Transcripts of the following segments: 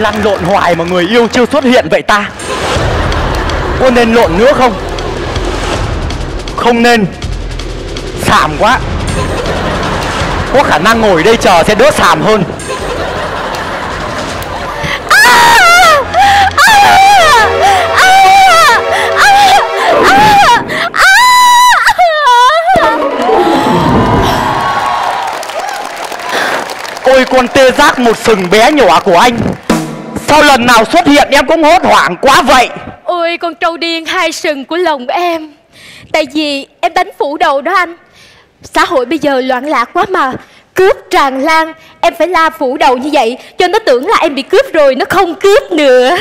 lăn lộn hoài mà người yêu chưa xuất hiện vậy ta? Có nên lộn nữa không? Không nên. Xàm quá. Có khả năng ngồi đây chờ sẽ đỡ xàm hơn. Ôi con tê giác một sừng bé nhỏ của anh, sao lần nào xuất hiện em cũng hốt hoảng quá vậy? Ôi con trâu điên hai sừng của lòng em. Tại vì em đánh phủ đầu đó anh. Xã hội bây giờ loạn lạc quá mà, cướp tràn lan. Em phải la phủ đầu như vậy cho nó tưởng là em bị cướp rồi nó không cướp nữa.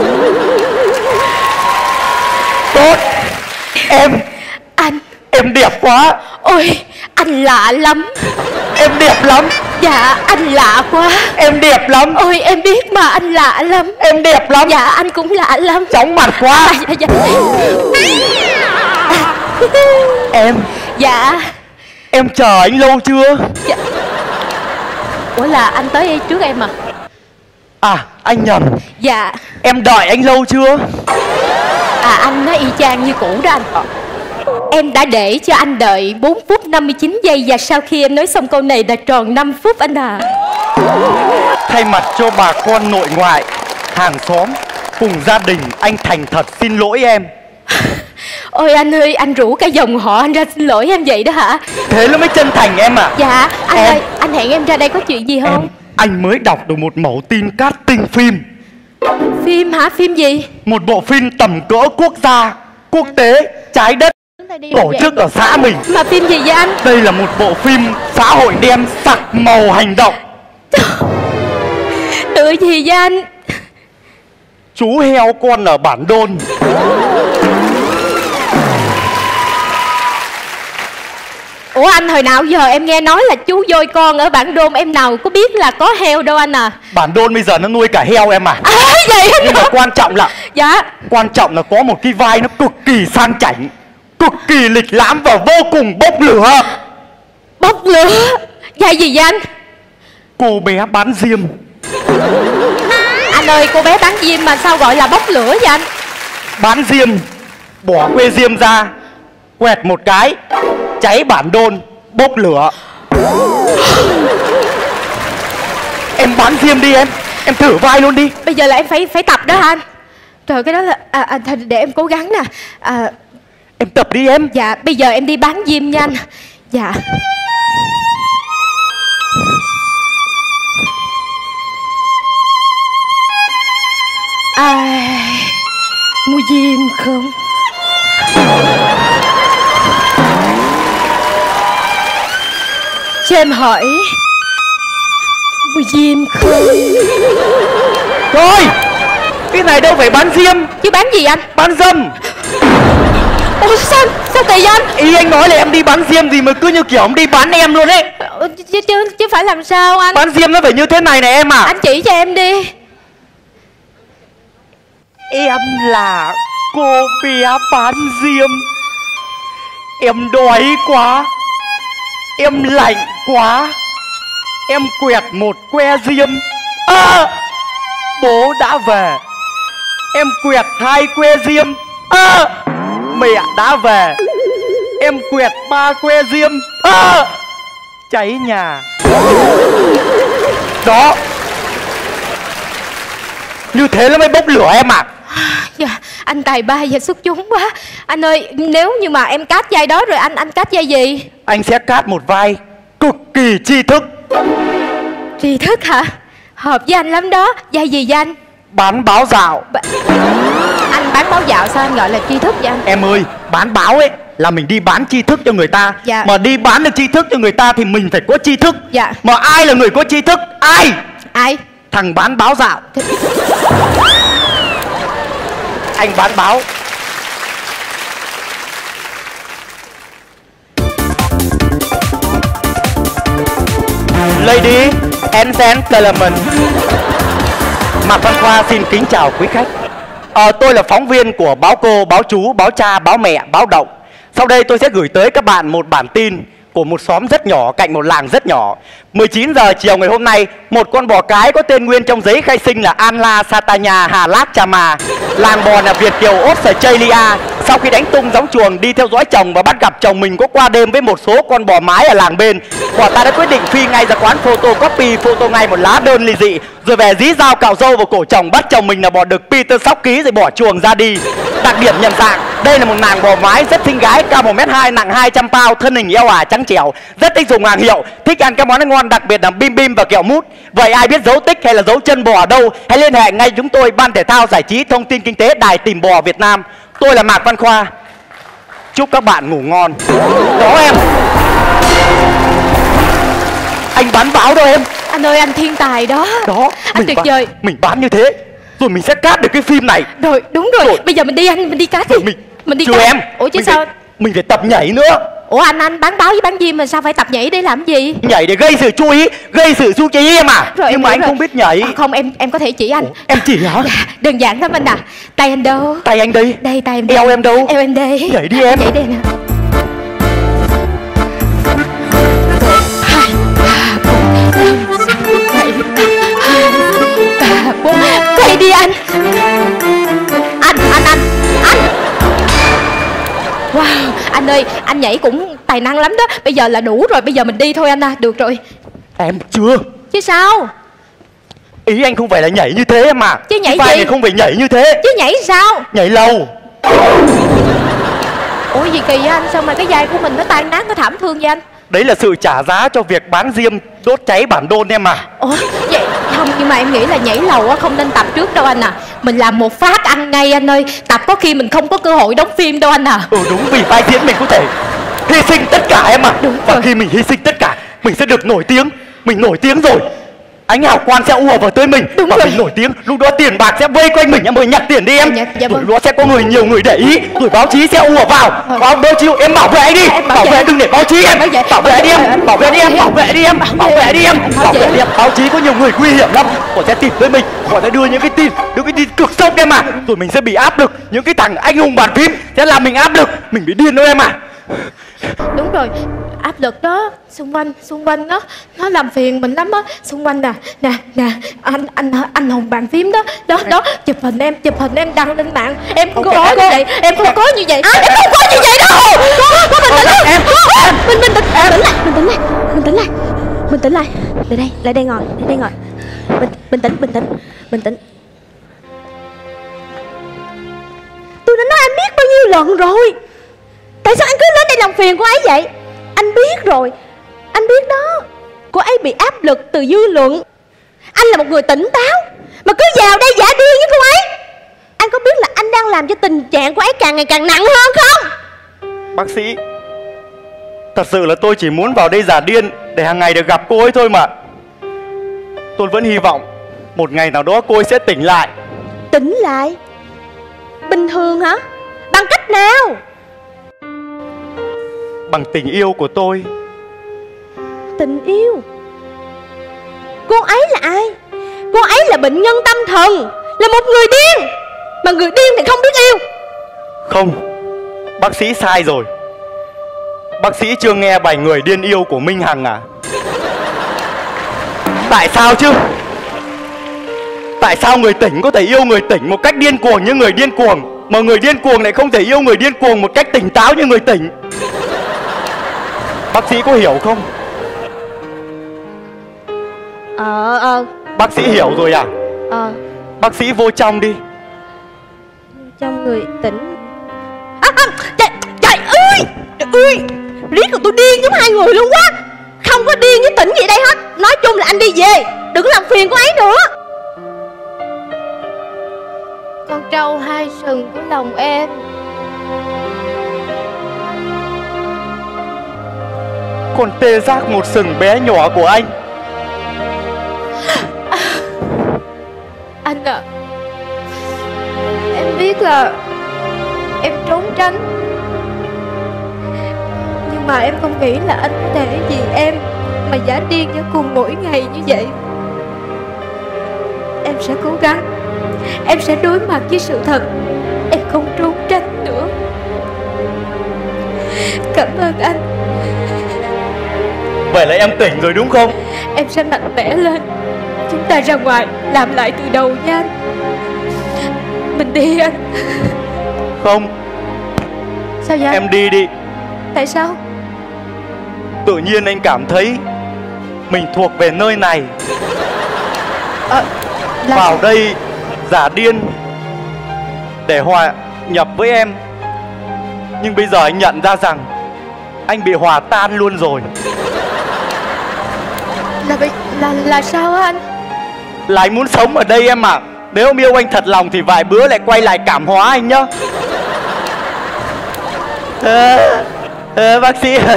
Tốt. Anh. Em đẹp quá. Ôi anh lạ lắm. Em đẹp lắm. Dạ anh lạ quá. Em đẹp lắm. Ôi em biết mà anh lạ lắm. Em đẹp lắm. Dạ anh cũng lạ lắm. Chóng mặt quá. Dạ. Em. Dạ. Em chờ anh lâu chưa? Dạ. Ủa là anh tới trước em à? À anh nhầm. Dạ. Em đợi anh lâu chưa? À anh nói y chang như cũ đó anh. Em đã để cho anh đợi 4 phút 59 giây. Và sau khi em nói xong câu này là tròn 5 phút anh à. Thay mặt cho bà con nội ngoại, hàng xóm cùng gia đình, anh thành thật xin lỗi em. Ôi anh ơi, anh rủ cả dòng họ anh ra xin lỗi em vậy đó hả? Thế nó mới chân thành em à? Dạ anh ơi, anh hẹn em ra đây có chuyện gì không? Anh mới đọc được một mẩu tin casting phim. Phim hả? Phim gì? Một bộ phim tầm cỡ quốc gia, quốc tế, trái đất tổ chức ở xã mình. Mà phim gì vậy anh? Đây là một bộ phim xã hội đen sặc màu hành động. Tựa gì vậy anh? Chú heo con ở bản Đôn. Ủa anh, hồi nào giờ em nghe nói là chú voi con ở bản Đôn, em nào có biết là có heo đâu anh à. Bản Đôn bây giờ nó nuôi cả heo em à. Vậy anh. Nhưng mà quan trọng là dạ, quan trọng là có một cái vai nó cực kỳ sang chảnh, cực kỳ lịch lãm và vô cùng bốc lửa. Bốc lửa? Vai gì vậy anh? Cô bé bán diêm. Anh ơi, cô bé bán diêm mà sao gọi là bốc lửa vậy anh? Bán diêm, bỏ que diêm ra, quẹt một cái, cháy bản Đôn, bốc lửa. Em bán diêm đi em thử vai luôn đi. Bây giờ là em phải tập đó hả anh? Trời, cái đó là để em cố gắng nè. Em tập đi em. Dạ, bây giờ em đi bán diêm nha anh. Dạ. Ai mua diêm không? Cho em hỏi mua diêm không? Thôi, cái này đâu phải bán diêm. Chứ bán gì anh? Bán dâm. Ủa sao kỳ vậy anh? Ý anh nói là em đi bán diêm gì mà cứ như kiểu em đi bán em luôn ấy. Chứ phải làm sao anh? Bán diêm nó phải như thế này này em à. Anh chỉ cho em đi. Em là cô bé bán diêm. Em đói quá, em lạnh quá, em quẹt một que diêm. Bố đã về. Em quẹt 2 que diêm. Mẹ đã về. Em quẹt 3 que diêm. Cháy nhà. Đó, như thế nó mới bốc lửa em ạ. Dạ, anh tài ba và xuất chúng quá. Anh ơi, nếu như mà em cast vai đó rồi anh cast vai gì? Anh sẽ cast một vai cực kỳ tri thức. Tri thức hả? Hợp với anh lắm đó. Vai gì vậy anh? Bán báo dạo. Anh bán báo dạo sao anh gọi là tri thức vậy anh? Em ơi, bán báo ấy là mình đi bán tri thức cho người ta. Dạ. Mà đi bán được tri thức cho người ta thì mình phải có tri thức. Dạ. Mà ai là người có tri thức? Ai? Ai? Thằng bán báo dạo. Anh bán báo. Lady and gentlemen, Mạc Văn Khoa xin kính chào quý khách. Tôi là phóng viên của báo cô, báo chú, báo cha, báo mẹ, báo động. Sau đây tôi sẽ gửi tới các bạn một bản tin của một xóm rất nhỏ cạnh một làng rất nhỏ. 19 giờ chiều ngày hôm nay, một con bò cái có tên nguyên trong giấy khai sinh là Anla Satanya Hà Lát Chama, làng bò là Việt kiều Australia. Sau khi đánh tung gióng chuồng đi theo dõi chồng và bắt gặp chồng mình có qua đêm với một số con bò mái ở làng bên, bò ta đã quyết định phi ngay ra quán photocopy, photo ngay một lá đơn ly dị, rồi về dí dao cạo râu vào cổ chồng, bắt chồng mình là bò đực Peter sóc ký rồi bỏ chuồng ra đi. Đặc điểm nhận dạng, đây là một nàng bò mái rất xinh gái, cao 1m2, nặng 200 pound, thân hình eo ả trắng trẻo, rất thích dùng hàng hiệu, thích ăn các món ăn ngon, đặc biệt là bim bim và kẹo mút. Vậy ai biết dấu tích hay là dấu chân bò ở đâu, hãy liên hệ ngay chúng tôi, Ban Thể thao Giải trí Thông tin Kinh tế Đài Tìm Bò Việt Nam. Tôi là Mạc Văn Khoa. Chúc các bạn ngủ ngon. Đó em. Anh bán báo đâu em. Anh ơi, anh thiên tài đó. Đó, anh tuyệt vời. Mình bán như thế rồi mình sẽ cắt được cái phim này. Rồi, đúng rồi. Bây giờ mình đi anh, mình đi cắt đi. Mình đi cắt. Em. Ủa chứ sao? Mình phải tập nhảy nữa. Ủa anh bán báo với bán diêm mà sao phải tập nhảy để làm gì? Nhảy để gây sự chú ý, gây sự chú ý em à. Rồi, nhưng mà anh không biết nhảy. Không, em có thể chỉ anh. Ủa, em chỉ hả? Dạ, đơn giản lắm anh à. Tay anh đâu? Tay anh đây. Đây, tay em đây. Eo em đâu? Eo em đây. Nhảy đi em. Nhảy đây nè. Quay đi anh. Anh. Wow, anh ơi, anh nhảy cũng tài năng lắm đó. Bây giờ là đủ rồi, bây giờ mình đi thôi anh à. Được rồi. Em chưa. Chứ sao? Ý anh không phải là nhảy như thế em à. Chứ nhảy vai gì? này không phải nhảy như thế. Chứ nhảy sao? Nhảy lầu. Ủa gì kỳ vậy anh? Sao mà cái vai của mình nó tan nát, nó thảm thương vậy anh? Đấy là sự trả giá cho việc bán diêm đốt cháy bản đôn em à. Ủa vậy không, nhưng mà em nghĩ là nhảy lầu á không nên tập trước đâu anh à. Mình làm một phát ăn ngay anh ơi. Tập có khi mình không có cơ hội đóng phim đâu anh à. Đúng, vì vai diễn mình có thể hy sinh tất cả em à. Đúng và rồi. khi mình hy sinh tất cả, mình sẽ được nổi tiếng. Mình nổi tiếng rồi, ánh hào quang sẽ ùa vào tới mình. Đúng và rồi. mình nổi tiếng, lúc đó tiền bạc sẽ vây quanh mình, em ơi nhặt tiền đi em. Dạ rồi vâng. lúc đó sẽ có nhiều người để ý, rồi báo chí sẽ ùa vào. Báo chí em bảo vệ đi. Em bảo vệ đừng để báo chí em. Bảo vệ đi em. Bảo vệ đi em. Bảo vệ đi em. Bảo vệ đi em. Bảo vệ đi em. Báo chí có nhiều người nguy hiểm lắm, họ sẽ tìm tới mình, họ sẽ đưa những cái tin cực sốc em à. Rồi mình sẽ bị áp lực, những cái thằng anh hùng bàn phím sẽ làm mình áp lực, mình bị điên thôi em à. Đúng rồi, áp lực đó, xung quanh nó làm phiền mình lắm á. Xung quanh nè anh hùng bàn phím đó chụp hình em đăng lên mạng. Em không có như vậy, em không có như vậy. Em không có như vậy đâu. Có bình tĩnh lại. Bình tĩnh lại. Lại đây ngồi. Bình tĩnh. Tôi đã nói anh biết bao nhiêu lần rồi. Tại sao anh cứ đến đây làm phiền cô ấy vậy? Anh biết rồi. Anh biết đó. Cô ấy bị áp lực từ dư luận. Anh là một người tỉnh táo mà cứ vào đây giả điên với cô ấy. Anh có biết là anh đang làm cho tình trạng của ấy càng ngày càng nặng hơn không? Bác sĩ, thật sự là tôi chỉ muốn vào đây giả điên để hàng ngày được gặp cô ấy thôi mà. Tôi vẫn hy vọng một ngày nào đó cô ấy sẽ tỉnh lại. Tỉnh lại? Bình thường hả? Bằng cách nào? Bằng tình yêu của tôi. Tình yêu? Cô ấy là ai? Cô ấy là bệnh nhân tâm thần, là một người điên. Mà người điên thì không biết yêu. Không, bác sĩ sai rồi. Bác sĩ chưa nghe bài Người Điên Yêu của Minh Hằng à? Tại sao chứ? Tại sao người tỉnh có thể yêu người tỉnh một cách điên cuồng như người điên cuồng, mà người điên cuồng lại không thể yêu người điên cuồng một cách tỉnh táo như người tỉnh? Bác sĩ có hiểu không? Bác sĩ hiểu rồi à? Bác sĩ vô trong đi. Trong người tỉnh. Trời ơi, riết rồi tôi điên giống hai người luôn quá. Không có điên với tỉnh gì đây hết. Nói chung là anh đi về, đừng làm phiền cô ấy nữa. Con trâu hai sừng của lòng em. Con tê giác một sừng bé nhỏ của anh. Anh à, em biết là em trốn tránh, nhưng mà em không nghĩ là anh có thể vì em mà giả điên với cùng mỗi ngày như vậy. Em sẽ cố gắng, em sẽ đối mặt với sự thật. Em không trốn tránh nữa. Cảm ơn anh. vậy là em tỉnh rồi đúng không? Em sẽ mạnh mẽ lên. Chúng ta ra ngoài làm lại từ đầu nha anh. Mình đi anh. Không. Sao vậy? Em đi đi. Tại sao? Tự nhiên anh cảm thấy mình thuộc về nơi này. Vào đây giả điên để hòa nhập với em. Nhưng bây giờ anh nhận ra rằng anh bị hòa tan luôn rồi. Là sao anh? Là anh muốn sống ở đây em ạ. Nếu em yêu anh thật lòng thì vài bữa lại quay lại cảm hóa anh nhá. Bác sĩ.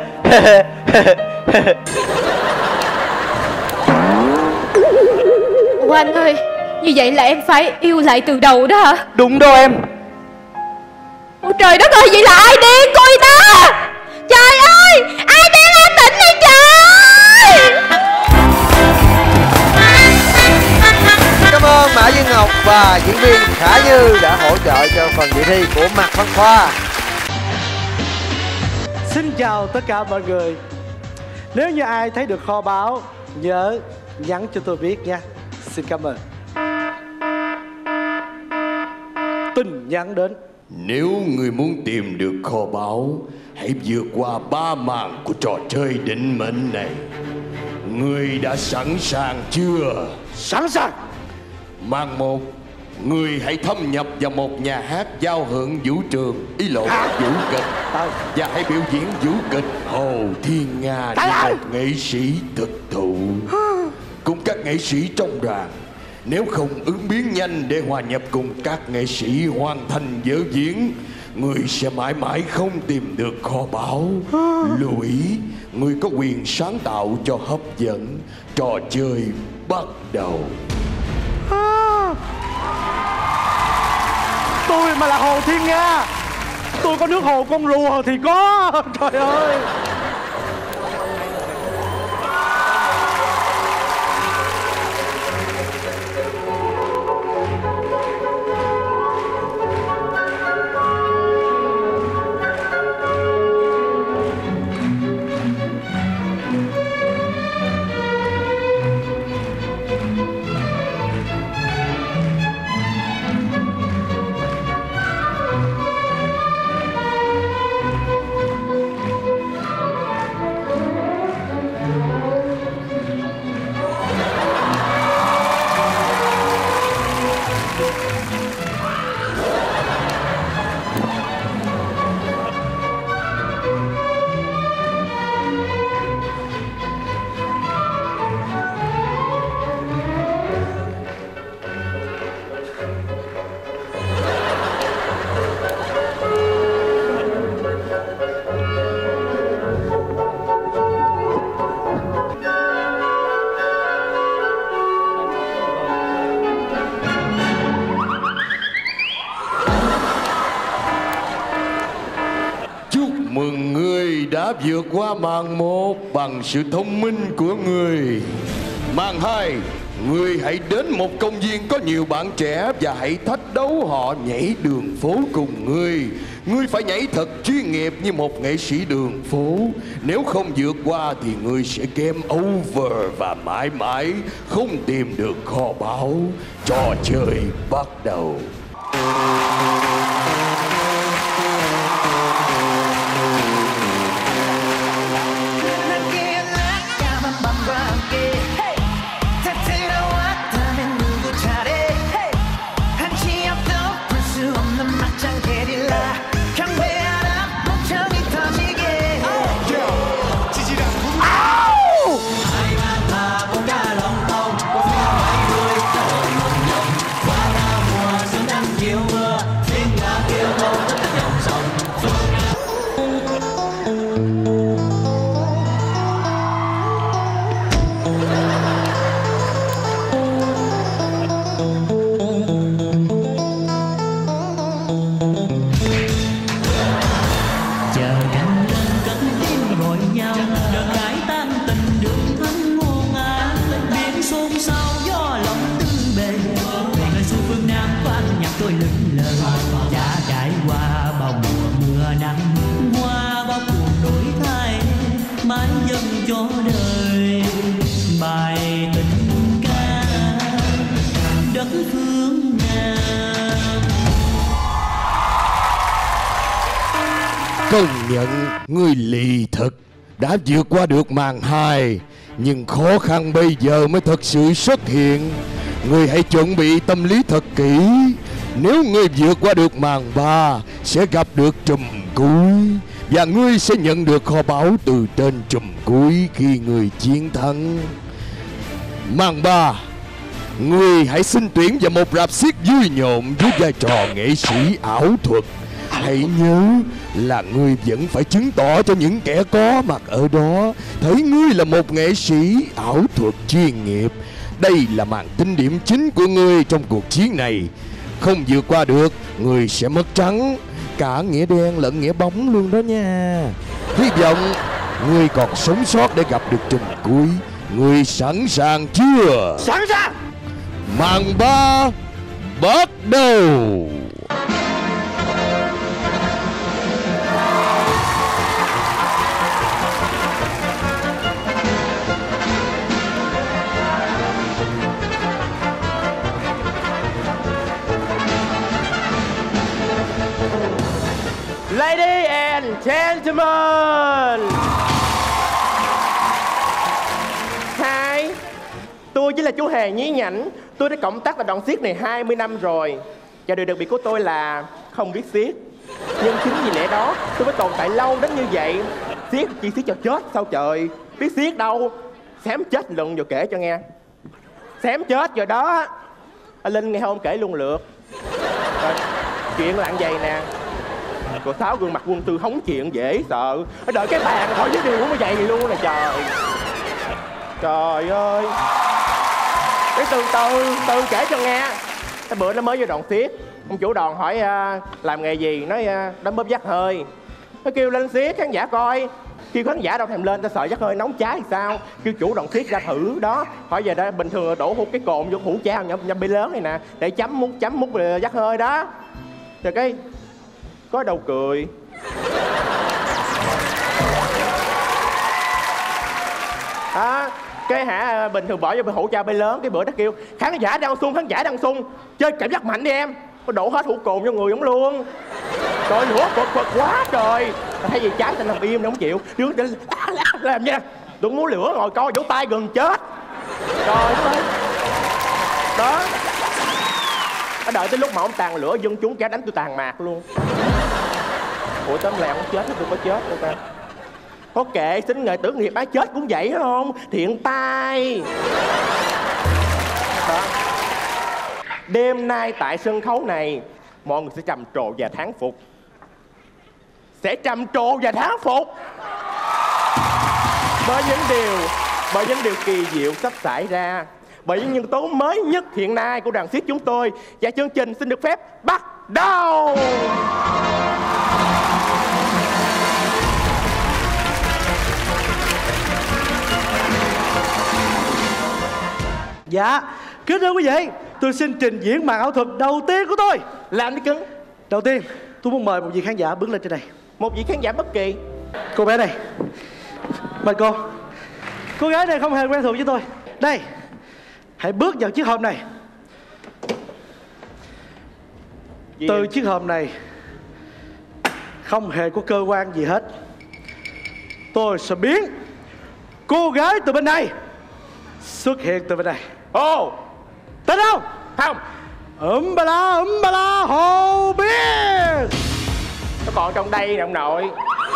Ủa anh ơi, như vậy là em phải yêu lại từ đầu đó hả? Đúng đó em. Ôi trời đất ơi, vậy là ai điên cô ta? Trời ơi, ai điên em tỉnh đi trời. Cảm ơn Mã Duy Ngọc và diễn viên Khả Như đã hỗ trợ cho phần dự thi của Mạc Văn Khoa. Xin chào tất cả mọi người. Nếu như ai thấy được kho báu, nhớ nhắn cho tôi biết nha. Xin cảm ơn. Tin nhắn đến. Nếu người muốn tìm được kho báu, hãy vượt qua 3 màn của trò chơi định mệnh này. Người đã sẵn sàng chưa? Sẵn sàng. Màn 1, người hãy thâm nhập vào một nhà hát giao hưởng vũ trường, vũ kịch, và hãy biểu diễn vũ kịch Hồ Thiên Nga như một nghệ sĩ thực thụ cùng các nghệ sĩ trong đoàn. Nếu không ứng biến nhanh để hòa nhập cùng các nghệ sĩ hoàn thành vở diễn, người sẽ mãi mãi không tìm được kho báu. Lưu ý, người có quyền sáng tạo cho hấp dẫn. Trò chơi bắt đầu. Tôi mà là Hồ Thiên Nga, tôi có nước hồ con rùa thì có. Trời ơi. Mừng người đã vượt qua màn 1 bằng sự thông minh của người. Màn 2, người hãy đến một công viên có nhiều bạn trẻ và hãy thách đấu họ nhảy đường phố cùng người. Ngươi phải nhảy thật chuyên nghiệp như một nghệ sĩ đường phố. Nếu không vượt qua thì ngươi sẽ game over và mãi mãi không tìm được kho báu. Trò chơi bắt đầu. Mãi dâng cho đời bài tình ca đất phương Nam. Công nhận người lì thật, đã vượt qua được màn 2, nhưng khó khăn bây giờ mới thật sự xuất hiện. Người hãy chuẩn bị tâm lý thật kỹ. Nếu ngươi vượt qua được màn 3 sẽ gặp được chùm cuối, và ngươi sẽ nhận được kho báu từ trên chùm cuối khi ngươi chiến thắng. Màn 3, ngươi hãy xin tuyển vào một rạp xiếc vui nhộn với vai trò nghệ sĩ ảo thuật. Hãy nhớ là ngươi vẫn phải chứng tỏ cho những kẻ có mặt ở đó thấy ngươi là một nghệ sĩ ảo thuật chuyên nghiệp. Đây là màn tính điểm chính của ngươi trong cuộc chiến này. Không vượt qua được, ngươi sẽ mất trắng, cả nghĩa đen lẫn nghĩa bóng luôn đó nha. Hy vọng ngươi còn sống sót để gặp được chùm cuối. Ngươi sẵn sàng chưa? Sẵn sàng. Màn 3 bắt đầu. Ladies and gentlemen, hi, tôi chính là chú Hề Nhí Nhảnh. Tôi đã cộng tác tại đoàn xiếc này 20 năm rồi. Và điều đặc biệt của tôi là không biết xiếc. Nhưng chính vì lẽ đó tôi mới tồn tại lâu đến như vậy. Xiếc chỉ xiếc cho chết sao trời. Biết xiếc đâu. Xém chết lần rồi kể cho nghe. Xém chết rồi đó. Linh nghe không kể luôn lượt. Rồi, chuyện là vậy nè. Cô Sáu gương mặt quân tư hóng chuyện dễ sợ. Đợi cái bàn thôi chứ đừng uống cái vậy luôn nè trời. Trời ơi. Để từ kể cho nghe. Cái bữa nó mới vô đoàn xiếc. Ông chủ đoàn hỏi làm nghề gì. Nói đánh bóp vắt hơi. Nó kêu lên xiếc khán giả coi. Kêu khán giả đâu thèm lên, ta sợ vắt hơi nóng cháy thì sao. Kêu chủ đoàn xiếc ra thử đó. Hỏi về đây bình thường đổ hút cái cồn vô hũ chao nhâm bê lớn này nè. Để chấm mút vắt hơi đó. Rồi cái có đầu cười. Cái bình thường bỏ vô hũ chao bay lớn. Cái bữa đó kêu khán giả đang sung chơi cảm giác mạnh đi em. Có đổ hết hũ cồn vô người ổng luôn. Trời lửa quật quá trời. Thấy gì trái tao nằm im nó không chịu. Đứa làm nha. Tôi muốn lửa ngồi coi vỗ tay gần chết. Trời ơi. Đó. Đợi tới lúc mà ông tàn lửa dân chúng cả đánh tôi tàn mạc luôn. Ủa tóm lại ông chết tôi có chết đâu ta. Có kệ xin nghệ tưởng nghiệp ai chết cũng vậy không. Thiện tai. Đó. Đêm nay tại sân khấu này mọi người sẽ trầm trồ và thán phục. Bởi những điều kỳ diệu sắp xảy ra. Bởi những nhân tố mới nhất hiện nay của đoàn xiếc chúng tôi. Và chương trình xin được phép bắt đầu. Dạ, kính thưa quý vị, tôi xin trình diễn màn ảo thuật đầu tiên của tôi. Làm đi cưng. Đầu tiên, tôi muốn mời một vị khán giả bước lên trên đây. Một vị khán giả bất kỳ. Cô bé này. Mời cô. Cô gái này không hề quen thuộc với tôi. Đây, hãy bước vào chiếc hòm này. Từ chiếc hòm này không hề có cơ quan gì hết. Tôi sẽ biến cô gái từ bên này xuất hiện từ bên này. Ồ, tin không? Không. Ba la hồ biết. Nó còn trong đây nè ông nội.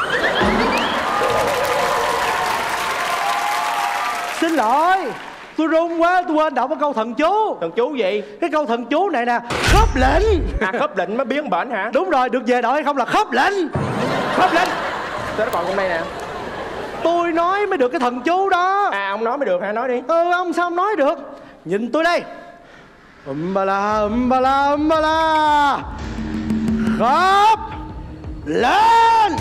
Xin lỗi, tôi run quá, tôi quên đọc cái câu thần chú. Thần chú gì? Cái câu thần chú này nè, khớp lệnh. Khớp lệnh mới biến bệnh hả? Đúng rồi, được về đội hay không là khớp lệnh. Khớp lệnh. Sao nó còn trong đây nè? Tôi nói mới được cái thần chú đó. Ông nói mới được hả? Nói đi. Ông sao ông nói được? Nhìn tôi đây. Ba la khớp lên.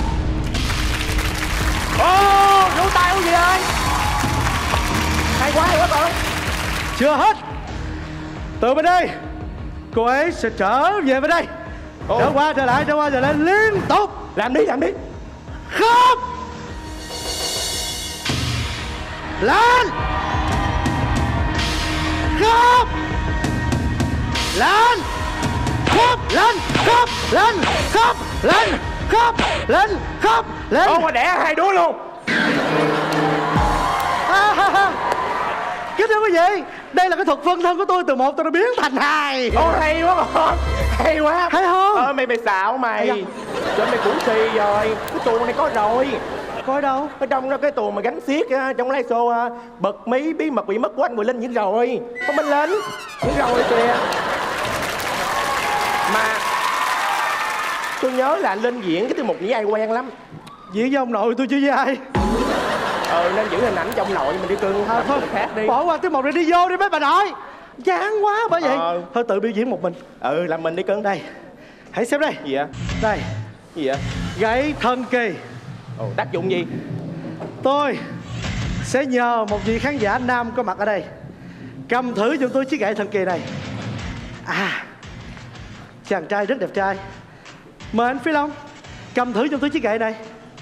Vỗ tay không gì ơi. Hay quá con. Chưa hết. Từ bên đây cô ấy sẽ trở về bên đây. Trở qua trở lại liên tục. Làm đi. Khớp Lên. Khớp. Lên. Khớp. Lên. Khớp. Lên. Khớp. Lên. Khớp. Lên. Khớp. Lên. Ô mà đẻ hai đứa luôn. Kính thưa quý vị, đây là cái thuật phân thân của tôi, từ 1 tôi đã biến thành 2. Ô hay quá con. Hay quá. Hay không? Mày xạo mày. Cho mày cũ xì rồi. Cái tuồng này có rồi. Coi đâu? Ở trong đó cái tuồng mà gánh xiết trong live show bật mí bí mật bị mất của anh Mười Linh diễn rồi. Có Minh Linh diễn rồi kìa. Mà tôi nhớ là anh Linh diễn cái tiết mục với ai quen lắm. Diễn với ông nội tôi chứ với ai. Nên giữ hình ảnh trong nội mình đi cưng. Thôi khác đi. bỏ qua tiết mục này đi vô đi mấy bà nội. Chán quá bởi vậy. Thôi tự biểu diễn một mình. Làm mình đi cưng. Đây, hãy xem đây. Gì vậy? Đây. Gì vậy? Gậy thần kỳ. Tác dụng gì? Tôi sẽ nhờ một vị khán giả nam có mặt ở đây cầm thử giùm tôi chiếc gậy thần kỳ này. Chàng trai rất đẹp trai. Mời anh Phi Long cầm thử giùm tôi chiếc gậy này.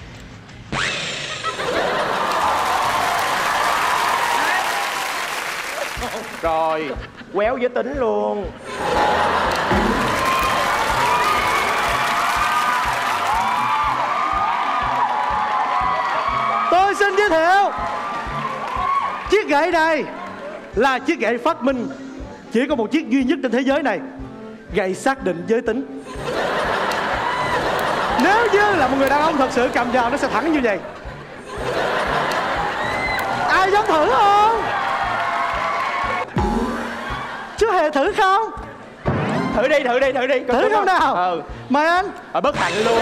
Rồi, quéo giới tính luôn. Tôi xin giới thiệu, chiếc gậy này là chiếc gậy phát minh chỉ có một chiếc duy nhất trên thế giới này. Gậy xác định giới tính. Nếu như là một người đàn ông thật sự cầm vào nó sẽ thẳng như vậy. Ai dám thử không? Chú Hề thử không? Thử đi. Thử không nào? Mời anh. Bất hạnh luôn.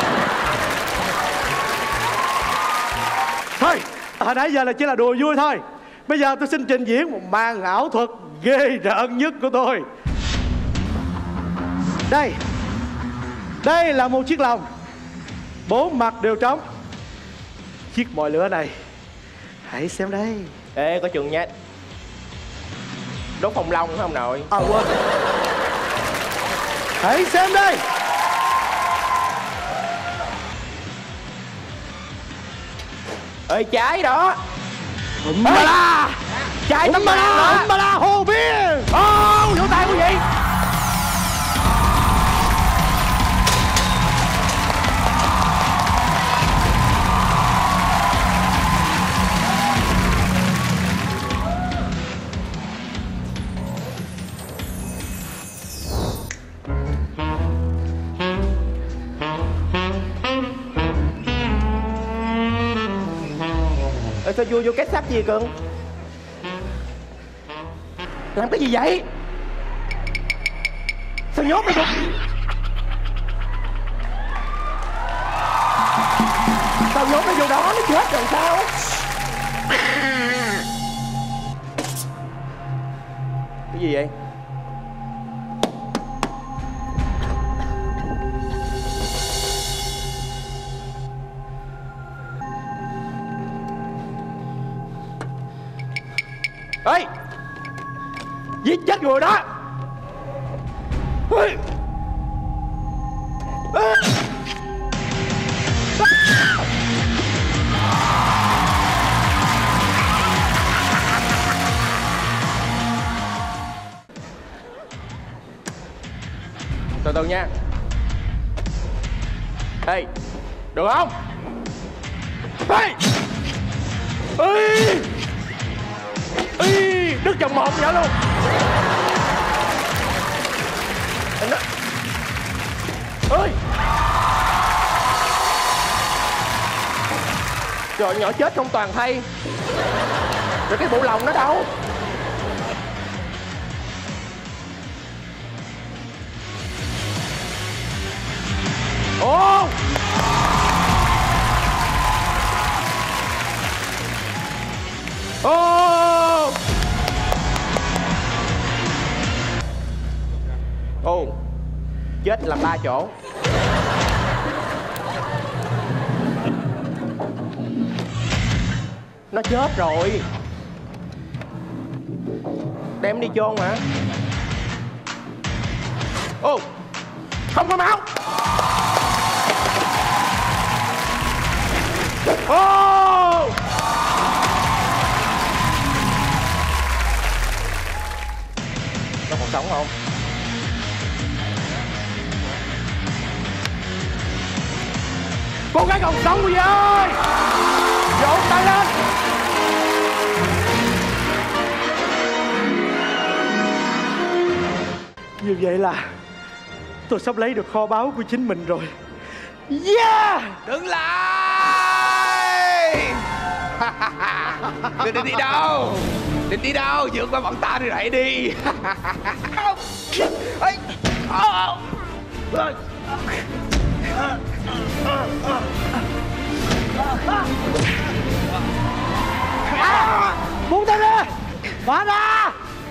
Thôi, hồi nãy giờ là chỉ là đùa vui thôi. Bây giờ tôi xin trình diễn một màn ảo thuật ghê rợn nhất của tôi. Đây là một chiếc lồng, 4 mặt đều trống. Chiếc mồi lửa này, hãy xem đây. Ê, có chừng nha. Đốt phòng long phải không nội? Quên. Hãy xem đây. Ê, trái đó. Ba la. Trái tấm ba la hồ biên. Vỗ tay quý vị. Sao vô két sắt gì cưng? Làm cái gì vậy? Sao nhốt mày vô? Sao nhốt mày vô đó? Nó chết rồi sao? Cái gì vậy? Ê! Giết chết người đó! Ê! Ê! Từ từ nha. Ê! Được không? Ê! Ê! Ý, đứt vòng một vậy luôn. Ơi. Trời, nhỏ chết không toàn thay. Rồi cái bộ lòng nó đâu? Ô. Ô. Ô. Chết làm 3 chỗ. Nó chết rồi. Đem đi chôn hả? Ô. Không có máu. Ô. Cô gái còn sống quý vị ơi, vỗ tay lên. Như vậy là tôi sắp lấy được kho báu của chính mình rồi. Yeah! Đứng lại. Định đi đâu? Định đi đâu? Vượt qua bọn ta đi lại đi. Buông tay ra. Phá ra.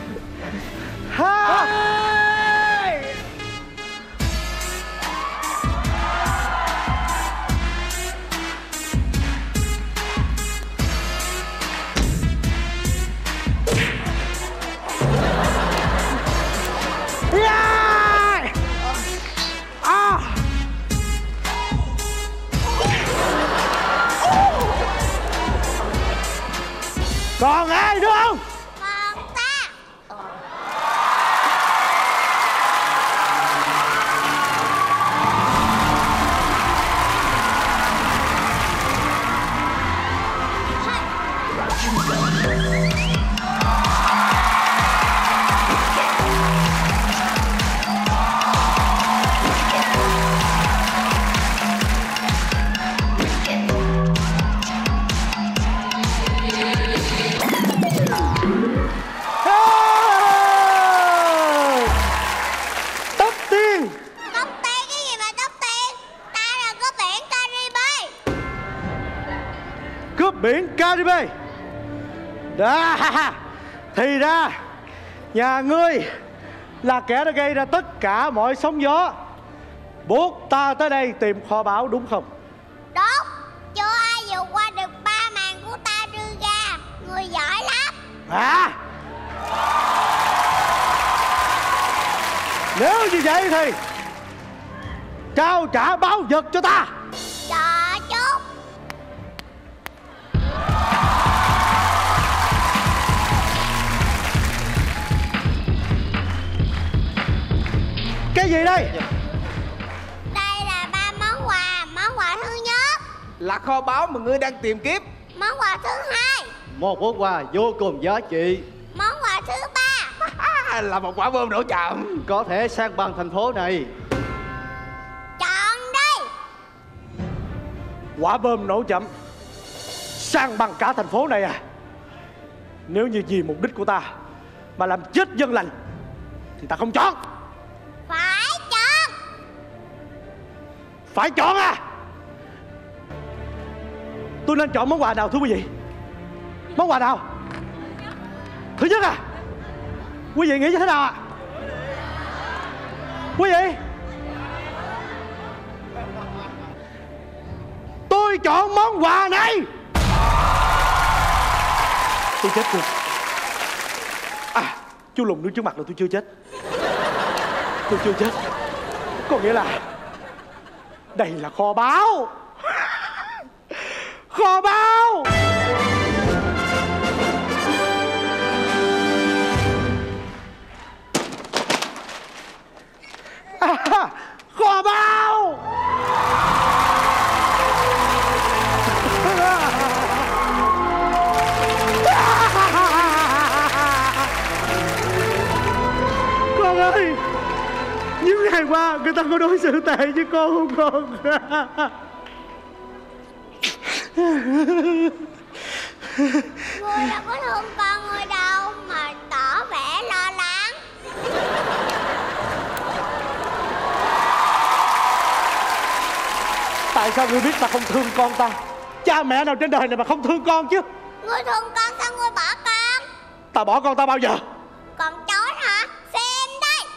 Còn ai nữa không? Còn ta. Biển Caribe. Đó, thì ra nhà ngươi là kẻ đã gây ra tất cả mọi sóng gió, buộc ta tới đây tìm kho báu đúng không? Đúng. Chưa ai vượt qua được 3 màn của ta đưa ra. Người giỏi lắm. Hả? Nếu như vậy thì trao trả báu vật cho ta. Chờ chút. Cái gì đây? Đây là 3 món quà. Món quà thứ nhất là kho báu mà ngươi đang tìm kiếm. Món quà thứ hai một món quà vô cùng giá trị. Món quà thứ ba là một quả bom nổ chậm, có thể san bằng thành phố này. Chọn đi. Quả bom nổ chậm san bằng cả thành phố này à? Nếu như vì mục đích của ta mà làm chết dân lành thì ta không chọn. Phải chọn. Phải chọn à? Tôi nên chọn món quà nào thưa quý vị? Món quà nào? Thứ nhất à? Quý vị nghĩ như thế nào ạ? Quý vị, tôi chọn món quà này. Tôi chết chưa? À, chú Lùn đứng trước mặt là tôi chưa chết. Tôi chưa chết. Có nghĩa là đây là kho báu. Kho báu. À, kho báu. Con ơi, những ngày qua người ta có đối xử tệ với con không con? Ngươi đâu có thương con ngươi đâu mà tỏ vẻ lo lắng. Tại sao ngươi biết ta không thương con ta? Cha mẹ nào trên đời này mà không thương con chứ? Ngươi thương con sao ngươi bỏ con? Ta bỏ con ta bao giờ? Còn chối hả? Xem đây.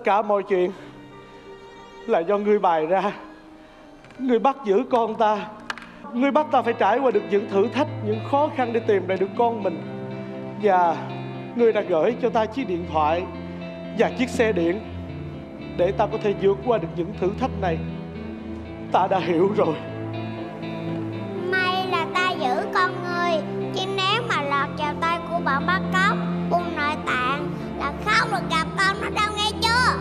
Tất cả mọi chuyện là do ngươi bày ra. Ngươi bắt giữ con ta, ngươi bắt ta phải trải qua được những thử thách, những khó khăn để tìm lại được con mình. Và ngươi đã gửi cho ta chiếc điện thoại và chiếc xe điện để ta có thể vượt qua được những thử thách này. Ta đã hiểu rồi. May là ta giữ con ngươi, chứ nếu mà lọt vào tay của bọn bắt cóc buôn nội tạng là không được gặp con nó đâu, nghe chưa?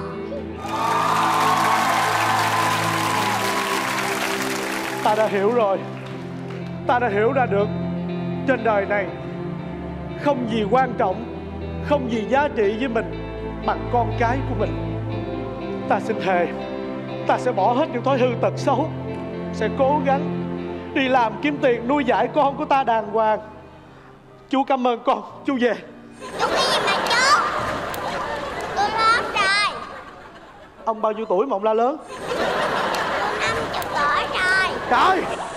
Ta đã hiểu rồi. Ta đã hiểu ra được trên đời này không gì quan trọng, không gì giá trị với mình bằng con cái của mình. Ta xin thề, ta sẽ bỏ hết những thói hư tật xấu, sẽ cố gắng đi làm kiếm tiền nuôi dạy con của ta đàng hoàng. Chú cảm ơn con, chú về. Chú cái gì mà chú? Tôi lớn rồi. Ông bao nhiêu tuổi mà ông la lớn? Tôi 50 tuổi rồi. Trời,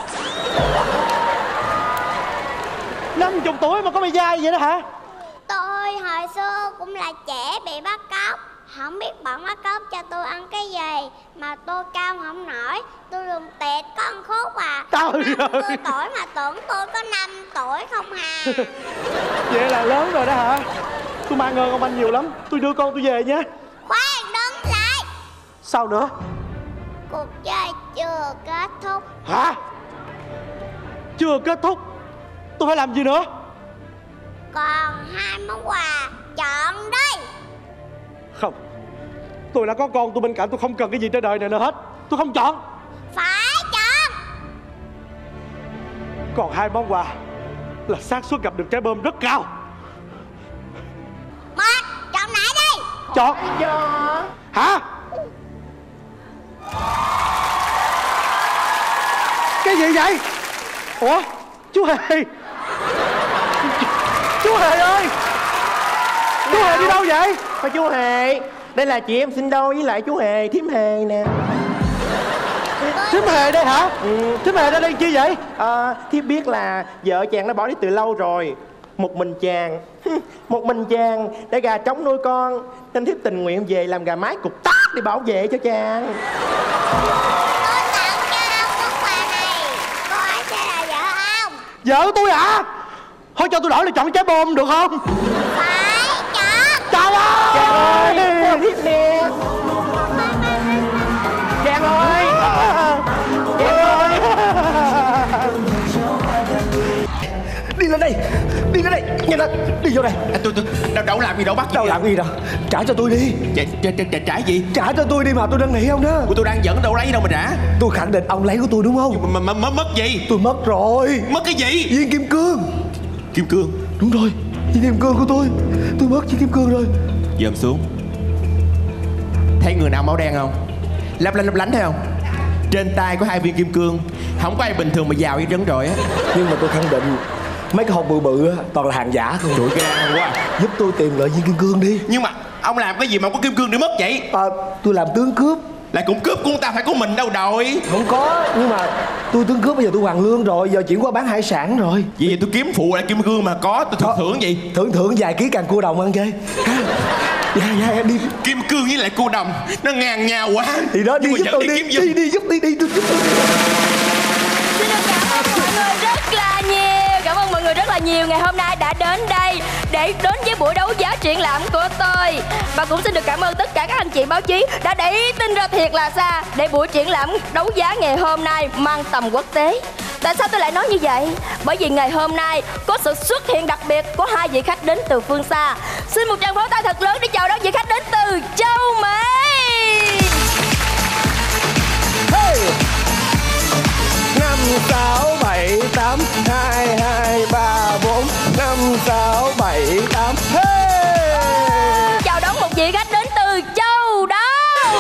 50 tuổi mà có bị dai vậy đó hả? Tôi hồi xưa cũng là trẻ bị bắt cóc. Không biết bọn bắt cóc cho tôi ăn cái gì mà tôi cao không nổi. Tôi lùn tẹt con khúc à. Trời 50 ơi. tuổi mà tưởng tôi có 5 tuổi không hà. Vậy là lớn rồi đó hả? Tôi mang ơn ông anh nhiều lắm. Tôi đưa con tôi về nhé. Khoan, đứng lại. Sao nữa? Cuộc chơi chưa kết thúc. Hả? Chưa kết thúc? Tôi phải làm gì nữa? Còn 2 món quà, chọn đi. Không, tôi đã có con tôi bên cạnh, tôi không cần cái gì trên đời này nữa hết. Tôi không chọn. Phải chọn. Còn 2 món quà là xác suất gặp được trái bom rất cao. Một, chọn lại đi. Chọn. Hả? Cái gì vậy? Ủa? Chú Hề. Chú Hề ơi. Chú Hề đi đâu vậy? Thôi chú Hề, đây là chị em sinh đôi với lại chú Hề, thím Hề nè. Thím Hề đây hả? Thím Hề đây đây chi vậy? Thím biết là vợ chàng đã bỏ đi từ lâu rồi. Một mình chàng một mình chàng để gà trống nuôi con, nên thiếp tình nguyện về làm gà mái cục tát để bảo vệ cho chàng. Tôi tặng cho ông món quà này. Cô ấy sẽ là vợ ông. Vợ tôi hả? Thôi cho tôi đổi là chọn trái bom được không? Phải chọn. Trời ơi! Thiếp nè. Chàng ơi. Chàng ơi. Đi lên đây, đi lên đây, nhanh lên, đi vô đây. Tôi đâu làm gì đâu, bắt gì Đâu làm gì đâu, trả cho tôi đi. Trả gì? Trả cho tôi đi mà, tôi đang nỉ ông đó. Tôi đang giận đâu lấy đâu mà trả. Tôi khẳng định ông lấy của tôi đúng không? Mà mất gì? Tôi mất rồi. Mất cái gì? Viên kim cương. Kim cương? Đúng rồi, viên kim cương của tôi mất viên kim cương rồi. Dần xuống. Thấy người nào máu đen không? Lấp lánh thấy không? Trên tay có 2 viên kim cương. Không có ai bình thường mà giàu như trấn rồi á. Nhưng mà tôi khẳng định mấy cái hộp bự bự á toàn là hàng giả không. Trời gan quá. Giúp tôi tìm lại viên kim cương đi. Nhưng mà ông làm cái gì mà có kim cương để mất vậy? Tôi làm tướng cướp. Lại cũng cướp của người ta, phải của mình đâu rồi. Không có, nhưng mà tôi tướng cướp bây giờ tôi hoàn lương rồi, giờ chuyển qua bán hải sản rồi. Vậy tôi kiếm phụ lại kim cương mà có, tôi thưởng gì? Thưởng vài ký càng cua đồng ăn chơi. Dạ đi. Kim cương với lại cua đồng nó ngang nhau quá. Thì đó, đi giúp tôi đi. Đi giúp tôi. Xin được cảm ơn mọi người rất là nhiều. Cảm ơn mọi người rất là nhiều ngày hôm nay đã đến đây để đến với buổi đấu giá triển lãm của tôi. Và cũng xin được cảm ơn tất cả các anh chị báo chí đã đẩy tin ra thiệt là xa để buổi triển lãm đấu giá ngày hôm nay mang tầm quốc tế. Tại sao tôi lại nói như vậy? Bởi vì ngày hôm nay có sự xuất hiện đặc biệt của 2 vị khách đến từ phương xa. Xin một tràng pháo tay thật lớn để chào đón vị khách đến từ châu Mỹ. Hey! 5, 6, 7, 8 2, 2, 3, 4 5, 6, 7, 8 hey! Chào đón một vị khách đến từ châu Đông.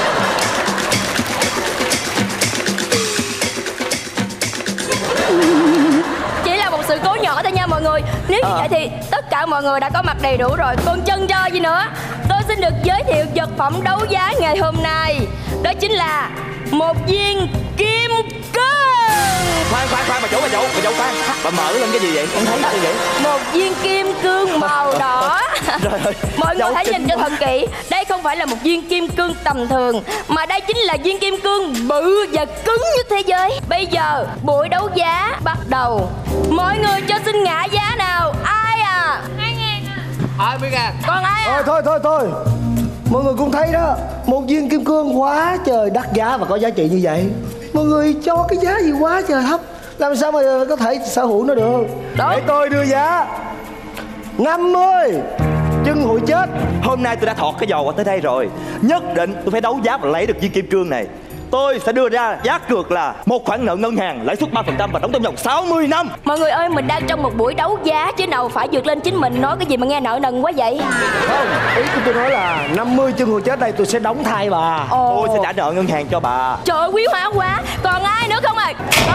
Chỉ là một sự cố nhỏ thôi nha mọi người. Nếu như vậy thì tất cả mọi người đã có mặt đầy đủ rồi, còn chân cho gì nữa. Tôi xin được giới thiệu vật phẩm đấu giá ngày hôm nay. Đó chính là một viên kim cương. Khoan bà chủ khoan. Bà mở lên cái gì vậy? Không thấy gì vậy? Một viên kim cương màu đỏ. Trời ơi, mọi người hãy nhìn cho thật kỹ. Đây không phải là một viên kim cương tầm thường, mà đây chính là viên kim cương bự và cứng nhất thế giới. Bây giờ buổi đấu giá bắt đầu. Mọi người cho xin ngã giá nào. Ai à? 20.000. Còn ai à? Thôi mọi người cũng thấy đó, một viên kim cương quá trời đắt giá và có giá trị như vậy, mọi người cho cái giá gì quá trời thấp, làm sao mà có thể sở hữu nó được. Để tôi đưa giá 50 chân hụi chết. Hôm nay tôi đã thọt cái giò qua tới đây rồi, nhất định tôi phải đấu giá và lấy được viên kim cương này. Tôi sẽ đưa ra giá cược là một khoản nợ ngân hàng lãi suất 3% và đóng trong vòng 60 năm. Mọi người ơi, mình đang trong một buổi đấu giá chứ đâu phải vượt lên chính mình. Nói cái gì mà nghe nợ nần quá vậy? Không, ý của tôi nói là 50 chân hụi chết đây tôi sẽ đóng thay bà. Tôi sẽ trả nợ ngân hàng cho bà. Trời ơi, quý hóa quá. Còn ai nữa không à?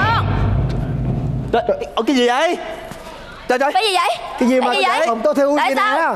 Còn cái gì vậy? Trời cái gì vậy? Cái gì mà không tôi theo tại gì sao? nè?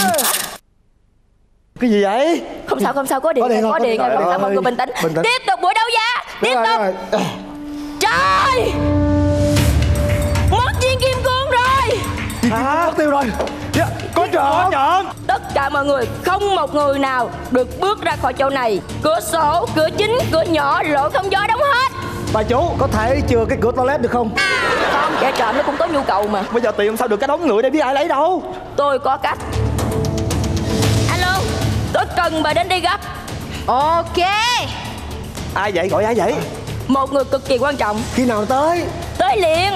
Cái gì vậy? Không sao, có điện rồi. Mọi người bình tĩnh. Tiếp tục buổi đấu giá. Tiếp tục. Trời, mất viên kim cương rồi. Mất tiêu rồi. Có trộm. Tất cả mọi người, không một người nào được bước ra khỏi chỗ này. Cửa sổ, cửa chính, cửa nhỏ, lỗ thông gió đóng hết. Bà chủ có thể chừa cái cửa toilet được không? Không, kẻ trộm nó cũng có nhu cầu mà. Bây giờ tiền sao được cái đống người đây, biết ai lấy đâu. Tôi có cách. Alo, tôi cần bà đến đây gấp. Ok. Ai vậy? Gọi ai vậy? Một người cực kỳ quan trọng. Khi nào tới? Tới liền.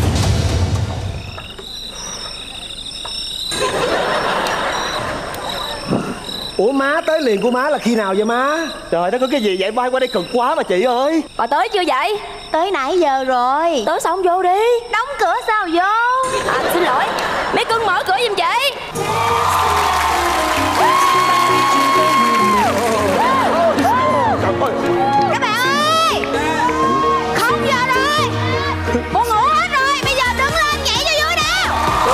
Ủa má, tới liền của má là khi nào vậy má? Trời, nó có cái gì vậy? Bay qua đây cực quá mà chị ơi. Bà tới chưa vậy? Tới nãy giờ rồi. Tới xong vô đi. Đóng cửa sao vô? Xin lỗi, mấy cưng mở cửa giùm chị. Các bạn ơi, không giờ rồi, buồn ngủ hết rồi. Bây giờ đứng lên nhảy cho vui nào.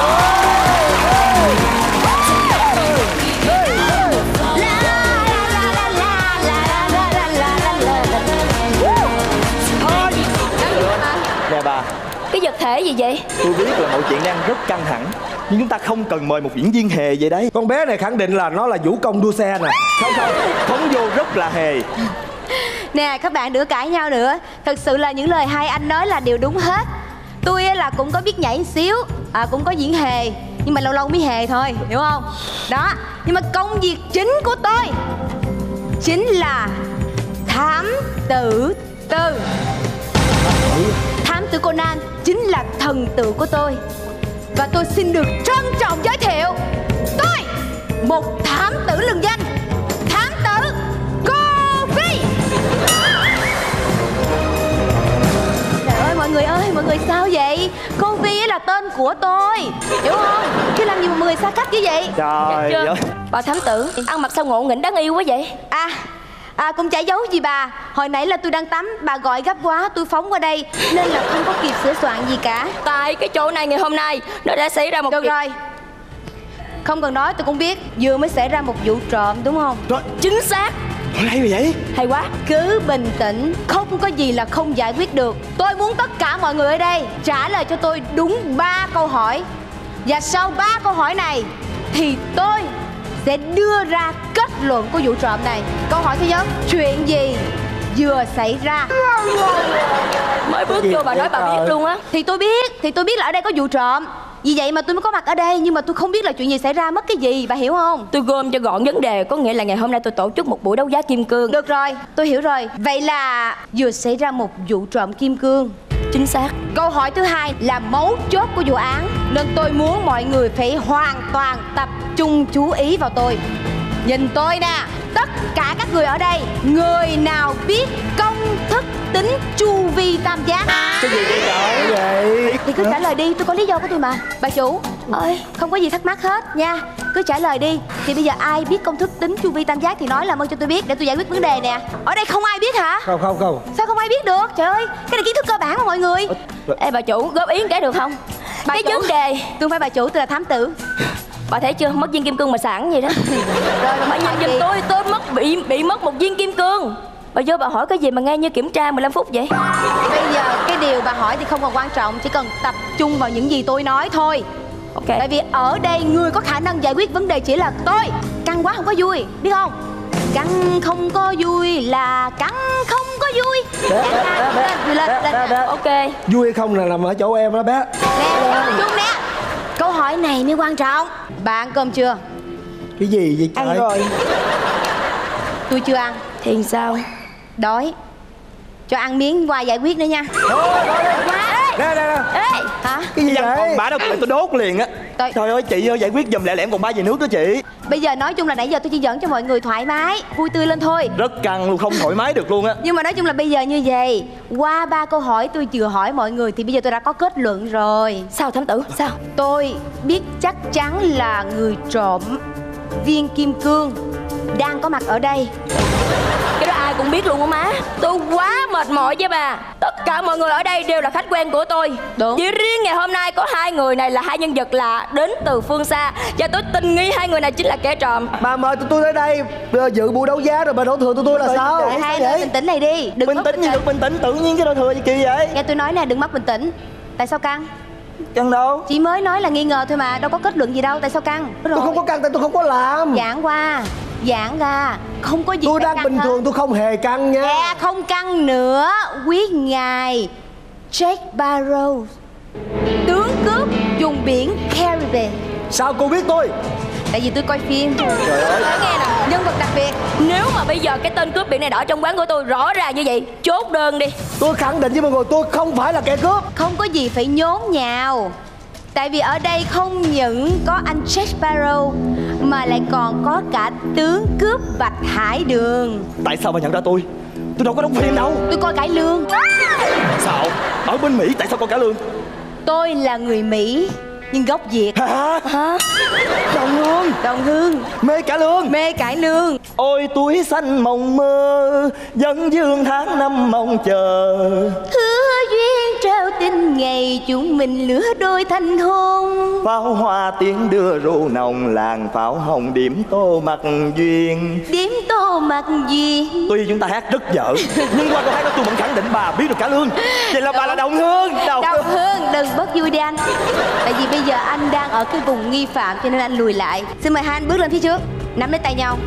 Nè bà, cái vật thể gì vậy? tôi biết là mọi chuyện đang rất căng thẳng, nhưng chúng ta không cần mời một diễn viên hề vậy đấy. Con bé này khẳng định là nó là vũ công đua xe nè. Không, phóng vô rất là hề. Nè các bạn, đừng cãi nhau nữa. Thật sự là những lời hai anh nói là đều đúng hết. Tôi là cũng có biết nhảy xíu, cũng có diễn hề, nhưng mà lâu lâu mới hề thôi, hiểu không? Đó, nhưng mà công việc chính của tôi chính là thám tử Tư. Thám tử Conan chính là thần tượng của tôi. Và tôi xin được trân trọng giới thiệu, tôi một thám tử lừng danh, thám tử Cô Vi. Trời ơi mọi người sao vậy? Cô Vi là tên của tôi, hiểu không? Chứ làm gì mà mọi người xa cách như vậy? Trời ơi, bà thám tử ăn mặc sao ngộ nghĩnh đáng yêu quá vậy? Cũng chả giấu gì bà. Hồi nãy là tôi đang tắm, bà gọi gấp quá, tôi phóng qua đây nên là không có kịp sửa soạn gì cả. Tại cái chỗ này ngày hôm nay nó đã xảy ra một Được rồi, không cần nói tôi cũng biết. Vừa mới xảy ra một vụ trộm đúng không? Rồi, chính xác. hay mà vậy? Hay quá. Cứ bình tĩnh, không có gì là không giải quyết được. Tôi muốn tất cả mọi người ở đây trả lời cho tôi đúng 3 câu hỏi. Và sau 3 câu hỏi này thì tôi sẽ đưa ra kết luận của vụ trộm này. Câu hỏi thứ nhất, chuyện gì vừa xảy ra? Mới bước vô bà nói bà biết luôn á. Thì tôi biết là ở đây có vụ trộm, vì vậy mà tôi mới có mặt ở đây. Nhưng mà tôi không biết là chuyện gì xảy ra, mất cái gì, bà hiểu không? Tôi gom cho gọn vấn đề. Có nghĩa là ngày hôm nay tôi tổ chức một buổi đấu giá kim cương. Được rồi, tôi hiểu rồi. Vậy là vừa xảy ra một vụ trộm kim cương. Chính xác. Câu hỏi thứ hai là mấu chốt của vụ án, nên tôi muốn mọi người phải hoàn toàn tập trung chú ý vào tôi. Nhìn tôi nè, tất cả các người ở đây, người nào biết công thức tính chu vi tam giác? Cái gì vậy trời? Vậy thì cứ trả lời đi, tôi có lý do của tôi mà. Bà chủ ơi, không có gì thắc mắc hết nha, cứ trả lời đi. Thì bây giờ ai biết công thức tính chu vi tam giác thì nói làm ơn cho tôi biết để tôi giải quyết vấn đề nè. Ở đây không ai biết hả? Không. Sao không ai biết được? Trời ơi, cái này kiến thức cơ bản mà mọi người. Ê bà chủ, góp ý cái được không? Cái vấn đề, tôi không phải bà chủ, tôi là thám tử. Bà thấy chưa, mất viên kim cương mà sẵn vậy đó. Rồi bà nhìn giùm tôi mất bị mất một viên kim cương. Bà vô bà hỏi cái gì mà nghe như kiểm tra 15 phút vậy? Bây giờ cái điều bà hỏi thì không còn quan trọng, chỉ cần tập trung vào những gì tôi nói thôi. Ok. Tại vì ở đây người có khả năng giải quyết vấn đề chỉ là tôi. Căng quá không có vui, biết không? Căng không có vui là căng không có vui. Ok. Vui hay không là nằm ở chỗ em đó bé. Nè, tập trung nè. Câu hỏi này mới quan trọng. Bà ăn cơm chưa? Cái gì vậy trời? Ăn rồi. Tôi chưa ăn. Thì sao? Đói. Cho ăn miếng qua giải quyết nữa nha. Nè. Ê, hả? Cái gì vậy? Còn bả đâu tôi đốt liền á. Trời ơi chị ơi, giải quyết giùm lẹ lẻm còn 3 về nước đó chị. Bây giờ nói chung là nãy giờ tôi chỉ dẫn cho mọi người thoải mái, vui tươi lên thôi. Rất căng luôn, không thoải mái được luôn á. Nhưng mà nói chung là bây giờ như vậy, qua 3 câu hỏi tôi vừa hỏi mọi người thì bây giờ tôi đã có kết luận rồi. Sao thám tử? Sao? Tôi biết chắc chắn là người trộm viên kim cương đang có mặt ở đây. Cái đó ai cũng biết luôn á má. Tôi quá mệt mỏi với bà. Tất cả mọi người ở đây đều là khách quen của tôi. Đúng. Chỉ riêng ngày hôm nay có 2 người này là 2 nhân vật lạ đến từ phương xa. Và tôi tình nghi 2 người này chính là kẻ trộm. Bà mời tụi tôi tới đây dự buổi đấu giá rồi bà đổ thừa tụi tôi là sao? Hai người bình tĩnh này đi. Đừng Bình tĩnh gì được bình tĩnh, tự nhiên cái đổ thừa gì kỳ vậy? Nghe tôi nói nè, đừng mất bình tĩnh. Tại sao căng? Căng đâu? Chỉ mới nói là nghi ngờ thôi mà, đâu có kết luận gì đâu. Tại sao căng? Tôi không có căng, tại tôi không có làm. Giãn ra, không có gì. Tôi đang bình thường, tôi không hề căng nha. Nè, không căng nữa. Quý ngài Jack Sparrow, tướng cướp vùng biển Caribe. Sao cô biết tôi? Tại vì tôi coi phim. Trời ơi. Nói nghe nè, nhân vật đặc biệt. Nếu mà bây giờ cái tên cướp biển này đã ở trong quán của tôi rõ ràng như vậy, chốt đơn đi. Tôi khẳng định với mọi người tôi không phải là kẻ cướp. Không có gì phải nhốn nhào. Tại vì ở đây không những có anh Jack Sparrow mà lại còn có cả tướng cướp Bạch Hải Đường. Tại sao bà nhận ra tôi? Tôi đâu có đóng phim đâu. Tôi coi cải lương. Sao? Ở bên Mỹ tại sao coi cải lương? Tôi là người Mỹ nhưng gốc Việt. Hả? Đồng hương. Đồng hương. Mê cải lương. Mê cải lương. Ôi tuổi xanh mộng mơ, dân dương tháng năm mong chờ. Hứa duyên trao tình ngày chúng mình lứa đôi thành hôn. Pháo hoa tiếng đưa rượu nồng, làng pháo hồng điểm tô mặt duyên. Điểm tô mặt duyên. Tuy chúng ta hát rất dở, nhưng qua câu hát đó tôi vẫn khẳng định bà biết được cải lương. Vậy là bà là đồng hương. Đồng hương, đừng bớt vui đi anh. Tại vì bây giờ anh đang ở cái vùng nghi phạm cho nên anh lùi lại. Xin mời hai anh bước lên phía trước, nắm lấy tay nhau,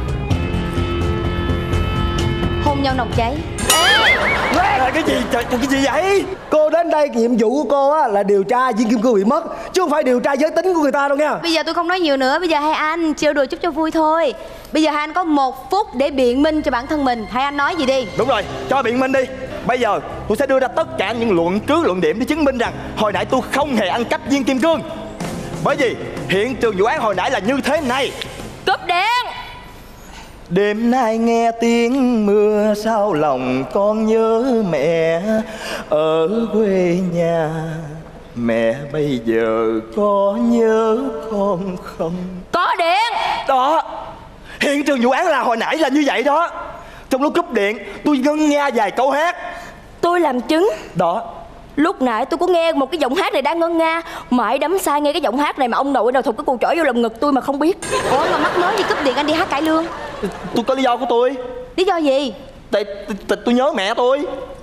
hôn nhau nồng cháy. Cái gì trời, cái gì vậy? Cô đến đây nhiệm vụ của cô á là điều tra viên kim cương bị mất, chứ không phải điều tra giới tính của người ta đâu nha. Bây giờ tôi không nói nhiều nữa, bây giờ hai anh trêu đùa chút cho vui thôi. Bây giờ hai anh có 1 phút để biện minh cho bản thân mình. Hai anh nói gì đi? Đúng rồi, cho biện minh đi. Bây giờ tôi sẽ đưa ra tất cả những luận cứ luận điểm để chứng minh rằng hồi nãy tôi không hề ăn cắp viên kim cương. Bởi vì hiện trường vụ án hồi nãy là như thế này. Cúp điện. Đêm nay nghe tiếng mưa sao lòng con nhớ mẹ ở quê nhà. Mẹ bây giờ có nhớ con không? Có điện. Đó, hiện trường vụ án là hồi nãy là như vậy đó. Trong lúc cúp điện tôi ngân nga vài câu hát. Tôi làm chứng. Đó. Lúc nãy tôi có nghe một cái giọng hát này đang ngân nga. Mãi đắm say nghe cái giọng hát này mà ông nội nào thục cái cù chổi vô lồng ngực tôi mà không biết. Ủa mà mắc mới gì cúp điện anh đi hát cải lương? Tôi có lý do của tôi. Lý do gì? Tại tôi nhớ mẹ tôi.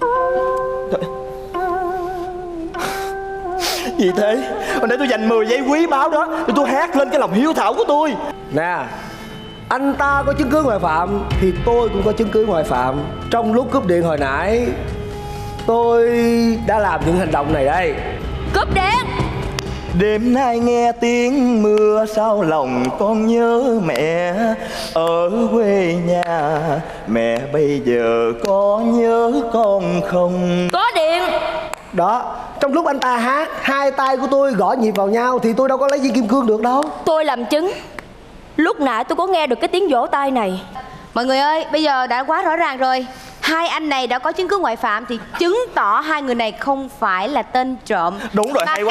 Gì thế? Hồi nãy tôi dành 10 giây quý báu đó để tôi hát lên cái lòng hiếu thảo của tôi. Nè, anh ta có chứng cứ ngoại phạm thì tôi cũng có chứng cứ ngoại phạm. Trong lúc cúp điện hồi nãy tôi đã làm những hành động này đây. Cúp điện. Đêm nay nghe tiếng mưa sao lòng con nhớ mẹ ở quê nhà. Mẹ bây giờ có nhớ con không? Có điện. Đó, trong lúc anh ta hát, hai tay của tôi gõ nhịp vào nhau thì tôi đâu có lấy viên kim cương được đâu. Tôi làm chứng. Lúc nãy tôi có nghe được cái tiếng vỗ tay này. Mọi người ơi, bây giờ đã quá rõ ràng rồi. Hai anh này đã có chứng cứ ngoại phạm thì chứng tỏ hai người này không phải là tên trộm. Đúng rồi, mà hay quá.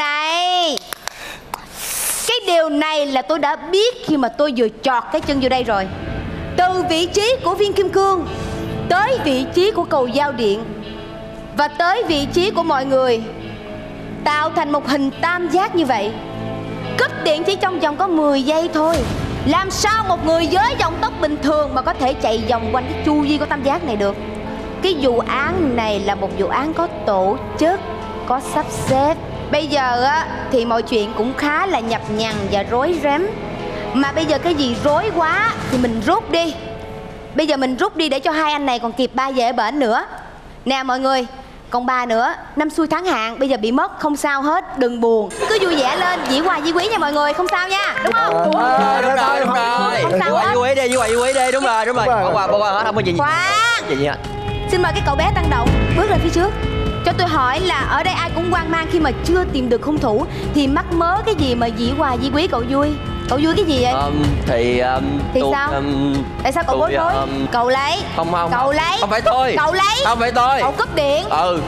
Cái điều này là tôi đã biết khi mà tôi vừa chọt cái chân vô đây rồi. Từ vị trí của viên kim cương tới vị trí của cầu giao điện và tới vị trí của mọi người tạo thành một hình tam giác như vậy. Cúp điện chỉ trong vòng có 10 giây thôi. Làm sao một người với dòng tóc bình thường mà có thể chạy vòng quanh cái chu vi của tam giác này được? Cái vụ án này là một vụ án có tổ chức, có sắp xếp. Bây giờ á thì mọi chuyện cũng khá là nhập nhằng và rối rắm. Mà bây giờ cái gì rối quá thì mình rút đi. Bây giờ mình rút đi để cho hai anh này còn kịp ba về ở bển nữa. Nè mọi người, còn ba nữa, năm xuôi tháng hạn, bây giờ bị mất không sao hết, đừng buồn. Cứ vui vẻ lên, dĩ hòa vi quý nha mọi người, không sao nha, đúng không? Đúng rồi. Không sao hết. Vui quý đi, đúng rồi. Bỏ qua hết, không có gì. Khoan. Gì hết. Xin mời cái cậu bé tăng động bước lên phía trước. Cho tôi hỏi là ở đây ai cũng hoang mang khi mà chưa tìm được hung thủ, thì mắc mớ cái gì mà dĩ hòa vi quý cậu vui? Cậu vui cái gì vậy? Thì tôi, sao? Tại sao cậu bối rối? Cậu lấy. Không. Cậu lấy. Không phải tôi. Cậu lấy. Không phải tôi. Cậu cúp điện. Không.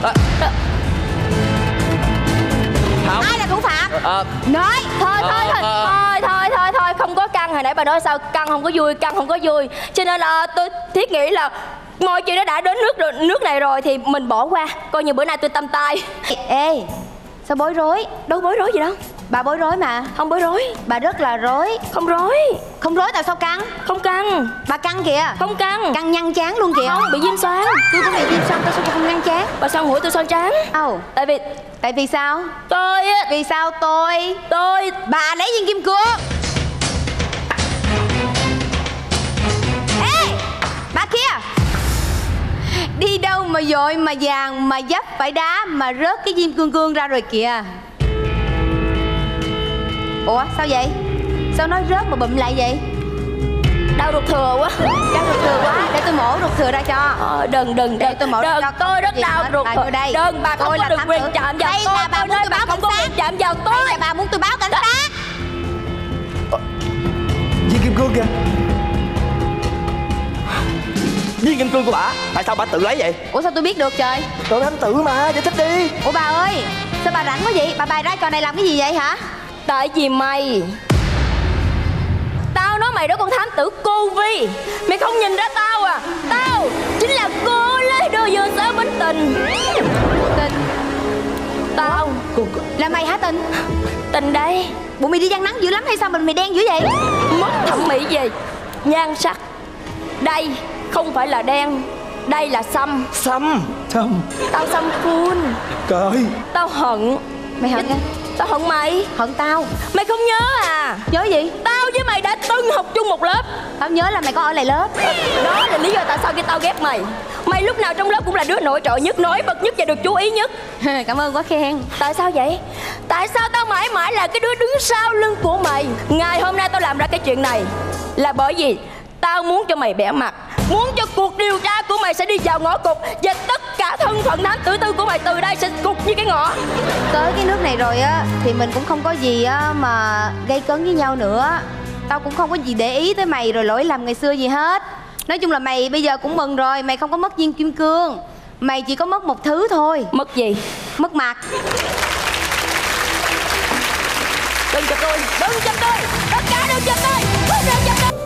Ai là thủ phạm? Nói. Thôi, không có căng. Hồi nãy bà nói sao căng không có vui. Cho nên là tôi thiết nghĩ là mọi chuyện nó đã đến nước này rồi thì mình bỏ qua, coi như bữa nay tôi tâm tay. Ê, sao bối rối? Đâu bối rối gì đâu. Bà bối rối mà. Không bối rối. Bà rất là rối. Không rối. Không rối tại sao căng? Không căng. Bà căng kìa. Không căng. Căng nhăn chán luôn kìa. Không, bị viêm xoang. Tôi cũng bị viêm xoang, tại sao tôi không nhăn chán? Bà sao mũi tôi xoang trán? Tại vì sao? Tôi á. Vì sao tôi? Bà lấy viên kim cương. Ê, bà kia. Đi đâu mà vội mà vàng mà dấp phải đá mà rớt cái viên cương cương ra rồi kìa. Ủa sao vậy? Sao nói rớt mà bụm lại vậy? Đau ruột thừa quá. Đau ruột thừa quá, để tôi mổ ruột thừa ra cho. Đừng. Để tôi mổ ra cho. Tôi rất đau ruột thừa. Đừng, bà không có được quyền chạm vào tôi. Đây là bà muốn tôi báo cảnh sát. Chạm vào tôi. Đây là bà muốn tôi báo cảnh sát. Viên kim cương kìa. Viên kim cương của bà, tại sao bà tự lấy vậy? Ủa sao tôi biết được trời? Tôi thám tử mà, giải thích đi. Ủa bà ơi, sao bà rảnh quá vậy? Bà bày ra trò này làm cái gì vậy hả? Tại vì mày. Tao nói mày đó con thám tử cô Vi. Mày không nhìn ra tao à? Tao chính là cô lấy đưa vô xã Bến Tình. Tình? Tao là mày hả Tình? Tình đây. Bộ mày đi giăng nắng dữ lắm hay sao mà mày đen dữ vậy? Mất thẩm mỹ gì? Nhan sắc. Đây không phải là đen, đây là xăm. Xăm? Tao xăm full. Trời. Tao hận. Mày hận á? Tao hận mày. Hận tao? Mày không nhớ à? Nhớ gì? Tao với mày đã từng học chung một lớp. Tao nhớ là mày có ở lại lớp. Đó là lý do tại sao khi tao ghét mày. Mày lúc nào trong lớp cũng là đứa nổi trội nhất, nổi bật nhất và được chú ý nhất. Cảm ơn quá khen. Tại sao vậy? Tại sao tao mãi mãi là cái đứa đứng sau lưng của mày? Ngày hôm nay tao làm ra cái chuyện này là bởi vì tao muốn cho mày bẻ mặt, muốn cho cuộc điều tra của mày sẽ đi vào ngõ cụt, và tất cả thân phận thám tử tư của mày từ đây sẽ cục như cái ngõ. Tới cái nước này rồi á thì mình cũng không có gì á mà gây cấn với nhau nữa. Tao cũng không có gì để ý tới mày rồi lỗi lầm ngày xưa gì hết. Nói chung là mày bây giờ cũng mừng rồi, mày không có mất viên kim cương. Mày chỉ có mất một thứ thôi. Mất gì? Mất mặt. Đừng chụp tôi, đừng chụp tôi, tất cả đừng chụp tôi, đừng chụp tôi.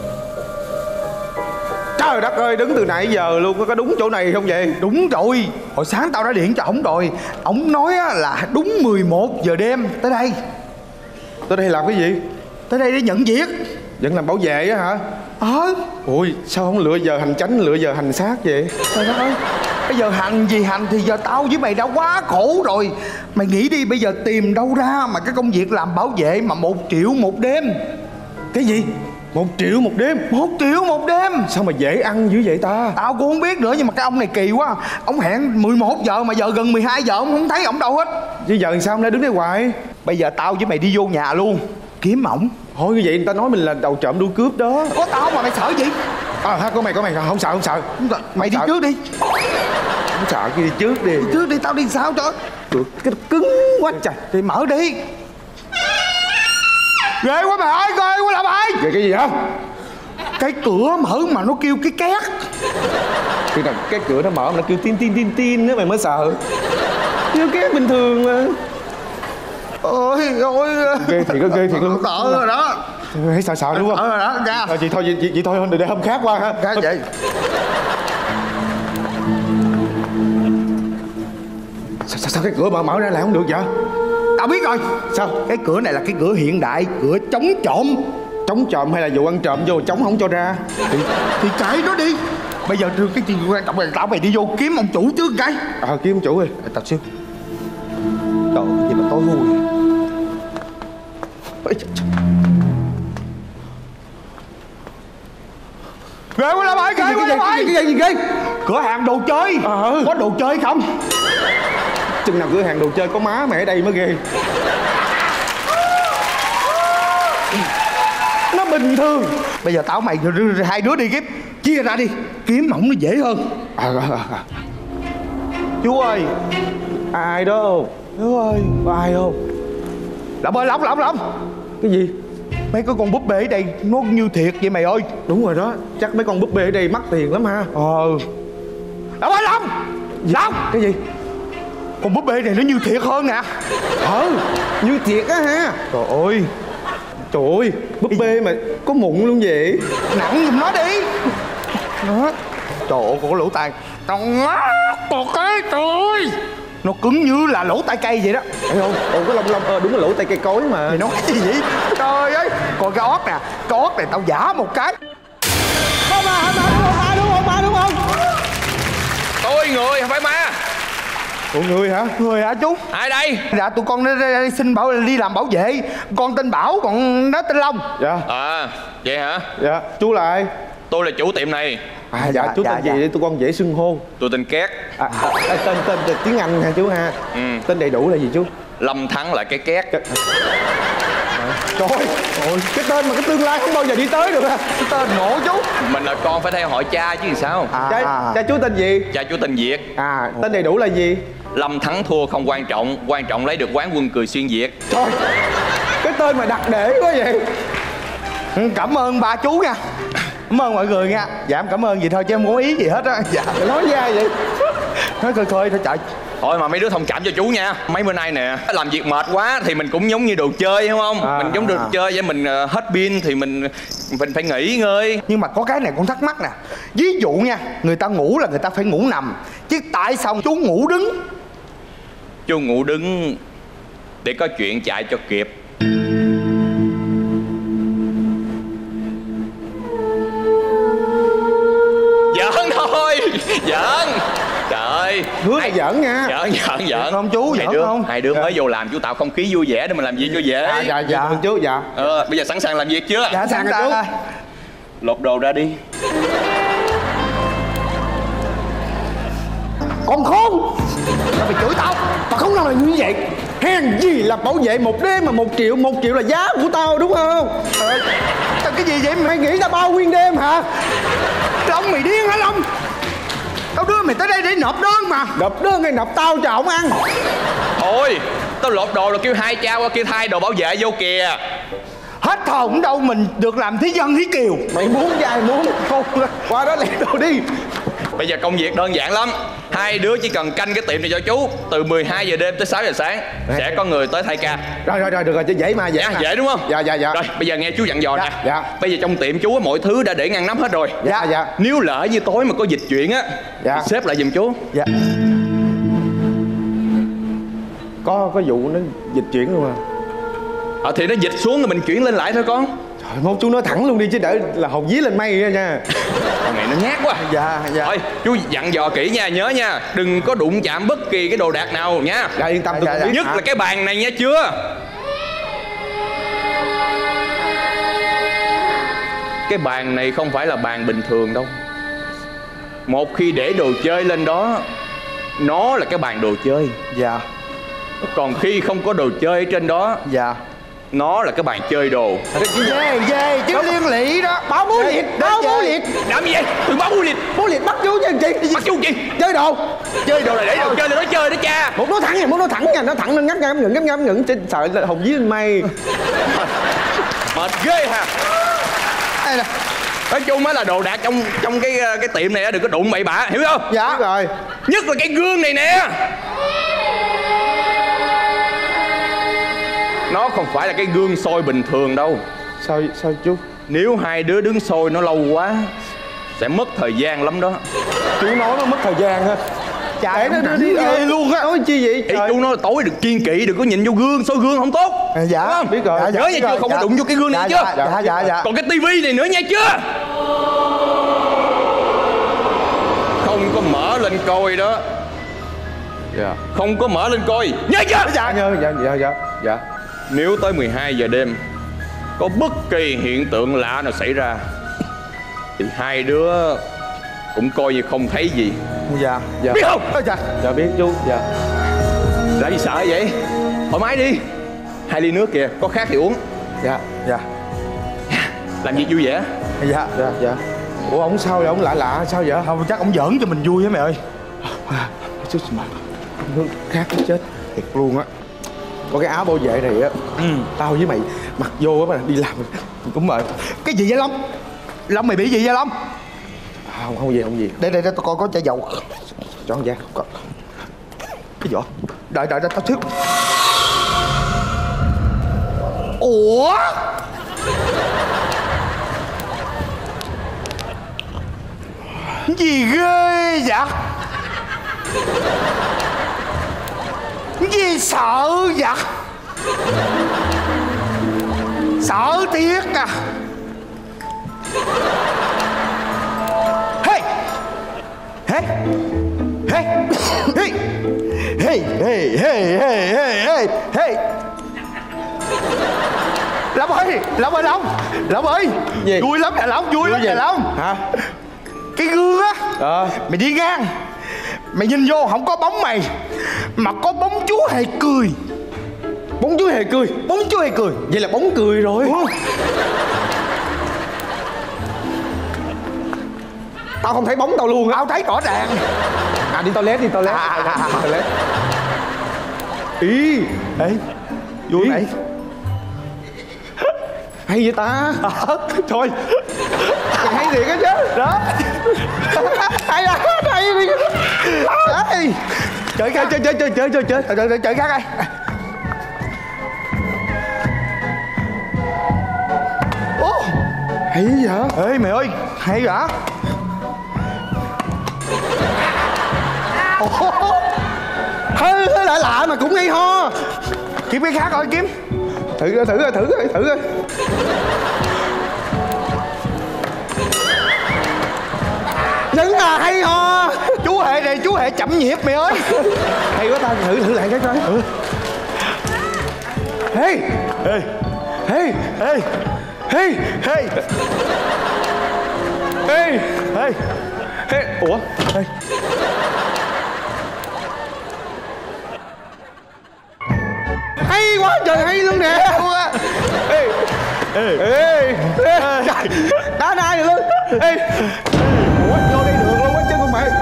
Trời đất ơi, đứng từ nãy giờ luôn, có đúng chỗ này không vậy? Đúng rồi, hồi sáng tao đã điện cho ổng rồi. Ổng nói là đúng 11 giờ đêm tới đây. Tới đây làm cái gì? Tới đây để nhận việc. Vẫn làm bảo vệ á hả? Ui, sao không lựa giờ hành chánh, lựa giờ hành sát vậy? Trời đất ơi, bây giờ hành gì hành thì giờ tao với mày đã quá khổ rồi. Mày nghĩ đi, bây giờ tìm đâu ra mà cái công việc làm bảo vệ mà 1 triệu một đêm. Cái gì? 1 triệu một đêm? 1 triệu một đêm? Sao mà dễ ăn dữ vậy ta? Tao cũng không biết nữa, nhưng mà cái ông này kỳ quá. Ông hẹn 11 giờ mà giờ gần 12 giờ ông không thấy ổng đâu hết. Chứ giờ sao ông lại đứng đây hoài? Bây giờ tao với mày đi vô nhà luôn, kiếm ổng. Thôi như vậy người ta nói mình là đầu trộm đuôi cướp đó. Có tao mà mày sợ gì? Có mày không sợ. Mày đi trước đi. Không sợ, đi trước đi. Đi trước đi, tao đi sao cho cái cứng quá trời. Thì mở đi. Ghê quá mày ơi, ghê quá là mày. Ghê cái gì hả? Cái cửa mở mà nó kêu cái két. Cái cửa nó mở mà nó kêu tin nữa mày mới sợ. Kêu két bình thường mà. Ôi ghê thiệt luôn. Đỡ rồi đó. Thấy sợ đúng không? Rồi đó ra. Thôi chị thôi để hôm khác qua ha. Khác vậy. Sao cái cửa mở ra lại không được vậy? Tao biết rồi. Sao? Cái cửa này là cái cửa hiện đại, cửa chống trộm. Trống trộm hay là vụ ăn trộm vô trống không cho ra? Thì cãi nó đi. Bây giờ cái chuyện quan trọng là tao mày đi vô kiếm ông chủ trước cái. Kiếm ông chủ đi. Tao xíu. Trời ơi, cái gì mà tối vui. Ghê quá Lâm ơi, ghê quá Lâm ơi. Cái gì ghê? Cửa hàng đồ chơi. Có đồ chơi không? Chừng nào cửa hàng đồ chơi có má mẹ ở đây mới ghê. Nó bình thường. Bây giờ tao mày hai đứa đi kiếm. Chia ra đi. Kiếm mỏng nó dễ hơn. Chú ơi. Ai đâu? Chú ơi, có ai không? Lộc ơi, Lộc. Cái gì? Mấy cái con búp bê ở đây nó như thiệt vậy mày ơi. Đúng rồi đó, chắc mấy con búp bê ở đây mắc tiền lắm ha. Lộc ơi, Lộc. Cái gì? Con búp bê này nó như thiệt hơn nè. Như thiệt á ha. Trời ơi, búp bê mà có mụn luôn vậy. Nặng giùm nó đi. Đó. Trời ơi, con lỗ tai. Một cái trời ơi. Nó cứng như là lỗ tai cây vậy đó. Thấy không? Cái lông đúng là lỗ tai cây cối mà. Mày nói cái gì vậy? Trời ơi, coi cái ót nè. Cái ót này tao giả một cái. Có ma đúng không? Tôi người không phải ma. Ủa người hả? Người hả chú? Ai đây? Dạ tụi con xin đi làm bảo vệ. Con tên Bảo, còn nó tên Long. Dạ. Vậy hả? Dạ. Chú là ai? Tôi là chủ tiệm này. Dạ chú tên gì để tụi con dễ xưng hô? Tôi tên Két. Tên tiếng Anh ha chú ha. Tên đầy đủ là gì chú? Lâm Thắng là cái Két. Trời ơi, cái tên mà cái tương lai không bao giờ đi tới được ha. Cái tên ngộ chú. Mình là con phải theo hỏi cha chứ sao. Cha chú tên gì? Cha chú tên Việt. Tên đầy đủ là gì? Lâm Thắng thua không quan trọng, quan trọng lấy được quán quân cười xuyên Việt. Trời, cái tên mà đặc để quá vậy. Cảm ơn ba chú nha. Cảm ơn mọi người nha. Dạ em cảm ơn gì thôi chứ em không có ý gì hết á. Dạ nói ra vậy. Nói khơi thôi trời. Thôi mà mấy đứa thông cảm cho chú nha. Mấy bữa nay nè làm việc mệt quá thì mình cũng giống như đồ chơi hiểu không? Mình giống đồ chơi vậy, mình hết pin thì mình phải nghỉ ngơi. Nhưng mà có cái này con thắc mắc nè. Ví dụ nha, người ta ngủ là người ta phải ngủ nằm, chứ tại sao chú ngủ đứng? Chú ngủ đứng để có chuyện chạy cho kịp. Giỡn thôi. Giỡn. Trời ơi. Hứa là giỡn nha. Giỡn. Không chú, giỡn không? Hai đứa mới vô làm chú tạo không khí vui vẻ để mình làm việc cho dễ. Dạ chú dạ. Bây giờ sẵn sàng làm việc chưa? Dạ sẵn sàng rồi. Lột đồ ra đi. Còn khôn. Tao phải chửi tao. Tao không làm là như vậy. Hèn gì là bảo vệ một đêm mà 1 triệu. 1 triệu là giá của tao đúng không? Tao cái gì vậy? Mày nghĩ tao bao nguyên đêm hả? Long mày điên hả Long? Tao đưa mày tới đây để nộp đơn mà. Nộp đơn hay nộp tao cho ổng ăn? Thôi tao lột đồ là kêu hai cha qua kia thay đồ bảo vệ vô kìa. Hết hồn đâu, mình được làm thí dân thí kiều. Mày muốn dài muốn không? Qua đó lấy đồ đi. Bây giờ công việc đơn giản lắm. Hai đứa chỉ cần canh cái tiệm này cho chú. Từ 12 giờ đêm tới 6 giờ sáng sẽ có người tới thay ca. Rồi được rồi, dễ mà dễ đúng không? Dạ. Rồi bây giờ nghe chú dặn dò nè. Dạ. Bây giờ trong tiệm chú mọi thứ đã để ngăn nắp hết rồi. Dạ. Nếu lỡ như tối mà có dịch chuyển á thì xếp lại giùm chú. Dạ. Có vụ nó dịch chuyển luôn à? Thì nó dịch xuống rồi mình chuyển lên lại thôi con. Trời, mốt chú nói thẳng luôn đi chứ đỡ là hồn dí lên mây nha. Con này nó nhát quá. Dạ. Thôi chú dặn dò kỹ nha, nhớ nha. Đừng có đụng chạm bất kỳ cái đồ đạc nào nha. Dạ yên tâm tôi biết. Nhất là cái bàn này nha chưa? Cái bàn này không phải là bàn bình thường đâu. Một khi để đồ chơi lên đó, nó là cái bàn đồ chơi. Dạ. Còn khi không có đồ chơi ở trên đó, dạ, nó là cái bàn chơi đồ. Về chứ liên lụy đó. Báo bố liệt. Làm gì vậy? Đừng báo bố liệt bắt chú chứ chị. Bắt chú gì? Chơi đồ là để đồ chơi là nó chơi đó cha. Một nó thẳng nha, nó thẳng lên ngắm ngẩn trên sợ là hồng dí lên mây. Mệt ghê ha. Đây nè. Nói chung á là đồ đạc trong cái tiệm này đừng có đụng bậy bạ, hiểu không? Dạ rồi. Nhất là cái gương này nè. Nó không phải là cái gương soi bình thường đâu. Sao chú? Nếu hai đứa đứng soi nó lâu quá sẽ mất thời gian lắm đó. Chú nói nó mất thời gian ha. Để nó đi ghê luôn á. Nói chi vậy? Ý chú nói là tối đừng kiên kỵ, đừng có nhìn vô gương, soi gương không tốt. Dạ. Không? Biết rồi. Nhớ nha chưa, không có đụng vô cái gương này chưa? Dạ. Còn cái tivi này nữa nha chưa? Không có mở lên coi đó. Dạ. Không có mở lên coi, nhớ chưa? Dạ. Nếu tới 12 giờ đêm có bất kỳ hiện tượng lạ nào xảy ra thì hai đứa cũng coi như không thấy gì. Dạ. Biết không? Dạ biết chú. Dạ. Làm gì sợ vậy? Thoải mái đi. 2 ly nước kìa, có khác thì uống. Dạ. Làm việc vui vẻ. Dạ. Ủa ổng sao vậy? Ổng lạ sao vậy? Không, chắc ổng giỡn cho mình vui á mẹ ơi. Chứ mà khác chết thiệt luôn á. Có cái áo bảo vệ này á, tao với mày mặc vô á, mà đi làm mình cũng mệt. Cái gì vậy Long? Long mày bị gì vậy Long? Không gì. Để tao coi có chai dầu. Cho con ra. Cái vỏ. Đợi tao thuyết. Ủa? Gì ghê vậy? Gì sợ vậy? Sợ tiếc à? Hey! Hey! Hey! Hey! Hey! Hey! Hey! Hey! Hey! Hey! Long ơi! Long ơi! Gì? Vui lắm nè Long, vui lắm nè Long. Hả? Cái gương á, mày đi ngang, mày nhìn vô không có bóng mày mà có bóng chú Hề cười. Bóng chú Hề cười? Bóng chú Hề cười. Vậy là bóng cười rồi. Tao không thấy bóng tao luôn. Tao thấy rõ ràng. Đi toilet. Toilet. Ý. Ê, vui mày. Hay vậy ta? Thôi hay thiệt á chứ. Đó. Hay đi. Đấy. Chơi khác đây. Ô, hay vậy? Ê mày ơi, hay vậy? Hơi lạ mà cũng hay ho. Kiếm cái khác coi kiếm. Thử coi. Vẫn là hay ho. Chú Hề này, chú Hề chậm nhịp mày ơi. Hay quá ta, thử lại cái coi. Hey. Ủa? Hay quá trời, hay luôn nè. Đá nai rồi luôn. Ủa, vô đây được luôn á chứ không mày.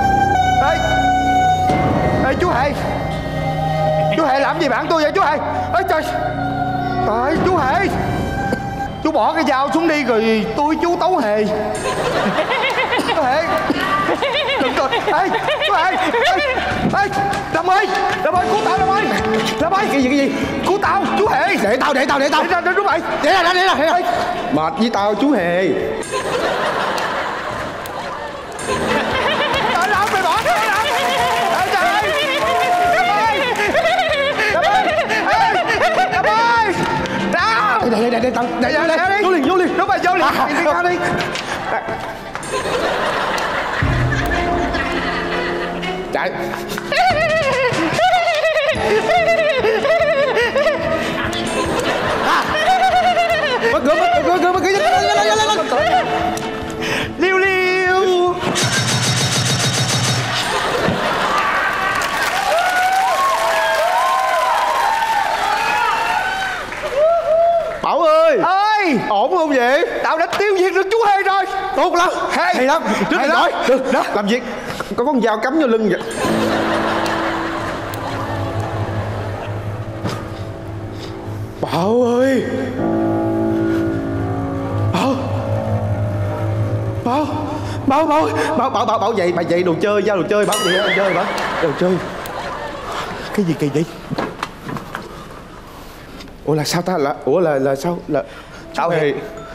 Ê chú Hề làm gì bạn tôi vậy chú Hề? Ê trời. Trời chú Hề. Chú bỏ cái dao xuống đi rồi tôi chú tấu hề. Chú Hề. Đừng rồi. Ê chú Hề. Ê Lâm ơi, cứu tao Lâm ơi. Cái gì? Cứu tao chú Hề. Để tao. Để đúng rồi. Để ra. Mệt với tao chú Hề. Đâu mày bỏ nó đâu. Trời ơi. Lâm ơi. Đâu. Để tao. Vô liền. Đúng rồi, vô liền. Đi ra đi. Chạy. Mất cửa. Liêu. Bảo ơi. Ổn không vậy? Tao đã tiêu diệt được chú Hề rồi. Tốt lắm. Hay lắm. Trước hay lắm. lắm. Được đó. Làm việc. Có con dao cắm vô lưng vậy. Bảo ơi. Bảo vậy, bà vậy đồ chơi, giao đồ chơi, bảo vậy đồ chơi, bảo đồ chơi. Cái gì kỳ vậy? Ủa là sao ta là là sao là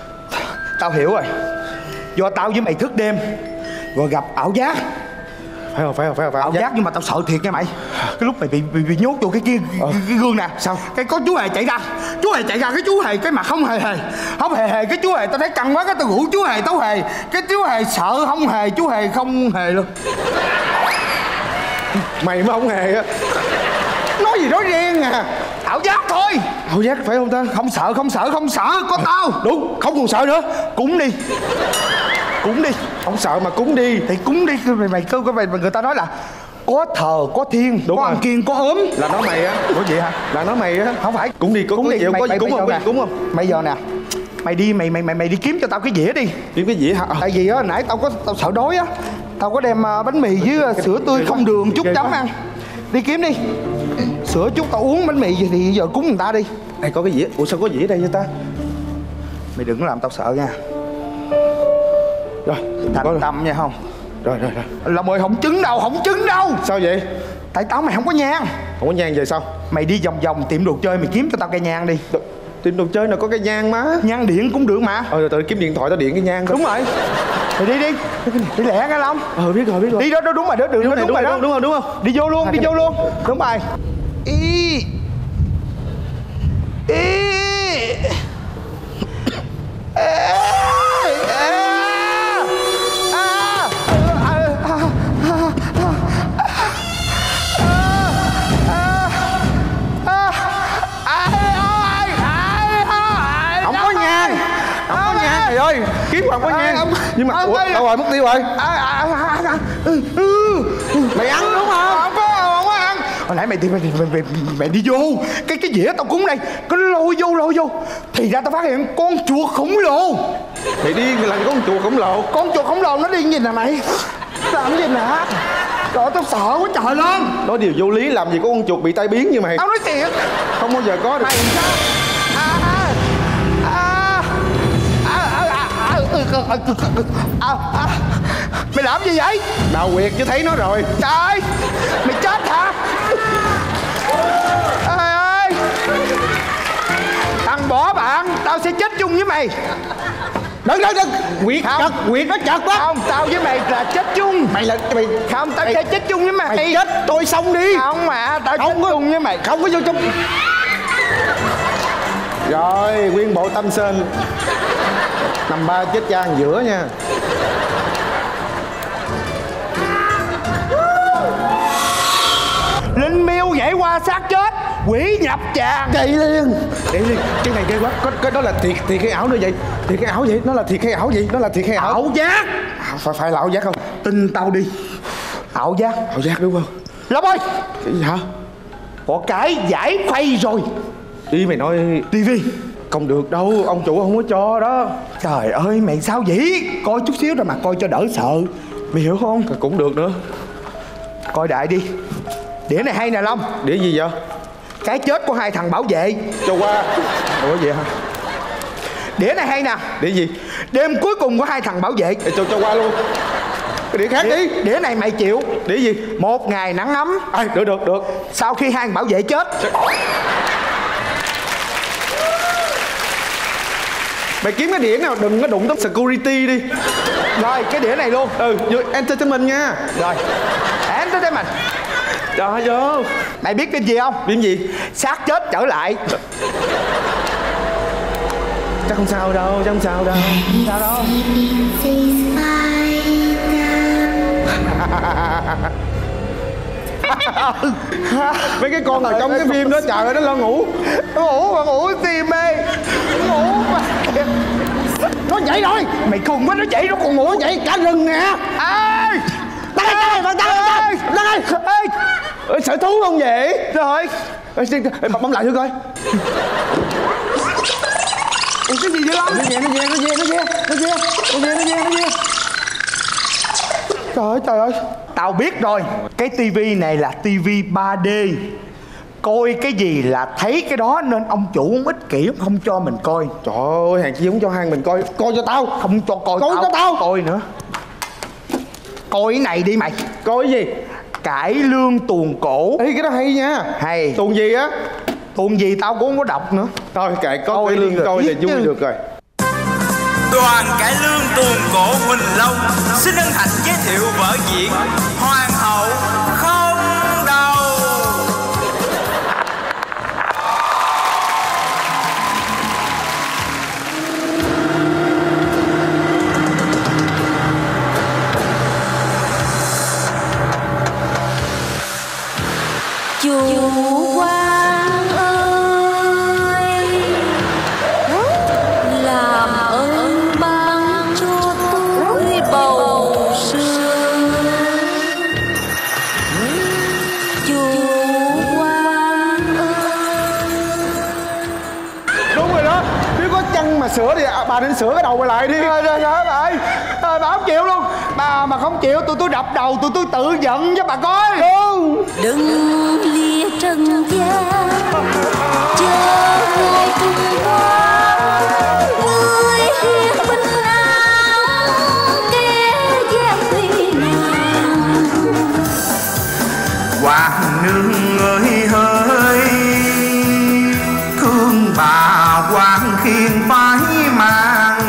Tao hiểu rồi. Do tao với mày thức đêm rồi gặp ảo giác. Phải không? Ảo giác nhưng mà tao sợ thiệt nha mày. Cái lúc mày bị nhốt vô cái gương nè. Sao? Cái có chú Hề chạy ra. Chú Hề chạy ra, cái chú Hề cái mặt không hề. Không hề, cái chú Hề tao thấy căng quá, cái tao rủ chú Hề tấu hề. Cái chú Hề sợ không hề, chú Hề không hề luôn. Mày mới không hề á. Nói gì nói riêng à. Ảo giác thôi. Ảo giác phải không ta? Không sợ, có tao. Đúng, không còn sợ nữa. Cúng đi. Không sợ mà cúng đi. Thì cúng đi, mày người ta nói là có thờ, có thiên, đúng có rồi. ăn kiêng, có ốm. Là nói mày á. Ủa vậy hả? Là nói mày á. Không phải. Cúng đi, có gì không? Có gì cúng không? Có gì cúng không? Bây giờ nè, mày đi kiếm cho tao cái dĩa đi. Kiếm cái dĩa hả? Tại vì á nãy tao sợ đói á. Tao có đem bánh mì với sữa tươi không đường chút chấm ăn. Đi kiếm đi. Sữa chút tao uống bánh mì gì thì giờ cúng người ta đi. Đây có cái dĩa. Ủa sao có dĩa đây vậy ta? Mày đừng có làm tao sợ nha. Rồi, thành tâm nha không? Rồi. Lòng ơi, không trứng đâu. Sao vậy? Tại tao mày không có nhang. Không có nhang về sao? Mày đi vòng tiệm đồ chơi mày kiếm cho tao cây nhang đi. Tiệm đồ chơi nào có cây nhang má. Nhang điện cũng được mà. Tự kiếm điện thoại tao điện cái nhang coi. Đúng rồi. Mày đi lẹ nghe Long. Biết rồi. Đi đó đúng rồi đó, đường đó đúng rồi đó. Đúng không? Đi vô luôn. Đúng rồi. Ý. Không có nhang thầy ơi. Kiếm không có nhang. Nhưng mà ủa đâu rồi, mất tiêu rồi. Mày ăn đúng không? Không có ăn. Hồi nãy mày đi vô cái dĩa tao cúng đây, cái lôi vô thì ra tao phát hiện con chuột khổng lồ. Mày đi làm con chuột khổng lồ. Con chuột khổng lồ nó đi nhìn nè mày. Làm gì nè. Trời ơi, tao sợ quá trời luôn. Nói điều vô lý, làm gì có con chuột bị tai biến như mày. Tao nói thiệt. Không bao giờ có được. Mày sao? Mày làm gì vậy? Đào quyệt chứ thấy nó rồi. Trời ơi, mày chết hả? Trời ơi, thằng bỏ bạn, tao sẽ chết chung với mày. Đừng quyệt nó chật quá. Không, tao với mày là chết chung. Mày không, tao sẽ chết chung với mày. Mày chết tôi xong đi. Không mà, tao chết chung với mày. Không có vô chung. Rồi, nguyên bộ tâm sên nằm ba chết cha giữa nha. Linh miêu nhảy qua xác chết, quỷ nhập tràng. Chạy liền. Cái này ghê quá. Cái đó là thiệt hay ảo nữa vậy? Thiệt hay ảo vậy? Nó là thiệt hay ảo vậy? Nó là thiệt hay ảo? Ảo giác. Phải là ảo giác không? Tin tao đi. Ảo giác. Ảo giác đúng không? Long ơi. Cái gì hả? Có cái giải khuây rồi. Đi mày nói tivi. Không được đâu, ông chủ không có cho đó. Trời ơi mày sao vậy? Coi chút xíu rồi mà coi cho đỡ sợ. Mày hiểu không? Cũng được nữa. Coi đại đi. Đĩa này hay nè Long. Đĩa gì vậy? Cái chết của hai thằng bảo vệ. Cho qua. Ủa vậy hả? Đĩa này hay nè. Đĩa gì? Đêm cuối cùng của hai thằng bảo vệ. Cho qua luôn. Cái đĩa khác đi. Đĩa này mày chịu. Đĩa gì? Một ngày nắng ấm. Được. Sau khi hai thằng bảo vệ chết. Mày kiếm cái đĩa nào đừng có đụng tới security đi. Rồi cái đĩa này luôn. Vô entertainment nha. Rồi entertainment. Trời ơi. Mày biết phim gì không? Phim gì? Xác chết trở lại. Chắc không sao đâu. Sao đâu? Mấy cái con ở trong cái phim đó trời ơi nó lo ngủ. Nó ngủ si mê. Ngủ mà. Nó chạy rồi. Mày khùng quá, nó chạy nó còn ngủ. Nó chạy cả rừng nè. Ê Đăng ơi. Sở thú không vậy? Rồi. Bấm lại thử coi. Cái gì vậy Long? Nó về. Trời ơi. Tao biết rồi. Cái tivi này là tivi 3D. Coi cái gì là thấy cái đó nên ông chủ ông ích kỷ không cho mình coi. Trời ơi, hàng chi không cho hai mình coi. Coi cho tao. Không cho coi. Coi cho tao. Coi nữa. Coi cái này đi mày. Coi cái gì? Cải lương tuồng cổ. Ê cái đó hay nha. Hay. Tuồng gì á? Tuồng gì tao cũng không có đọc nữa. Thôi kệ, có cải lương coi là vui được rồi. Đoàn cải lương tuồng cổ Huỳnh Long xin hân hạnh giới thiệu vở diễn Hoàng hậu Sửa đi, bà nên sửa cái đầu bà lại đi. Bà ơi, bà không chịu luôn. Bà mà không chịu tôi đập đầu, tôi tự giận cho bà coi. Đừng lìa trần gian, chờ ngày cùng qua. Người hiền bình an, kẻ gian thủy nàng. Hoàng nương ơi hỡi, thương bà Hoàng khiên phái mang,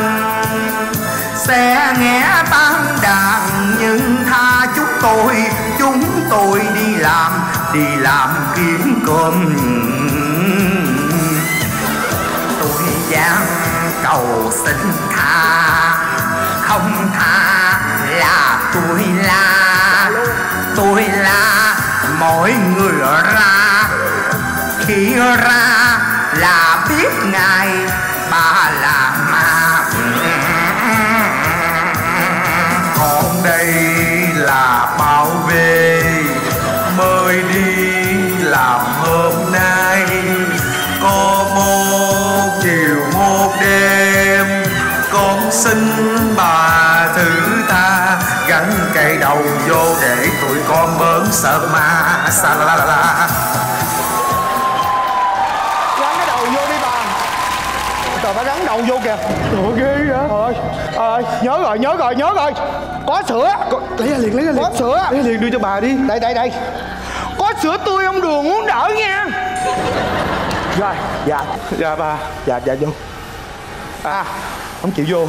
sẽ nghe tan đàn nhưng tha chúng tôi đi làm kiếm cơm. Tôi gian cầu xin tha, không tha là tôi là mọi người ra, khi ra là biết ngài bà là ma. Còn đây là bảo vệ mời đi làm hôm nay, có một chiều một đêm, con xin bà thứ tha, gắn cây đầu vô để tụi con bớm sợ ma. Sa la la la. Trời, bà gắn đầu vô kìa. Trời ghê vậy. Nhớ rồi. Có sữa. Lấy ra liền. Có sữa. Lấy ra liền, đưa cho bà đi. Đây. Có sữa tươi ông Đường uống đỡ nha. Rồi, dạ bà. Dạ vô. Không chịu vô.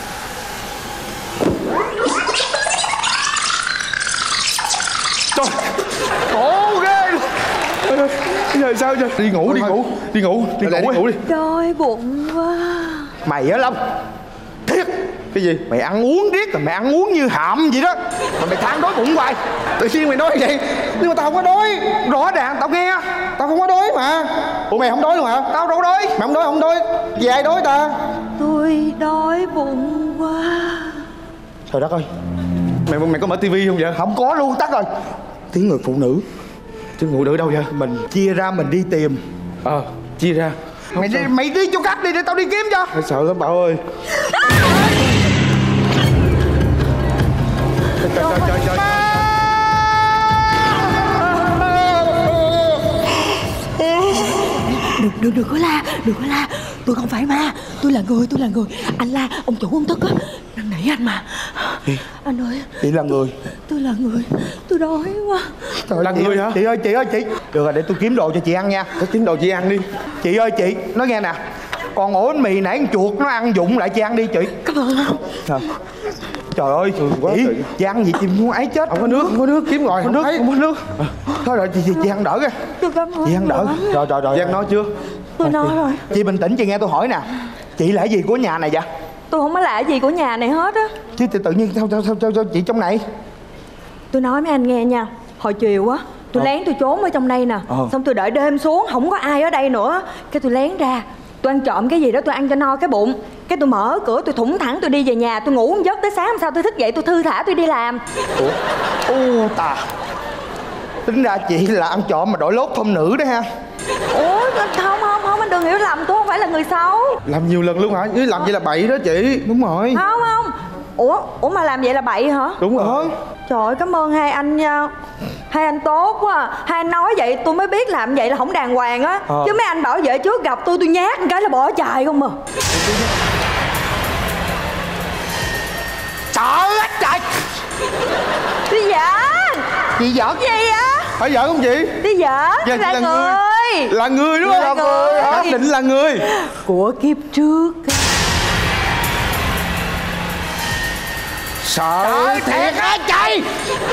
Trời, khổ ghê. Giờ sao giờ? Đi ngủ đi. Đói bụng quá. Mày á Long, thiệt. Cái gì? Mày ăn uống riết rồi mày ăn uống như hạm vậy đó, mà mày than đói bụng hoài. Tự nhiên mày nói vậy? Nhưng mà tao không có đói. Rõ ràng tao nghe, tao không có đói mà. Ủa mày không đói luôn hả? Tao đâu đói. Mày không đói. Vì ai đói ta? Tôi đói bụng quá. Trời đất ơi. Mày có mở tivi không vậy? Không có luôn, tắt rồi. Tiếng người phụ nữ. Tiếng phụ nữ đâu vậy? Mình chia ra mình đi tìm. Chia ra. Mày đi chỗ cắt đi để tao đi kiếm cho. Mày sợ lắm Bảo ơi. Trời. Đừng có la. Tôi không phải ma. Tôi là người. Anh la, ông chủ ông tức á. Năn nỉ anh mà. Anh ơi. Chị là người. Tôi là người. Tôi đói quá. Trời, là người hả? Chị ơi. Được rồi, để tôi kiếm đồ cho chị ăn nha. Tôi kiếm đồ chị ăn đi. Chị ơi, chị nói nghe nè. Còn ổ bánh mì nãy con chuột nó ăn dụng lại chị ăn đi chị. Cảm ơn không? Trời ơi, chị ăn gì chị muốn ấy chết. Không có nước, kiếm rồi. Không có nước. Thôi rồi chị ăn đỡ kìa. Tôi cảm ơn. Chị ăn đỡ. Rồi. Chị ăn nói chưa? Tôi nói rồi. Chị bình tĩnh, chị nghe tôi hỏi nè. Chị là cái gì của nhà này vậy? Tôi không có là gì của nhà này hết á. Chứ tự nhiên sao chị trong này? Tôi nói mấy anh nghe nha. Hồi chiều á, tôi lén tôi trốn ở trong đây nè. Xong tôi đợi đêm xuống, không có ai ở đây nữa. Cái tôi lén ra, tôi ăn trộm cái gì đó, tôi ăn cho no cái bụng. Cái tôi mở cửa, tôi thủng thẳng, tôi đi về nhà. Tôi ngủ một giấc tới sáng hôm sau tôi thức dậy, tôi thư thả tôi đi làm. Ủa? Tà. Tính ra chị là ăn trộm mà đội lốt phong nữ đó ha. Ủa không, anh đừng hiểu lầm, tôi không phải là người xấu. Làm nhiều lần luôn hả? Chứ làm vậy là bậy đó chị. Đúng rồi. Không. Ủa mà làm vậy là bậy hả? Đúng rồi. Trời ơi, cảm ơn hai anh nha. Hai anh tốt quá. Hai anh nói vậy tôi mới biết làm vậy là không đàng hoàng á. Chứ mấy anh bảo vệ trước gặp tôi nhát một cái là bỏ chạy không mà. Trời trời. Đi giỡn. Chị giỡn gì á? Phải giỡn không chị? Đi giỡn. Là người. Là người đúng không? Là người. Xác định là người của kiếp trước. Sợ thiệt á trời.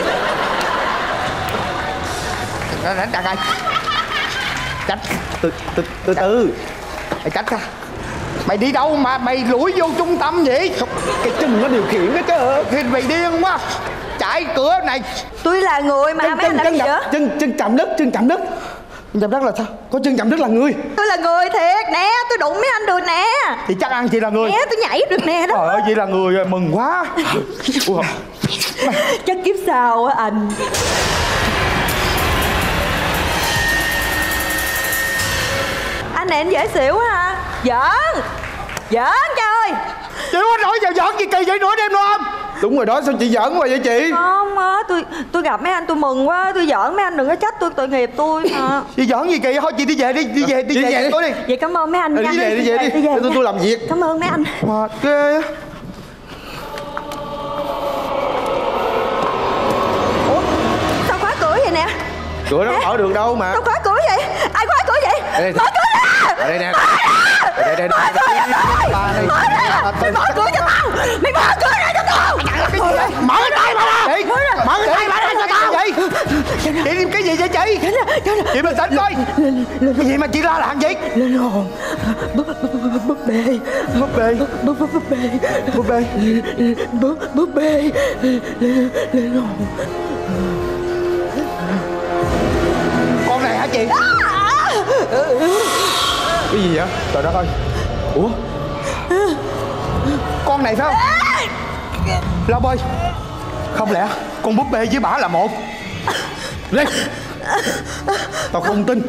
Tránh ơi. Tránh. Từ từ. Mày tránh ra. Mày đi đâu mà mày lủi vô trung tâm vậy? Cái chân nó điều khiển đó chứ. Thì mày điên quá. Chạy cửa này. Tôi là người mà mấy anh làm gì vậy? Chân chạm đất. Chạm đất là sao? Có chân chạm đất là người. Tôi là người thiệt nè, tôi đụng mấy anh được nè. Thì chắc ăn chị là người. Nè, tôi nhảy được nè đó. Trời ơi, chị là người rồi, mừng quá. Chắc kiếp sau á anh. Anh này anh dễ xỉu quá ha. Giỡn trời. Chị có nói giờ giỡn gì kỳ vậy nữa đêm nữa không? Đúng rồi đó, sao chị giỡn hoài vậy chị? Không á, tôi gặp mấy anh tôi mừng quá, tôi giỡn mấy anh đừng có trách tôi tội nghiệp tôi mà. Chị giỡn gì kỳ, thôi chị đi về đi, đi về tối đi. Vậy cảm ơn mấy anh nha. Đi về đi. Tôi làm việc. Cảm ơn mấy anh. Mệt ghê. Ủa, sao khóa cửa vậy nè? Cửa nó mở được đâu mà. Sao khóa cửa vậy? Ai khóa cửa vậy? Mở cửa ra. Ở đây nè. Đây. Mở cửa cho tao. Mày mở cửa cho tao. Mày mở cửa ra cho tao. Mở cái tay mà ra. Mở cái tay mà ra cho tao. Chị làm cái gì vậy chị? Chị bình tĩnh coi. Cái gì mà chị la làng vậy? Linh hồn. Búp bê. Linh hồn. Con này hả chị? Cái gì vậy? Trời đất ơi. Ủa? Con này phải không? Long ơi, không lẽ con búp bê với bả là một? Lên. Tao không tin.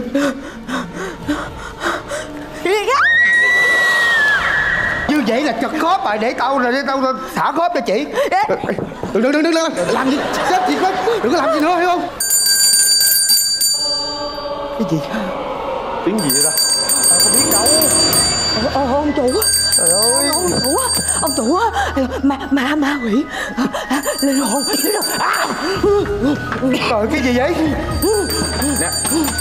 Như vậy là chật khớp rồi, để tao xả khớp cho chị. Đừng làm gì chết chị khớp. Đừng có làm gì nữa hiểu không? Cái gì? Tiếng gì vậy ta? Tao không biết đâu. Ông chủ. Trời ơi. Ông chủ á. Ma quỷ. Linh hồn. Trời, cái gì vậy? Nè.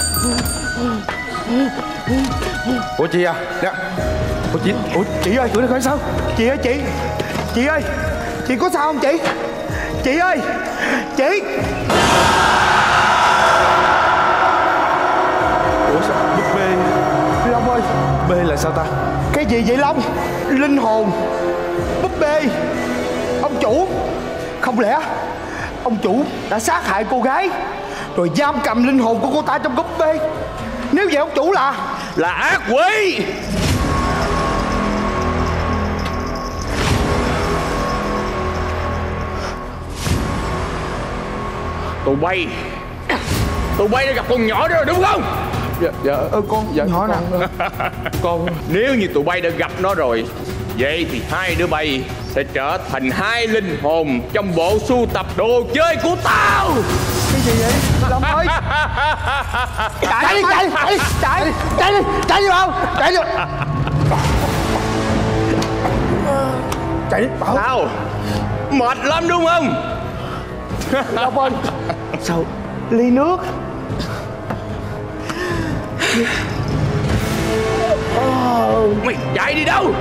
Ủa chị à? Nè. Ủa chị ơi, tụi nó coi sao? Chị ơi chị. Chị ơi. Chị có sao không chị? Chị ơi. Chị. Ủa sao? Búp bê. Long ơi. Bê là sao ta? Cái gì vậy Long? Linh hồn. Búp bê. Ông chủ. Không lẽ ông chủ đã sát hại cô gái rồi giam cầm linh hồn của cô ta trong búp bê? Nếu vậy ông chủ là ác quỷ. Tụi bay đã gặp con nhỏ đó rồi đúng không? Dạ con. Dạ nhỏ nè. Con. Nếu như tụi bay đã gặp nó rồi, vậy thì hai đứa bay sẽ trở thành hai linh hồn trong bộ sưu tập đồ chơi của tao. Cái gì vậy? Long ơi. Chạy đi không? Chạy đi. Chạy đi. Sao? Mệt lắm đúng không? Long ơi. Sao? Ly nước. Mày chạy đi đâu?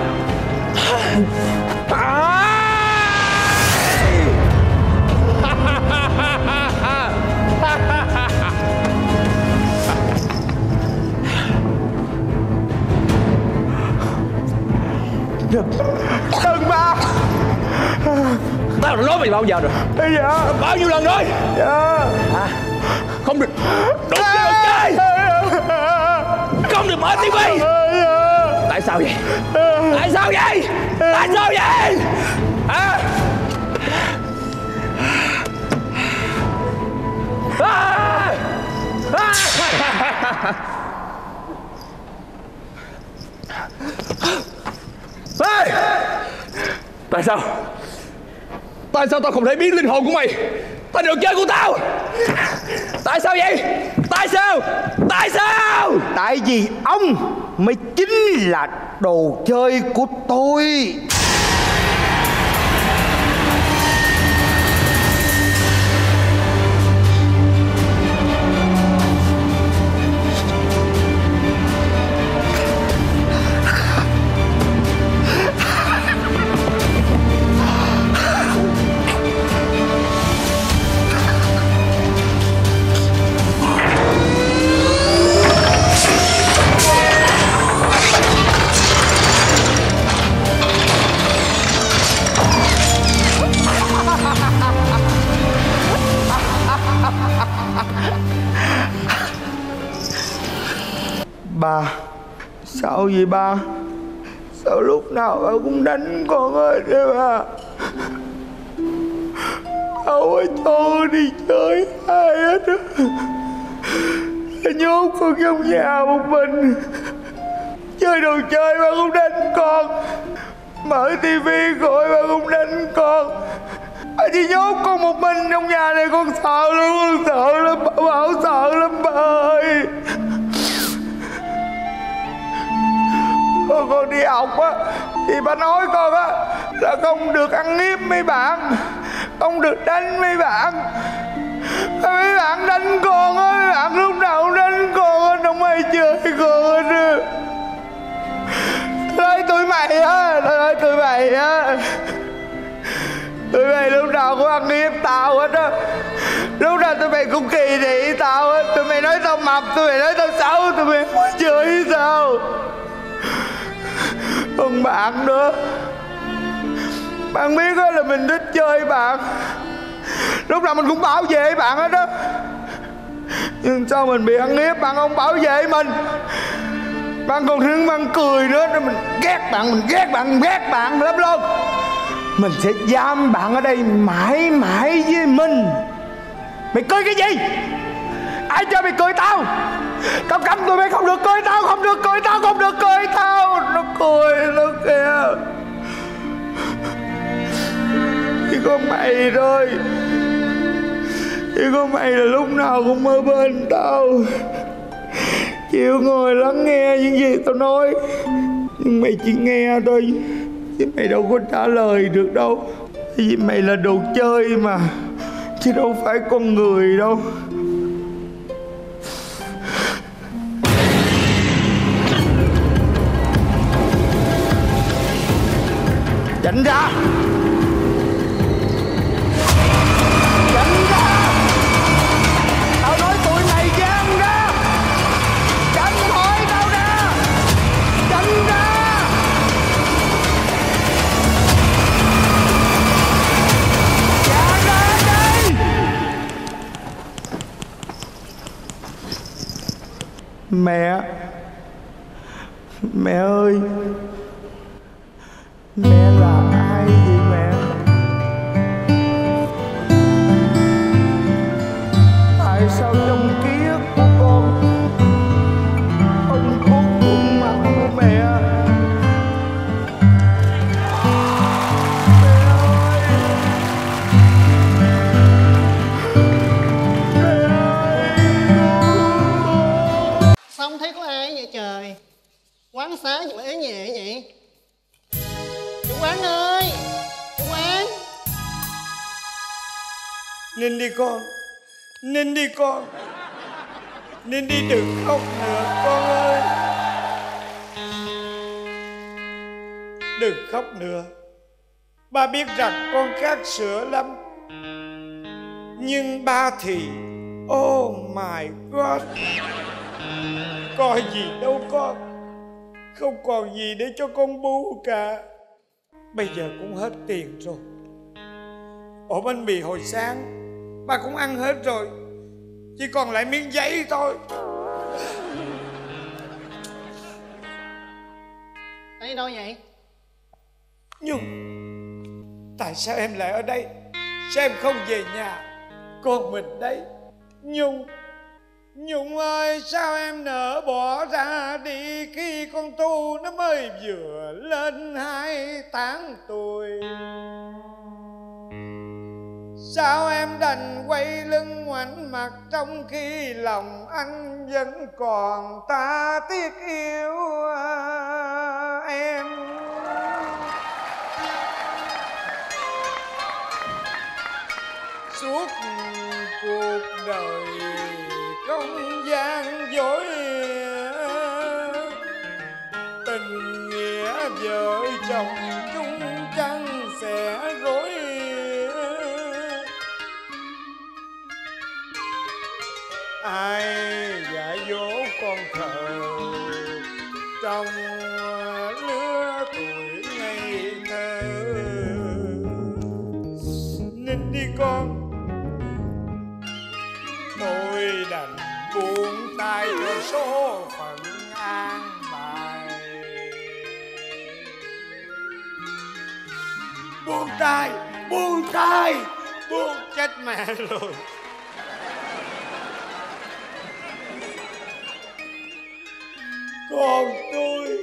Đừng ba. Tao đã nói mày bao giờ rồi? Dạ. Bao nhiêu lần rồi? Dạ. Không được đụng cái đồ chơi. Không được mở tivi. Tại sao vậy? Tại sao vậy? Tại sao vậy? Hả? Tại sao? Tại sao tao không thể biến linh hồn của mày thành đồ chơi của tao? Tại sao vậy? Tại sao? Tại sao? Tại vì ông mới chính là đồ chơi của tôi. Ba, sao vậy ba? Sao lúc nào ba cũng đánh con ơi vậy ba? Đâu có cho đi chơi ai hết á. Nhốt con trong nhà một mình. Chơi đồ chơi ba cũng đánh con. Mở tivi gọi ba cũng đánh con. Ba chỉ nhốt con một mình trong nhà này, con sợ lắm, con sợ lắm. Ba bảo sợ lắm ba ơi. Con đi học á thì ba nói con á là không được ăn hiếp mấy bạn, không được đánh mấy bạn. Mấy bạn đánh con á, mấy bạn lúc nào cũng đánh con á, không ai chơi con hết. Nói tụi mày á, nói tụi mày á, tụi mày lúc nào cũng ăn hiếp tao hết á. Lúc nào tụi mày cũng kỳ thị tao hết. Tụi mày nói tao mập, tụi mày nói tao xấu, tụi mày không chơi sao? Còn bạn nữa, bạn biết đó là mình thích chơi bạn, lúc nào mình cũng bảo vệ bạn hết đó. Nhưng sao mình bị ăn hiếp bạn không bảo vệ mình, bạn còn đứng bạn cười nữa. Mình ghét bạn, mình ghét bạn, mình ghét bạn lắm luôn. Mình sẽ giam bạn ở đây mãi mãi với mình. Mày cười cái gì? Ai cho mày cười tao? Tao cấm tụi mày không được cười tao, không được cười tao, không được cười tao. Nó cười nó kìa. Chỉ có mày thôi, chỉ có mày là lúc nào cũng ở bên tao, chịu ngồi lắng nghe những gì tao nói. Nhưng mày chỉ nghe thôi, chứ mày đâu có trả lời được đâu. Vì mày là đồ chơi mà, chứ đâu phải con người đâu. Tránh ra! Tránh ra! Tao nói tụi mày gian ra! Tránh khỏi tao ra! Tránh ra! Ra ra đây! Mẹ! Mẹ ơi! Mẹ là ai vậy mẹ? Tại sao trong ký ức của con không có khuôn mặt của mẹ? Sao không thấy có ai vậy trời? Quán xá gì mà ế nhẹ vậy? Chủ quán ơi! Chủ quán! Ninh đi con, Ninh đi con, Ninh đi đừng khóc nữa con ơi. Đừng khóc nữa. Ba biết rằng con khát sữa lắm, nhưng ba thì oh my god, có gì đâu con, không còn gì để cho con bú cả. Bây giờ cũng hết tiền rồi. Ổ bánh mì hồi sáng ba cũng ăn hết rồi, chỉ còn lại miếng giấy thôi. Đây đâu vậy? Nhung, tại sao em lại ở đây? Sao em không về nhà con mình đấy? Nhung, Nhung ơi, sao em nỡ bỏ ra đi khi con Tu nó mới vừa lên 2 tháng tuổi? Sao em đành quay lưng ngoảnh mặt trong khi lòng anh vẫn còn ta tiếc yêu em? Suốt cuộc đời không gian dối, tình nghĩa vợ chồng chung chăn sẽ rối. Ai dạy dỗ con thơ trong lứa tuổi ngây thơ? Ninh đi con, tôi đành buông tay cho số phận an bài. Buông tay, buông tay, buông chết mẹ rồi. Còn tôi,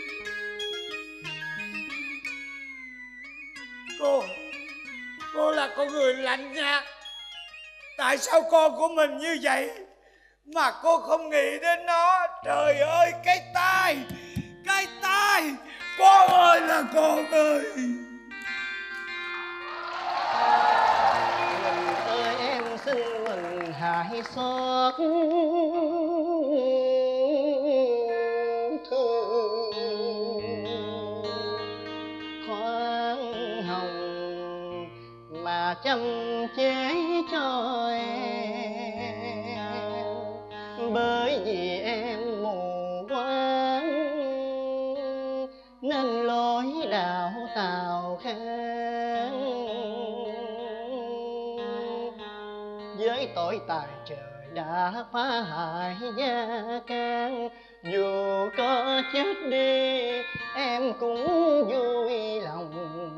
cô là con người lạnh nhạt. Tại sao con của mình như vậy mà cô không nghĩ đến nó? Trời ơi, cái tai, con ơi là con ơi. Mình ơi em xin mình hãy xót thương, khoan hồng mà chăm chế cho em, bởi vì em mù quáng nên lối đạo tào kháng. Với tội tài trời đã phá hại gia can, dù có chết đi em cũng vui lòng.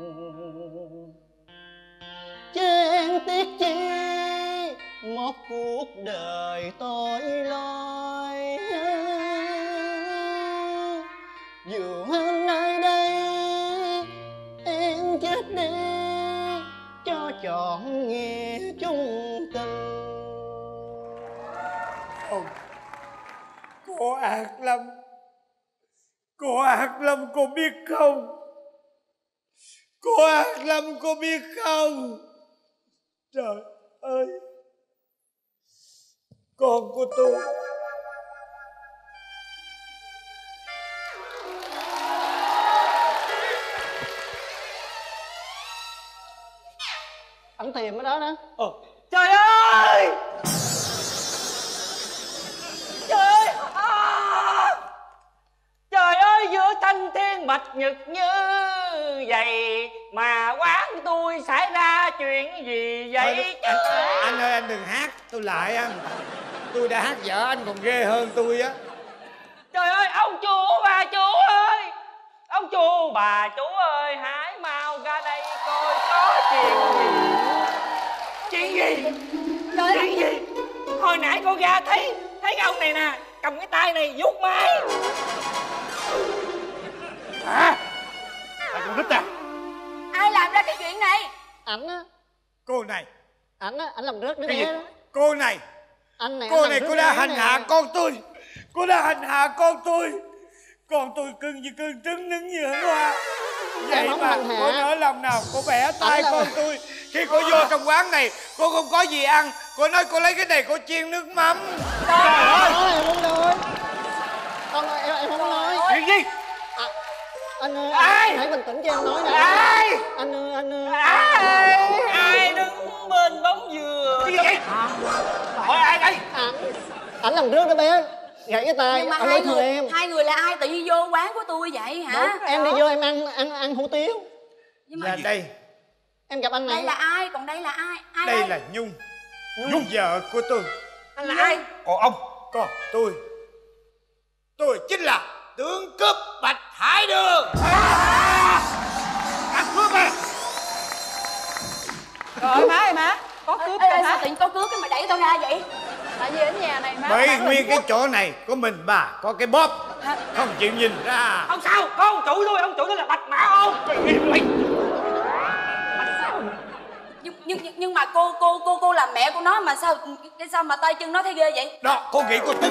Chán tiếc chi một cuộc đời tội lỗi, dù hôm nay đây em chết đi cho trọn nghĩa chung tình. Cô ác lắm, cô ác lắm, cô biết không? Cô ác lắm, cô biết không? Trời ơi, con của tôi. Anh tìm ở đó đó. Trời ơi! Trời ơi! Trời ơi, giữa thanh thiên bạch nhật như vậy mà quán tôi xảy ra chuyện gì vậy? Anh ơi, anh đừng hát, tôi lại anh. Tôi đã hát dở anh còn ghê hơn tôi á. Trời ơi, ông chủ bà chủ ơi! Ông chủ bà chủ ơi, hãy mau ra đây coi có chuyện gì. Chuyện gì? Chuyện gì? Hồi nãy con ra thấy cái ông này nè, cầm cái tay này vuốt máy. Hả? Anh con nít à? Ai làm ra cái chuyện này? Ảnh á. Cô này. Ảnh á, ảnh làm rớt đứa Cái bé gì? đó. Cô này. Anh này. Cô này, cô đã hành hạ con tôi. Cô đã hành hạ con tôi. Con tôi cưng như cưng trứng, nứng như hương hoa. Vậy mà cô nỡ lòng nào cô bẻ tay con tôi. Khi cô vô trong quán này, cô không có gì ăn. Cô nói cô lấy cái này cô chiên nước mắm. Trời ơi! Em không nói. Con ơi, em không nói. Chuyện gì? Anh ơi, ai? hãy bình tĩnh cho em nói đã. Ai? Anh ơi, anh ơi. Ai đứng bên bóng dừa? Cái gì vậy? Hỏi ai đây? Ảnh làm rớt đứa bé. Gãy cái tay. Nhưng mà hai người là ai tự nhiên vô quán của tôi vậy hả? Đúng, em đi vô em ăn hủ tiếu. Nhưng mà Là đây. Em gặp anh này. Đây là ai? Còn đây là ai? Ai đây là Nhung. Nhung vợ của tôi. Anh là ai? Còn tôi chính là tướng cướp Bạch Hải Đường. Ăn cướp à? Rồi má, có cướp Ê, rồi sao hả? tự nhiên có cướp cái mày đẩy tao ra vậy? Tại vì ở nhà này má. Bởi nguyên cái chỗ này của mình bà có cái bóp. Không chịu nhìn ra. Không sao, có ông chủ tôi, ông chủ tôi là Bạch Mã Ôn. Nhưng mà cô là mẹ của nó mà sao mà tay chân nó thấy ghê vậy? Đó, cô nghĩ cô tức.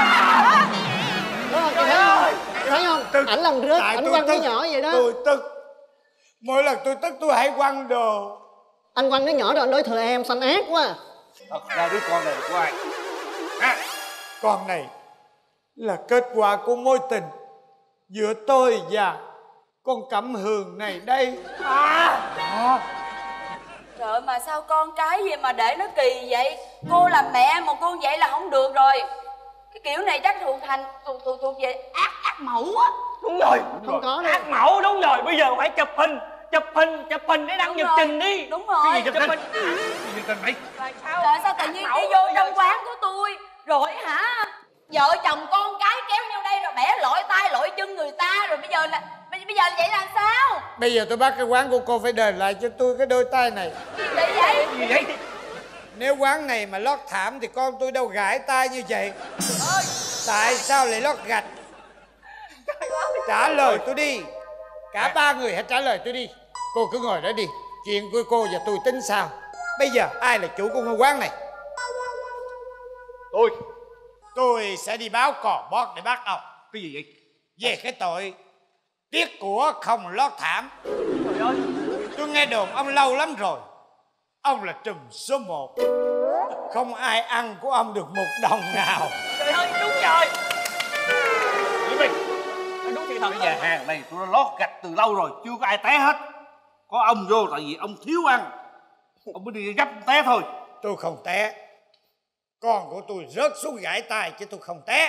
Thấy không? Ảnh làm rớt, ảnh quăng cái nhỏ vậy đó. Tôi tức. Mỗi lần tôi tức tôi hãy quăng đồ. Anh quăng cái nhỏ rồi anh đối thừa em, xanh ác quá. Thật ra đứa con này của ai? Con này là kết quả của mối tình giữa tôi và con Cẩm Hường này đây. Trời ơi, mà sao con cái gì mà để nó kỳ vậy? Cô là mẹ mà cô vậy là không được rồi. Cái kiểu này chắc thuộc về ác mẫu á. Đúng rồi, không có đâu. Ác mẫu đúng rồi, bây giờ phải chụp hình để đăng nhật trình đi. Đúng rồi. Cái gì chụp hình? Chụp hình mày? Trời sao tự nhiên đi vô trong quán của tôi rồi hả? Vợ chồng con cái kéo nhau đây rồi bẻ Bây giờ vậy làm sao? Bây giờ tôi bắt cái quán của cô phải đền lại cho tôi cái đôi tay này. Gì vậy? Nếu quán này mà lót thảm thì con tôi đâu gãi tay như vậy. Tại sao lại lót gạch? Trả lời tôi đi. Cả ba người hãy trả lời tôi đi. Cô cứ ngồi đó đi. Chuyện của cô và tôi tính sao. Bây giờ ai là chủ của ngôi quán này? Tôi sẽ đi báo cò bót để bắt ông. Cái gì vậy? Về cái tội tiếc của không lót thảm. Tôi nghe đồn ông lâu lắm rồi. Ông là trùm số 1. Không ai ăn của ông được 1 đồng nào. Trời ơi, đúng rồi. Diễm My, nói đúng sự thật. Cái nhà hàng này tôi đã lót gạch từ lâu rồi, chưa có ai té hết. Có ông vô tại vì ông thiếu ăn, ông mới đi gấp té thôi. Tôi không té. Con của tôi rớt xuống gãy tay chứ tôi không té.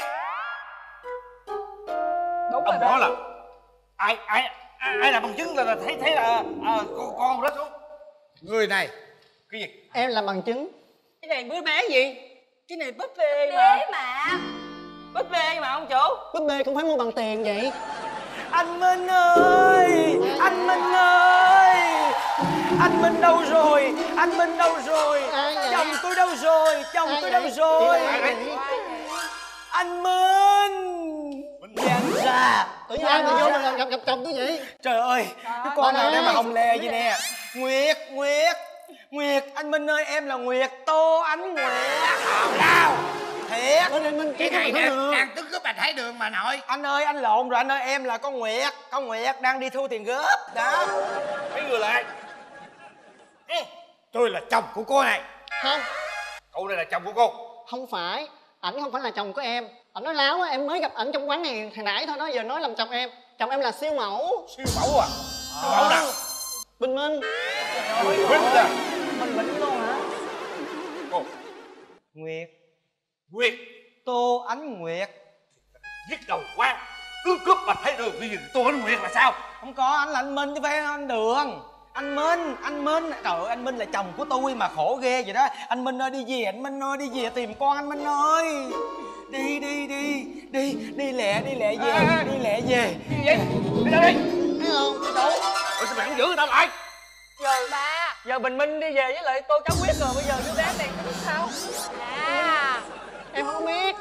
Đúng ông nói là ai là bằng chứng là thấy là con rớt xuống. Người này. Cái gì? Em làm bằng chứng. Cái này bữa bé gì? Cái này búp bê mà. Búp bê mà ông chủ. Búp bê cũng phải mua bằng tiền vậy. Anh Minh ơi! Anh Minh ơi! Anh Minh đâu rồi? Anh Minh đâu rồi? Chồng tôi đâu rồi? Chồng tôi đâu rồi? Anh Minh! Nhận ra! Tự nhiên ai mà vô mà gặp chồng tôi vậy? Trời ơi! Cái con nào đây mà hồng lè vậy nè? Nguyệt! Nguyệt! Nguyệt! Anh Minh ơi, em là Nguyệt, Tô Ánh Nguyệt! Nào! Thiệt! Cái này đang tức cướp bạch Hải Đường mà nội. Anh ơi, anh lộn rồi anh ơi, em là con Nguyệt. Con Nguyệt đang đi thu tiền góp. Đó. Mấy người là ai? Tôi là chồng của cô này. Không. Cậu này là chồng của cô? Không phải. Ảnh không phải là chồng của em. Ảnh nói láo á, em mới gặp ảnh trong quán này hồi nãy thôi đó, giờ nói làm chồng em. Chồng em là siêu mẫu. Siêu mẫu à? Siêu mẫu nào? Bình Minh. Bình à? Mình luôn hả? Cô. Nguyệt. Nguyệt. Tô Ánh Nguyệt. Nhức đầu quá. Cứ cướp bạch Hải Đường bây giờ Tô Ánh Nguyệt là sao? Không có, anh là anh Minh chứ phải anh Đường. Anh Minh. Trời ơi, anh Minh là chồng của tôi mà khổ ghê vậy đó. Anh Minh ơi đi về, anh Minh ơi đi về tìm con anh Minh ơi. Đi lẹ về, đi lẹ về. Gì vậy? Đi ra đi. Thấy không? Đâu? Ủa sao mày không giữ người ta lại? Giờ Bình Minh đi về với lại Tô Cáo Quyết rồi, bây giờ đứa bé này nó biết sao? Em không biết.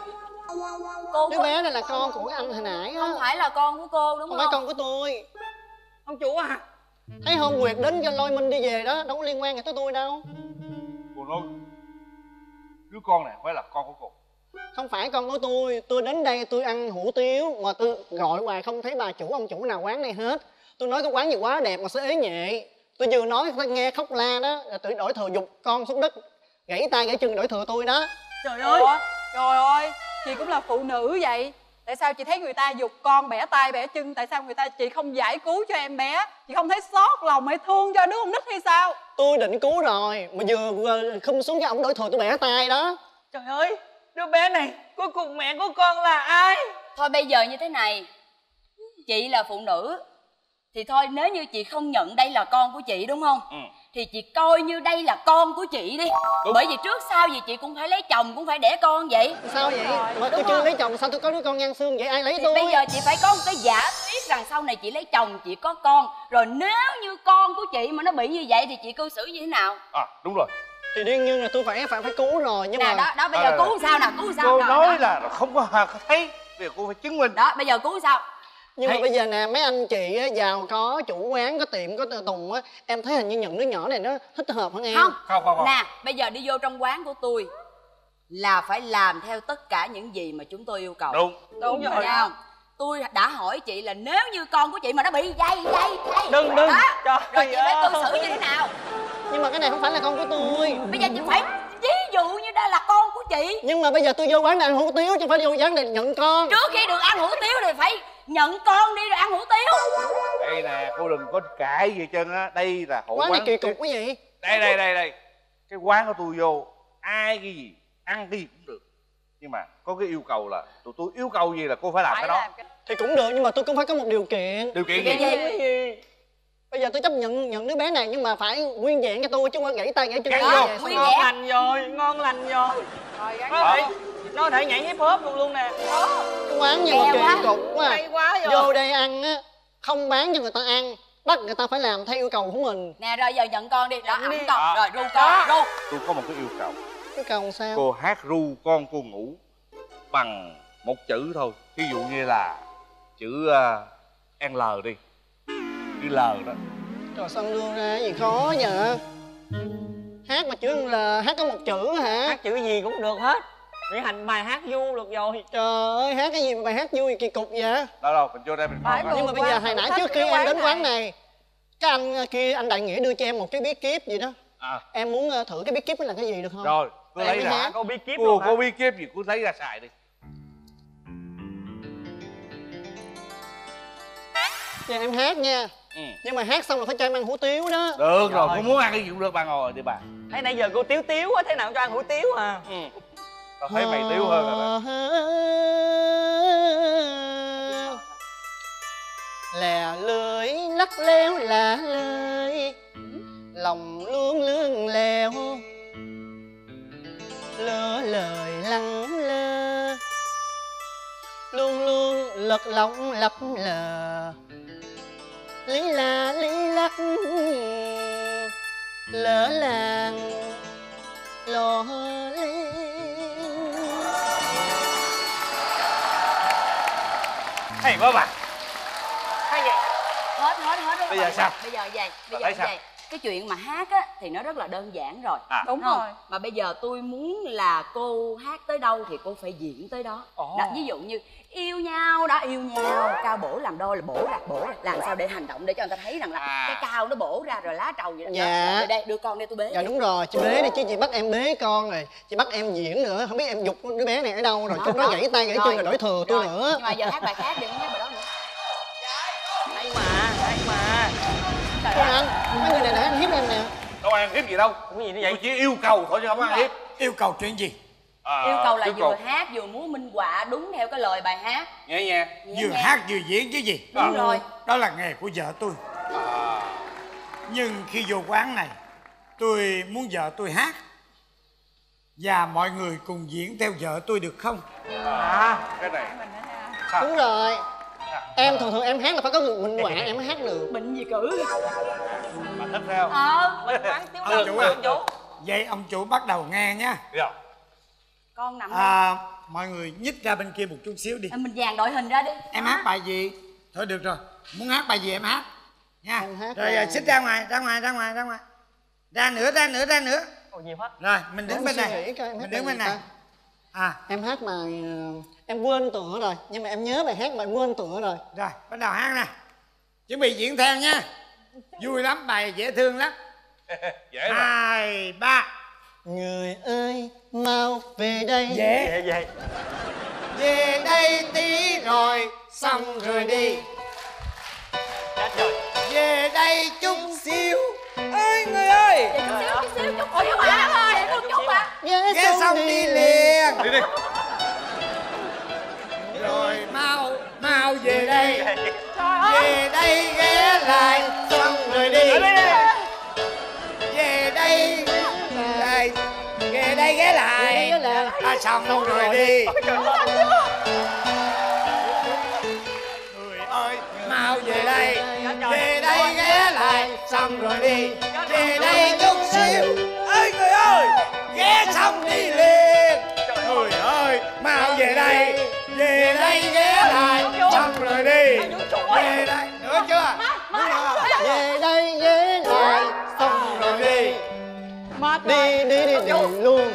Đứa bé này là con của anh hồi nãy á. Không phải là con của cô đúng không? Không phải con của tôi. Ông chủ à? Thấy hôm Nguyệt đến cho lôi Minh đi về đó, đâu có liên quan gì tới tôi đâu. Cô nói đứa con này phải là con của cô? Không phải con của tôi đến đây tôi ăn hủ tiếu mà tôi gọi hoài không thấy bà chủ ông chủ nào quán này hết. Tôi nói cái quán gì quá đẹp mà sao ế nhệ. Tôi vừa nói tôi nghe khóc la đó, rồi tôi đổi thừa giục con xuống đất, gãy tay gãy chân đổi thừa tôi đó. Trời ơi, trời ơi, chị cũng là phụ nữ vậy. Tại sao chị thấy người ta giục con bẻ tay bẻ chân, tại sao chị không giải cứu cho em bé? Chị không thấy xót lòng hay thương cho đứa con nít hay sao? Tôi định cứu rồi mà vừa khum xuống cái ổng đổi thừa tôi bẻ tay đó. Trời ơi, đứa bé này cuối cùng mẹ của con là ai? Thôi bây giờ như thế này, chị là phụ nữ thì thôi, nếu như chị không nhận đây là con của chị đúng không? Thì chị coi như đây là con của chị đi. Bởi vì trước sau gì chị cũng phải lấy chồng, cũng phải đẻ con vậy. Sao vậy? Mà tôi chưa lấy chồng sao tôi có đứa con ngang xương vậy? Ai lấy tôi? Bây giờ chị phải có một cái giả thuyết rằng sau này chị lấy chồng chị có con. Rồi nếu như con của chị mà nó bị như vậy thì chị cư xử như thế nào? Đúng rồi. Thì đương nhiên là tôi phải cứu rồi nhưng mà đó bây giờ cứu sao nào? Cứu sao? Cô nói là không có thấy, bây giờ cô phải chứng minh. Đó bây giờ cứu sao? Nhưng mà bây giờ nè, mấy anh chị á, giàu có, chủ quán, có tiệm, có tùng á, em thấy hình như nhận đứa nhỏ này nó thích hợp hơn em. Không. Nè, bây giờ đi vô trong quán của tôi là phải làm theo tất cả những gì mà chúng tôi yêu cầu. Đúng rồi. Không? Tôi đã hỏi chị là nếu như con của chị mà nó bị dây Đừng đó, rồi chị phải cư xử như thế nào? Nhưng mà cái này không phải là con của tôi. Bây giờ chị phải ví dụ như đây là con của chị. Nhưng mà bây giờ tôi vô quán này ăn hủ tiếu chứ không phải vô quán này nhận con. Trước khi được ăn hủ tiếu thì phải nhận con đi rồi ăn hủ tiếu. Đây nè, cô đừng có cãi gì trơn á. Đây là hủ quán này kỳ cục quá vậy. Đây cái quán của tôi vô ai cái gì ăn cái gì cũng được, nhưng mà có cái yêu cầu là tụi tôi yêu cầu gì là cô phải làm cái đó. Thì cũng được nhưng mà tôi cũng phải có một điều kiện. Điều kiện gì? Bây giờ tôi chấp nhận đứa bé này nhưng mà phải nguyên vẹn cho tôi chứ không phải gãy tay gãy chân. Ngon lành rồi. Nó thể nhảy hip hop luôn nè. Cái quán nhưng mà kỳ cục quá. Hay quá rồi. Vô đây ăn á không bán cho người ta ăn, bắt người ta phải làm theo yêu cầu của mình. Nè rồi giờ nhận con đi, đó ẵm con, rồi ru con, ru. Tôi có một cái yêu cầu. Yêu cầu sao? Cô hát ru con cô ngủ bằng một chữ thôi. Ví dụ như là chữ L đi, chữ L đó. Trời sao đưa ra gì khó vậy? Hát mà chữ L, hát có một chữ hả? Hát chữ gì cũng được hết, miễn hành bài hát vui được rồi. Trời ơi, hát cái gì mà bài hát vui kỳ cục vậy? Đâu mình vô đây mình coi. Nhưng mà bây giờ hồi nãy trước khi em đến quán này, cái anh kia, anh Đại Nghĩa đưa cho em một cái bí kíp gì đó. Em muốn thử cái bí kíp đó là cái gì được không? Rồi, cô lấy ra. Cô bí kíp luôn hả? Cô bí kíp gì cô lấy ra xài đi. Giờ em hát nha. Nhưng mà hát xong là phải cho em ăn hủ tiếu đó. Được rồi, cô muốn ăn cái gì cũng được, bà ngồi đi bà. Thấy nãy giờ cô tiếu á, thế nào cho ăn hủ tiếu à? Tao thấy mày tiếu hơn rồi đó. Lè lưỡi lắc léo là lơi, lòng lương lương lèo, lỡ lời lắng lơ, luôn luôn lật lỏng lấp lờ, lý la lý lắc lỡ làng lò lý. Hay quá bà. Hay vậy? Hết Bây giờ sao? Bây giờ vậy. Cái chuyện mà hát á thì nó rất là đơn giản rồi. Đúng rồi. Mà bây giờ tôi muốn là cô hát tới đâu thì cô phải diễn tới đó. Đó, ví dụ như yêu nhau đó, yêu nhau, cao bổ làm đôi là bổ ra, làm sao để hành động để cho người ta thấy rằng là cái cao nó bổ ra rồi lá trầu vậy đó. Dạ. Rồi đây đưa con đây tôi bế. Dạ đúng rồi, chị bế đi chứ chị bắt em bế con rồi, chị bắt em diễn nữa, không biết em giục đứa bé này ở đâu rồi, chúng nó gãy tay gãy chân rồi đổi thừa tôi nữa. Nhưng mà giờ hát bài khác đừng hát bài đó nữa. Hay mà. Thôi anh, mấy người này để anh hiếp em nè. Đâu ăn hiếp gì đâu. Cái gì nó vậy? Tôi chỉ yêu cầu thôi chứ không ăn hiếp. Yêu cầu chuyện gì? Yêu cầu là vừa hát vừa múa minh họa đúng theo cái lời bài hát. Nghe nha. Vừa hát vừa diễn chứ gì? Đúng rồi. Đó là nghề của vợ tôi. Nhưng khi vô quán này, tôi muốn vợ tôi hát và mọi người cùng diễn theo vợ tôi được không? Cái này đúng rồi. Em thường em hát là phải có người minh họa em mới hát được. Bệnh gì cử. Bà thích theo. Mình quán tiếu Ông đường chủ à? chủ. Vậy ông chủ bắt đầu nghe nha. Dạ. Con nằm đây. Mọi người nhích ra bên kia một chút xíu đi. Mình dàn đội hình ra đi. Em hát bài gì? Thôi được rồi. Muốn hát bài gì em hát nha. Rồi xích ra ngoài. Ra nữa. Ồ, nhiều hết. Rồi mình đứng bên này. Mình đứng bên này. Em hát mà em quên tựa rồi, nhưng mà em nhớ bài hát mà em quên tựa rồi. Rồi bắt đầu hát nè. Chuẩn bị diễn theo nha. Vui lắm, bài dễ thương lắm. Dễ rồi. 2, 3. Người ơi mau về đây. Dễ. Về đây tí rồi xong rồi đi. Về đây chút xíu. Ơi người ơi. Chút xíu. Ôi chú bà ơi, chút bà. Ghé xong đi liền. Đi. Rồi mau về đây. Về đây ghé lại xong rồi đi. Về đây ghé lại. Xong đâu rồi đi. Người ơi mau về đây. Về đây ghé lại xong rồi đi. Về đây chút xíu. Ơi người ơi, ghé xong đi liền. Người ơi mau về đây. Về đây ghé lại xong rồi đi. Về đây nữa chưa? Về đây ghé lại xong rồi đi. Đi luôn.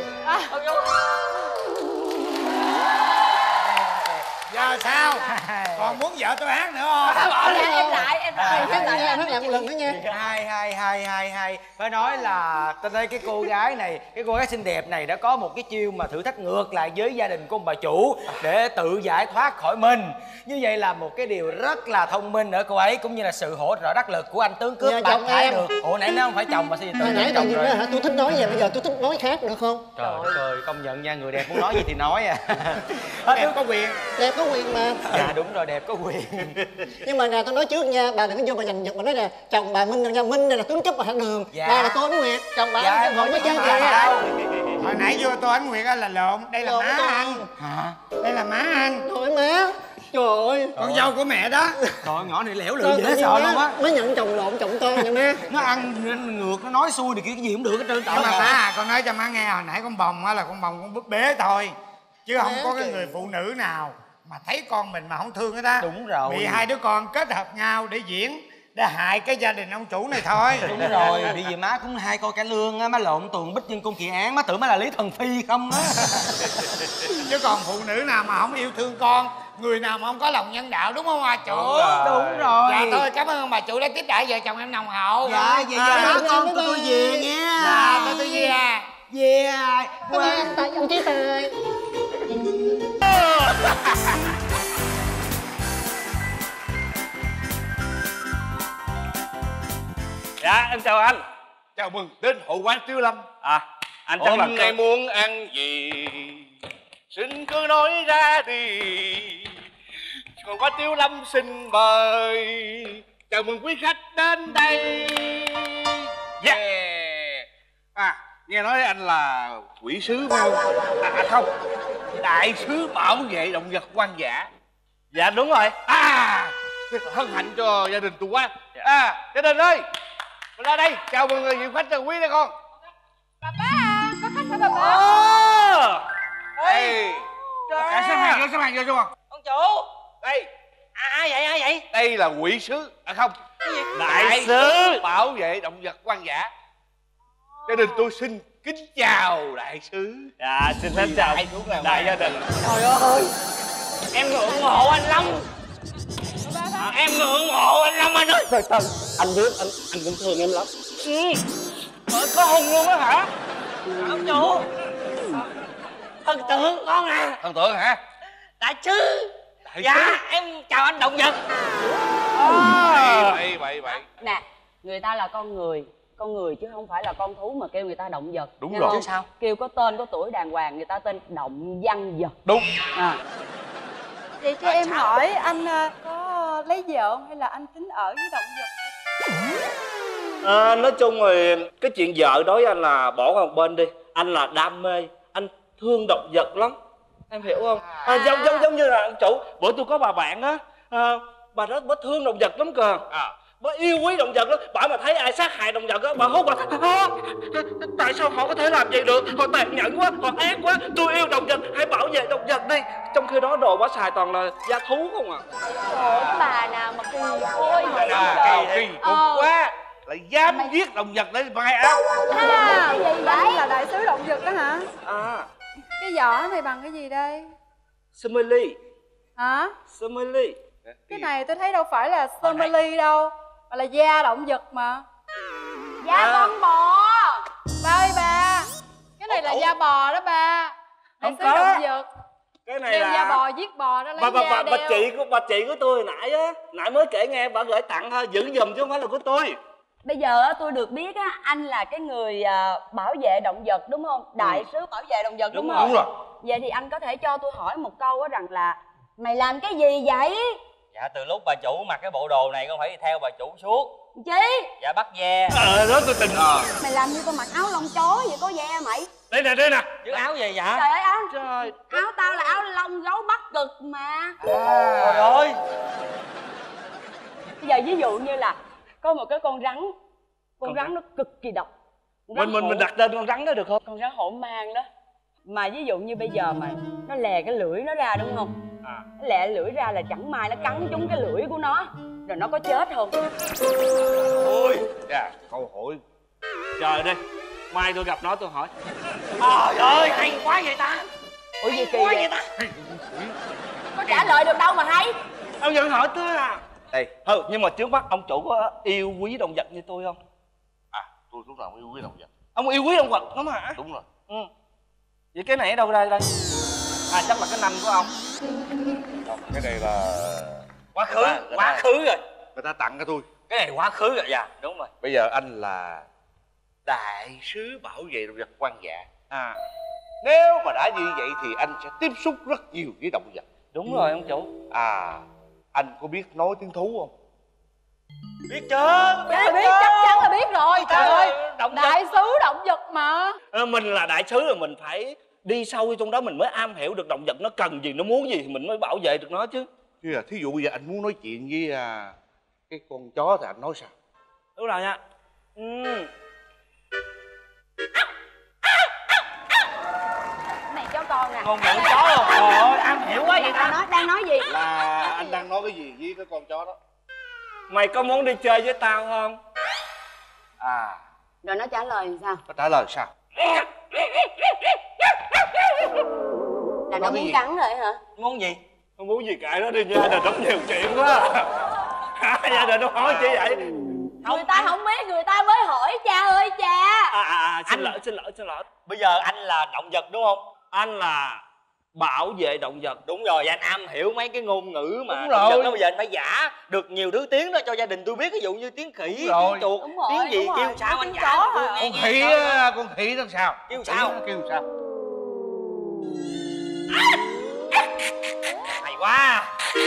Giờ sao? Còn muốn vợ tôi hát nữa không? Em lại Hát lại một lần nữa nha. Hay. Phải nói là tôi thấy cái cô gái xinh đẹp này đã có một cái chiêu mà thử thách ngược lại với gia đình của ông bà chủ để tự giải thoát khỏi mình. Như vậy là một cái điều rất là thông minh ở cô ấy, cũng như là sự hỗ trợ đắc lực của anh tướng cướp Bạc Thái được. Ủa nãy nó không phải chồng mà sao tự nãy chồng rồi? Hả? Tôi thích nói vậy, bây giờ tôi thích nói khác được không? Trời ơi, công nhận nha, người đẹp muốn nói gì thì nói à. Đẹp có quyền. Đẹp có quyền mà. Dạ đúng rồi, đẹp có quyền. Nhưng mà nè tôi nói trước nha, bà đừng có vô mà giành giật mà nói nè, chồng bà Minh nha, Minh này là tướng cướp Bạc Đường, bà là Tôn Nguyệt, chồng bà dạ, không có chơi đâu. Hồi nãy vô tôi Ánh Nguyệt là lộn. Đây là má anh. Hả? Đây là má anh. Thôi má. Trời ơi. Con dâu của mẹ đó. Trời ơi, nhỏ này lẻo lưỡi Con dễ sợ luôn á. Má nhận chồng lộn chồng con vậy má. Nó ăn ngược, nó nói xui thì cái gì cũng được hết trơn. Nhưng mà má, con nói cho má nghe, hồi nãy con bồng á là con bồng con búp bế thôi. Chứ không có cái người phụ nữ nào mà thấy con mình mà không thương hết á. Đúng rồi. Vì hai đứa con kết hợp nhau để diễn, để hại cái gia đình ông chủ này thôi. Đúng rồi, bởi vì má cũng hai coi cả lương á, má lộn tuần Bích Nhân Cung Kỳ Án, má tưởng má là Lý Thần Phi không á. Chứ còn phụ nữ nào mà không yêu thương con, người nào mà không có lòng nhân đạo, đúng không bà chủ? Đúng rồi. Dạ thôi, cảm ơn bà chủ đã tiếp đãi vợ chồng em nồng hậu. Dạ, vậy má con tôi về nha. Dạ, tôi về à. Về à. Cảm ơn anh Tài, ông Chí Tài. Dạ em chào anh. Chào mừng đến hội quán Tiếu Lâm. Anh chắc là hôm nay muốn ăn gì xin cứ nói ra đi. Hội quán Tiếu Lâm xin mời. Chào mừng quý khách đến đây. Dạ nghe nói anh là quỷ sứ phải không? Không, đại sứ bảo vệ động vật hoang dã. Dạ đúng rồi. Hân hạnh cho gia đình tôi quá. Gia đình ơi, mình ra đây chào mừng người vị khách quý đây con. Bà bá à, có khách hả bà bá? Đây, cả xếp hàng vô không? Ông chủ. Đây. Ai vậy? Đây là quỷ sứ, không, Đại sứ bảo vệ động vật hoang dã. Gia đình tôi xin kính chào đại sứ. Dạ, xin phép chào đại gia đình. Trời ơi, em ngưỡng mộ anh lắm. Em ngưỡng mộ anh lắm anh ơi. Từ từ, anh biết anh cũng thương em lắm. Có hùng luôn á hả? Ông chủ. Thần tượng con à. Thần tượng hả? Đại sứ. Dạ, em chào anh động vật. Vậy. Nè, người ta là con người chứ không phải là con thú mà kêu người ta động vật. Đúng nghe rồi. không? Chứ sao? Kêu có tên có tuổi đàng hoàng, người ta tên động văn vật. Đúng. Vậy cho em hỏi anh có lấy vợ không hay là anh tính ở với động vật? Nói chung rồi cái chuyện vợ đối với anh là bỏ qua một bên đi. Anh là đam mê, anh thương động vật lắm. Em hiểu không? Giống như là anh chủ, bữa tôi có bà bạn á, bà đó bà thương động vật lắm cơ. Bà yêu quý động vật lắm. Bà mà thấy ai sát hại động vật á, bà hốt bà tại sao họ có thể làm vậy được? Họ tàn nhẫn quá, họ ác quá. Tôi yêu động vật, hãy bảo vệ động vật đi. Trong khi đó đồ bà xài toàn là da thú không à. Trời, cái bà nào mà kỳ thôi vậy Kỳ cục quá. Lại dám giết động vật để mai áo. Cái gì vậy? Anh là đại sứ động vật đó hả? Cái vỏ này bằng cái gì đây? Simili. Hả? Simili. Cái này tôi thấy đâu phải là Somali đâu, mà là da động vật mà. Da con bò. Ba ơi ba, cái này là da bò đó ba. Đại sứ có. động vật. Cái này đeo là da bò giết bò đó, lấy da đeo. bà chị của tôi hồi nãy á, nãy mới kể nghe bà gửi tặng thôi, giữ giùm chứ không phải là của tôi. Bây giờ á, tôi được biết á, anh là cái người bảo vệ động vật đúng không? Đại sứ bảo vệ động vật đúng không? Đúng rồi. Vậy thì anh có thể cho tôi hỏi một câu á rằng là mày làm cái gì vậy? Dạ từ lúc bà chủ mặc cái bộ đồ này con phải đi theo bà chủ suốt. Chi? Dạ bắt ve. Đó tôi tình. Mày làm như tao mặc áo lông chó vậy có ve mày? Đây nè. Chứ áo gì vậy? Trời ơi áo. Trời. Áo tao là áo lông gấu Bắc Cực mà. Trời ơi. Bây giờ ví dụ như là có một cái con rắn. Con rắn nó cực kỳ độc. Mình đặt tên con rắn đó được không? Con rắn hổ mang đó. Mà ví dụ như bây giờ mà nó lè cái lưỡi nó ra đúng không? Nó lè lưỡi ra là chẳng may nó cắn trúng cái lưỡi của nó rồi nó có chết không? Ôi dạ, câu hỏi trời đi, mai tôi gặp nó tôi hỏi. Trời ơi hay quá vậy ta. Ủa gì kỳ vậy ta? Có trả lời được đâu mà hay. Ông vẫn hỏi tôi à. Đây nhưng mà trước mắt ông chủ có yêu quý động vật như tôi không? Tôi lúc nào cũng yêu quý động vật. Ông yêu quý động vật lắm hả? Đúng rồi. Vậy cái này ở đâu đây? Chắc là cái nanh của ông. Không, cái này là quá khứ rồi. Người ta tặng cho tôi. Cái này quá khứ rồi. Dạ đúng rồi. Bây giờ anh là đại sứ bảo vệ động vật hoang dã. Nếu mà đã như vậy thì anh sẽ tiếp xúc rất nhiều với động vật. Đúng rồi ông chủ. Anh có biết nói tiếng thú không? Biết chưa? Biết chắc chắn là biết rồi. Trời ơi, động vật. đại sứ động vật mà. Mình là đại sứ rồi, mình phải đi sâu vô trong đó mình mới am hiểu được động vật nó cần gì, nó muốn gì thì mình mới bảo vệ được nó chứ. Chứ là thí dụ bây giờ anh muốn nói chuyện với cái con chó thì anh nói sao? Đúng rồi nha. Này cho con nè. Ngôn ngữ chó không? Trời ơi, am hiểu quá vậy ta. Đang nói gì? Là anh đang nói cái gì với cái con chó đó? Mày có muốn đi chơi với tao không? À. Rồi nó trả lời sao? Nó trả lời sao? Là nó muốn cắn rồi hả? Muốn gì? Không muốn gì cả, nó đi gia đình rất nhiều chuyện quá. Gia đình nó hỏi chi vậy? Người ta không biết, người ta mới hỏi cha ơi cha. Xin lỗi. Bây giờ anh là động vật đúng không? Anh là bảo vệ động vật. Đúng rồi, anh am hiểu mấy cái ngôn ngữ mà đúng động rồi. vật đó. Bây giờ anh phải giả được nhiều thứ tiếng đó cho gia đình tôi biết, ví dụ như tiếng khỉ, tiếng chuột, tiếng gì, kêu sao anh giả cho tôi nghe. Con khỉ nó sao? Kêu sao? Kêu sao? Hay quá.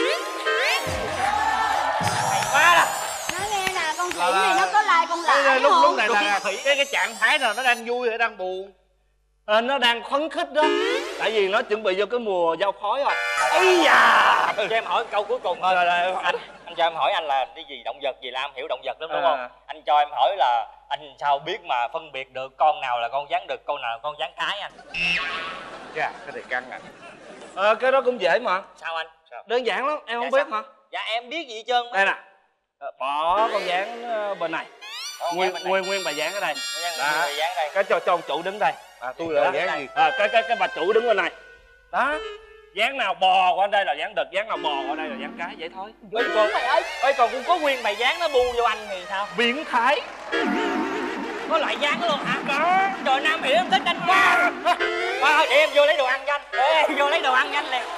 Hay quá đó. Nói nghe nè, con khỉ này nó có like con lại lúc không? này là cái trạng thái nào nó đang vui hay đang buồn? Nó đang phấn khích đó. Tại vì nó chuẩn bị vô cái mùa giao phối rồi. Ây da. Cho em hỏi câu cuối cùng thôi. Rồi, anh cho em hỏi, anh là cái gì động vật gì là am hiểu động vật lắm đúng không? Anh cho em hỏi là anh sao biết mà phân biệt được con nào là con rắn đực, con nào là con rắn cái anh? Dạ, cái này căng à. Cái đó cũng dễ mà. Sao anh? Đơn giản lắm, em không biết mà. Dạ em biết gì hết trơn. Đây nè. Bỏ con rắn bên này. Nguyên bà rắn ở đây. Cái cho ông chủ đứng đây. Tôi là rắn gì? Cái bà chủ đứng bên này. Đó. Rắn nào bò qua đây là rắn đực, rắn nào bò qua đây là rắn cái, vậy thôi. Còn cũng có nguyên bầy rắn nó bu vô anh thì sao? Biến thái. Có loại rắn luôn hả? Có. Trời, Nam hiểu em thích anh quá. Thôi để em vô lấy đồ ăn cho anh. Em vô lấy đồ ăn nhanh liền.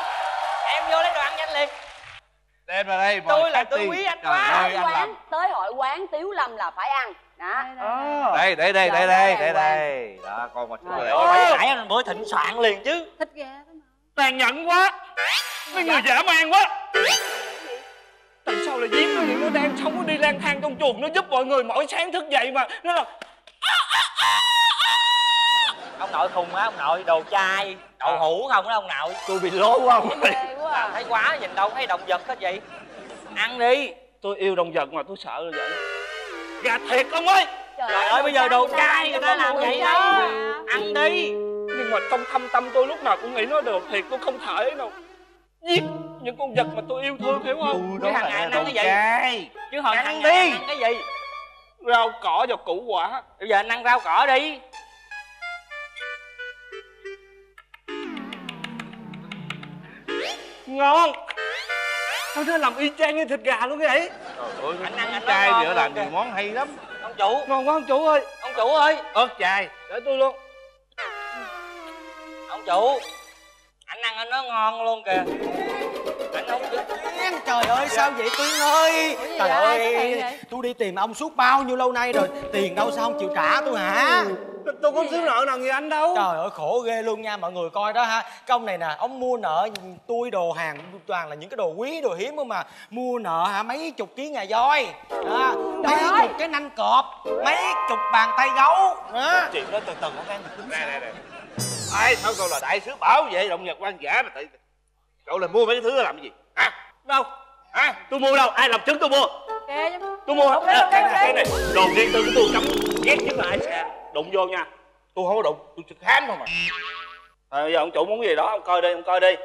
Đem ra đây. Tôi là tôi quý anh quá. Tới hội quán Tiếu Lâm là phải ăn. Đó. Đây. Đó, con mà Trời ơi, nãy anh bữa thịnh soạn liền chứ. Thịt gà đó mà. Tàn nhẫn quá. Mấy người dã man quá. Tại sao lại giết nó vậy? Nó đang sống, nó đi lang thang trong chuồng, nó giúp mọi người mỗi sáng thức dậy mà nó là ông nội khùng á, ông nội đồ chai đậu hũ không đó ông nội. Tôi bị lố quá ông ơi. Thấy quá, nhìn đâu thấy động vật hết vậy. Ăn đi. Tôi yêu động vật mà tôi sợ là vậy. Gà thiệt ông ơi. Trời ơi, bây giờ đồ chai người ta làm vậy đó. Ăn đi. Nhưng mà trong thâm tâm tôi lúc nào cũng nghĩ nó đồ thiệt, tôi không thể đâu giết những con vật mà tôi yêu thương, hiểu không? Chứ hàng ngày ăn cái gì? Chứ hồi hàng ngày ăn cái gì? Rau cỏ và củ quả. Bây giờ anh ăn rau cỏ đi. Ngon. Sao nó làm y chang như thịt gà luôn vậy? Trời ơi, anh ăn chai nữa làm gì món hay lắm. Ông chủ. Ngon quá ông chủ ơi. Ông chủ ơi. Ớt chai. Để tôi luôn. Ông chủ. Anh ăn nó ngon luôn kìa. Anh không được. Trời ơi sao vậy Tuyên ơi? Trời ơi, tôi đi tìm ông suốt bao nhiêu lâu nay rồi, tiền đâu sao không chịu trả tôi hả? Tôi có thiếu nợ nào gì anh đâu. Trời ơi khổ ghê luôn nha, mọi người coi đó ha. Công này nè, ông mua nợ tôi đồ hàng toàn là những cái đồ quý đồ hiếm mà mua nợ hả, mấy chục ký ngà voi đó, mấy chục cái nanh cọp, mấy chục bàn tay gấu đó. Chuyện đó từ từ nó đang tính. Đây. Ai sao cậu là đại sứ bảo vệ động vật hoang dã mà tại cậu là mua mấy cái thứ đó làm cái gì? Đâu? Tôi mua đâu? Ai làm chứng tôi mua? Tôi mua. Cái này đồ riêng tư của tôi, cấm ghét nhất là ai sẽ đụng vô nha. Tôi không có đụng, tôi trực khám thôi mà. Bây giờ ông chủ muốn gì đó, ông coi đi.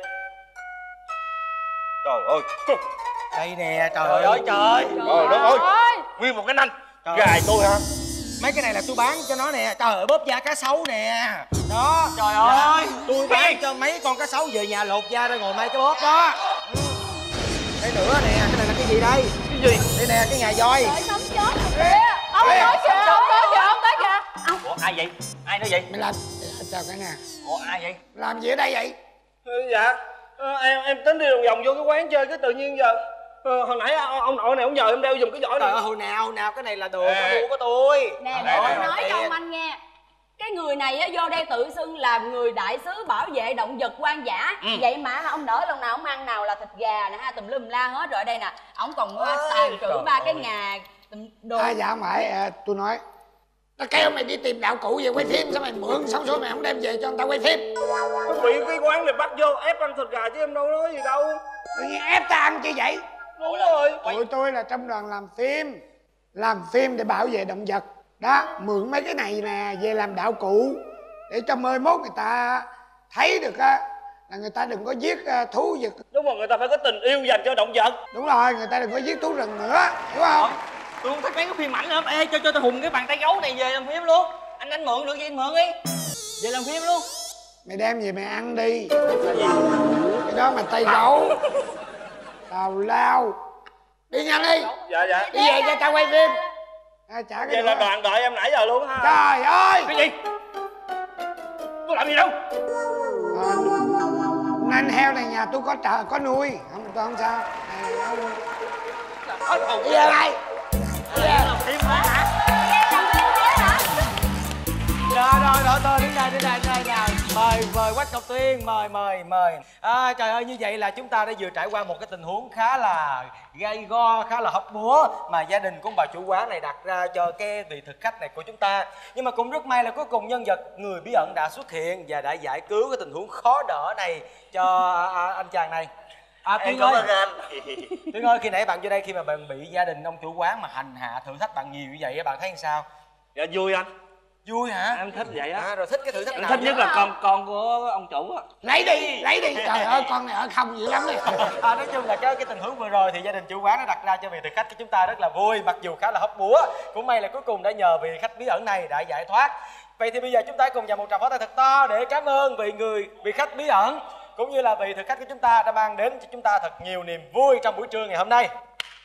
Trời ơi. Đây nè, trời ơi trời. Trời đất ơi. Nguyên một cái nanh gài tôi hả? Mấy cái này là tôi bán cho nó nè. Trời ơi, bóp da cá sấu nè. Đó. Trời ơi. Tôi bán cho mấy con cá sấu về nhà lột da ra ngồi may cái bóp đó. Đây nữa nè, cái này là cái gì đây? Cái gì? Đây nè, cái ngà voi. Sống chết kìa. Ông tới kìa. Ủa ai vậy? Ai nói vậy? Mày làm chào cả nhà. Ủa ai vậy? Làm gì ở đây vậy? Dạ em tính đi vòng vô cái quán chơi, cái tự nhiên giờ hồi nãy ông nội này ông nhờ em đeo giùm cái giỏ này. Hồi nào cái này là đồ mua của tôi. Nè để tôi nói cho ông anh nghe. Cái người này á vô đây tự xưng là người đại sứ bảo vệ động vật hoang dã. Vậy mà ông đỡ lần nào ông ăn nào là thịt gà nè ha, tùm lum la hết rồi. Ở đây nè, ông còn tàn trữ 3 cái ngà đồ. Dạ mày, tôi nói nó kêu mày đi tìm đạo cụ về quay phim, sao mày mượn xong rồi mày không đem về cho người ta quay phim? Nó bị cái quán này bắt vô ép ăn thịt gà chứ em đâu nói gì đâu. Tự nhiên ép ta ăn chi vậy? Đúng rồi. Tụi tôi là trong đoàn làm phim để bảo vệ động vật đó, mượn mấy cái này nè về làm đạo cụ để cho mai mốt người ta thấy được á là người ta đừng có giết thú vật. Đúng rồi, người ta phải có tình yêu dành cho động vật. Đúng rồi, người ta đừng có giết thú rừng nữa, hiểu không? Tôi không thích mấy cái phim ảnh nữa. Ê, cho tôi hùng cái bàn tay gấu này về làm phim luôn. Anh mượn được gì anh mượn đi, về làm phim luôn. Mày đem về mày ăn đi. Cái đó mà tay gấu tào lao. Đi nhanh đi. Dạ dạ. Đi về cho tao quay phim. Trả cái vậy là đoàn đợi em nãy giờ luôn ha. Trời ơi. Cái gì? Tôi làm gì đâu. Nanh heo này nhà tôi có nuôi, tôi không sao. Đi về đây. Rồi đứng đây nào. Mời Quách Ngọc Tuyên, mời. Trời ơi, như vậy là chúng ta đã vừa trải qua một cái tình huống khá là gay go, khá là hóc búa mà gia đình của bà chủ quán này đặt ra cho cái vị thực khách này của chúng ta. Nhưng mà cũng rất may là cuối cùng nhân vật người bí ẩn đã xuất hiện và đã giải cứu cái tình huống khó đỡ này cho anh chàng này. Tuyên ơi, Tuyên ơi, khi nãy bạn vô đây khi mà bạn bị gia đình ông chủ quán mà hành hạ thử thách bạn nhiều như vậy, bạn thấy sao? Dạ vui anh. Vui hả? Em thích vậy á. Rồi thích cái thử thách em nào? thích nhất là con của ông chủ á. Lấy đi. Trời ơi, con này ở không dữ lắm đi. Nói chung là cái tình huống vừa rồi thì gia đình chủ quán đã đặt ra cho vị thực khách của chúng ta rất là vui, mặc dù khá là hóc búa. Cũng may là cuối cùng đã nhờ vị khách bí ẩn này đã giải thoát. Vậy thì bây giờ chúng ta cùng dành một tràng pháo tay thật to để cảm ơn vị khách bí ẩn cũng như là vị thực khách của chúng ta đã mang đến cho chúng ta thật nhiều niềm vui trong buổi trưa ngày hôm nay.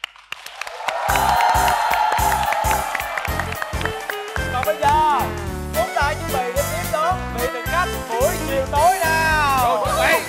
Còn bây giờ chúng ta chuẩn bị để tiếp đón vị thực khách buổi chiều tối nào. Rồi chuẩn bị.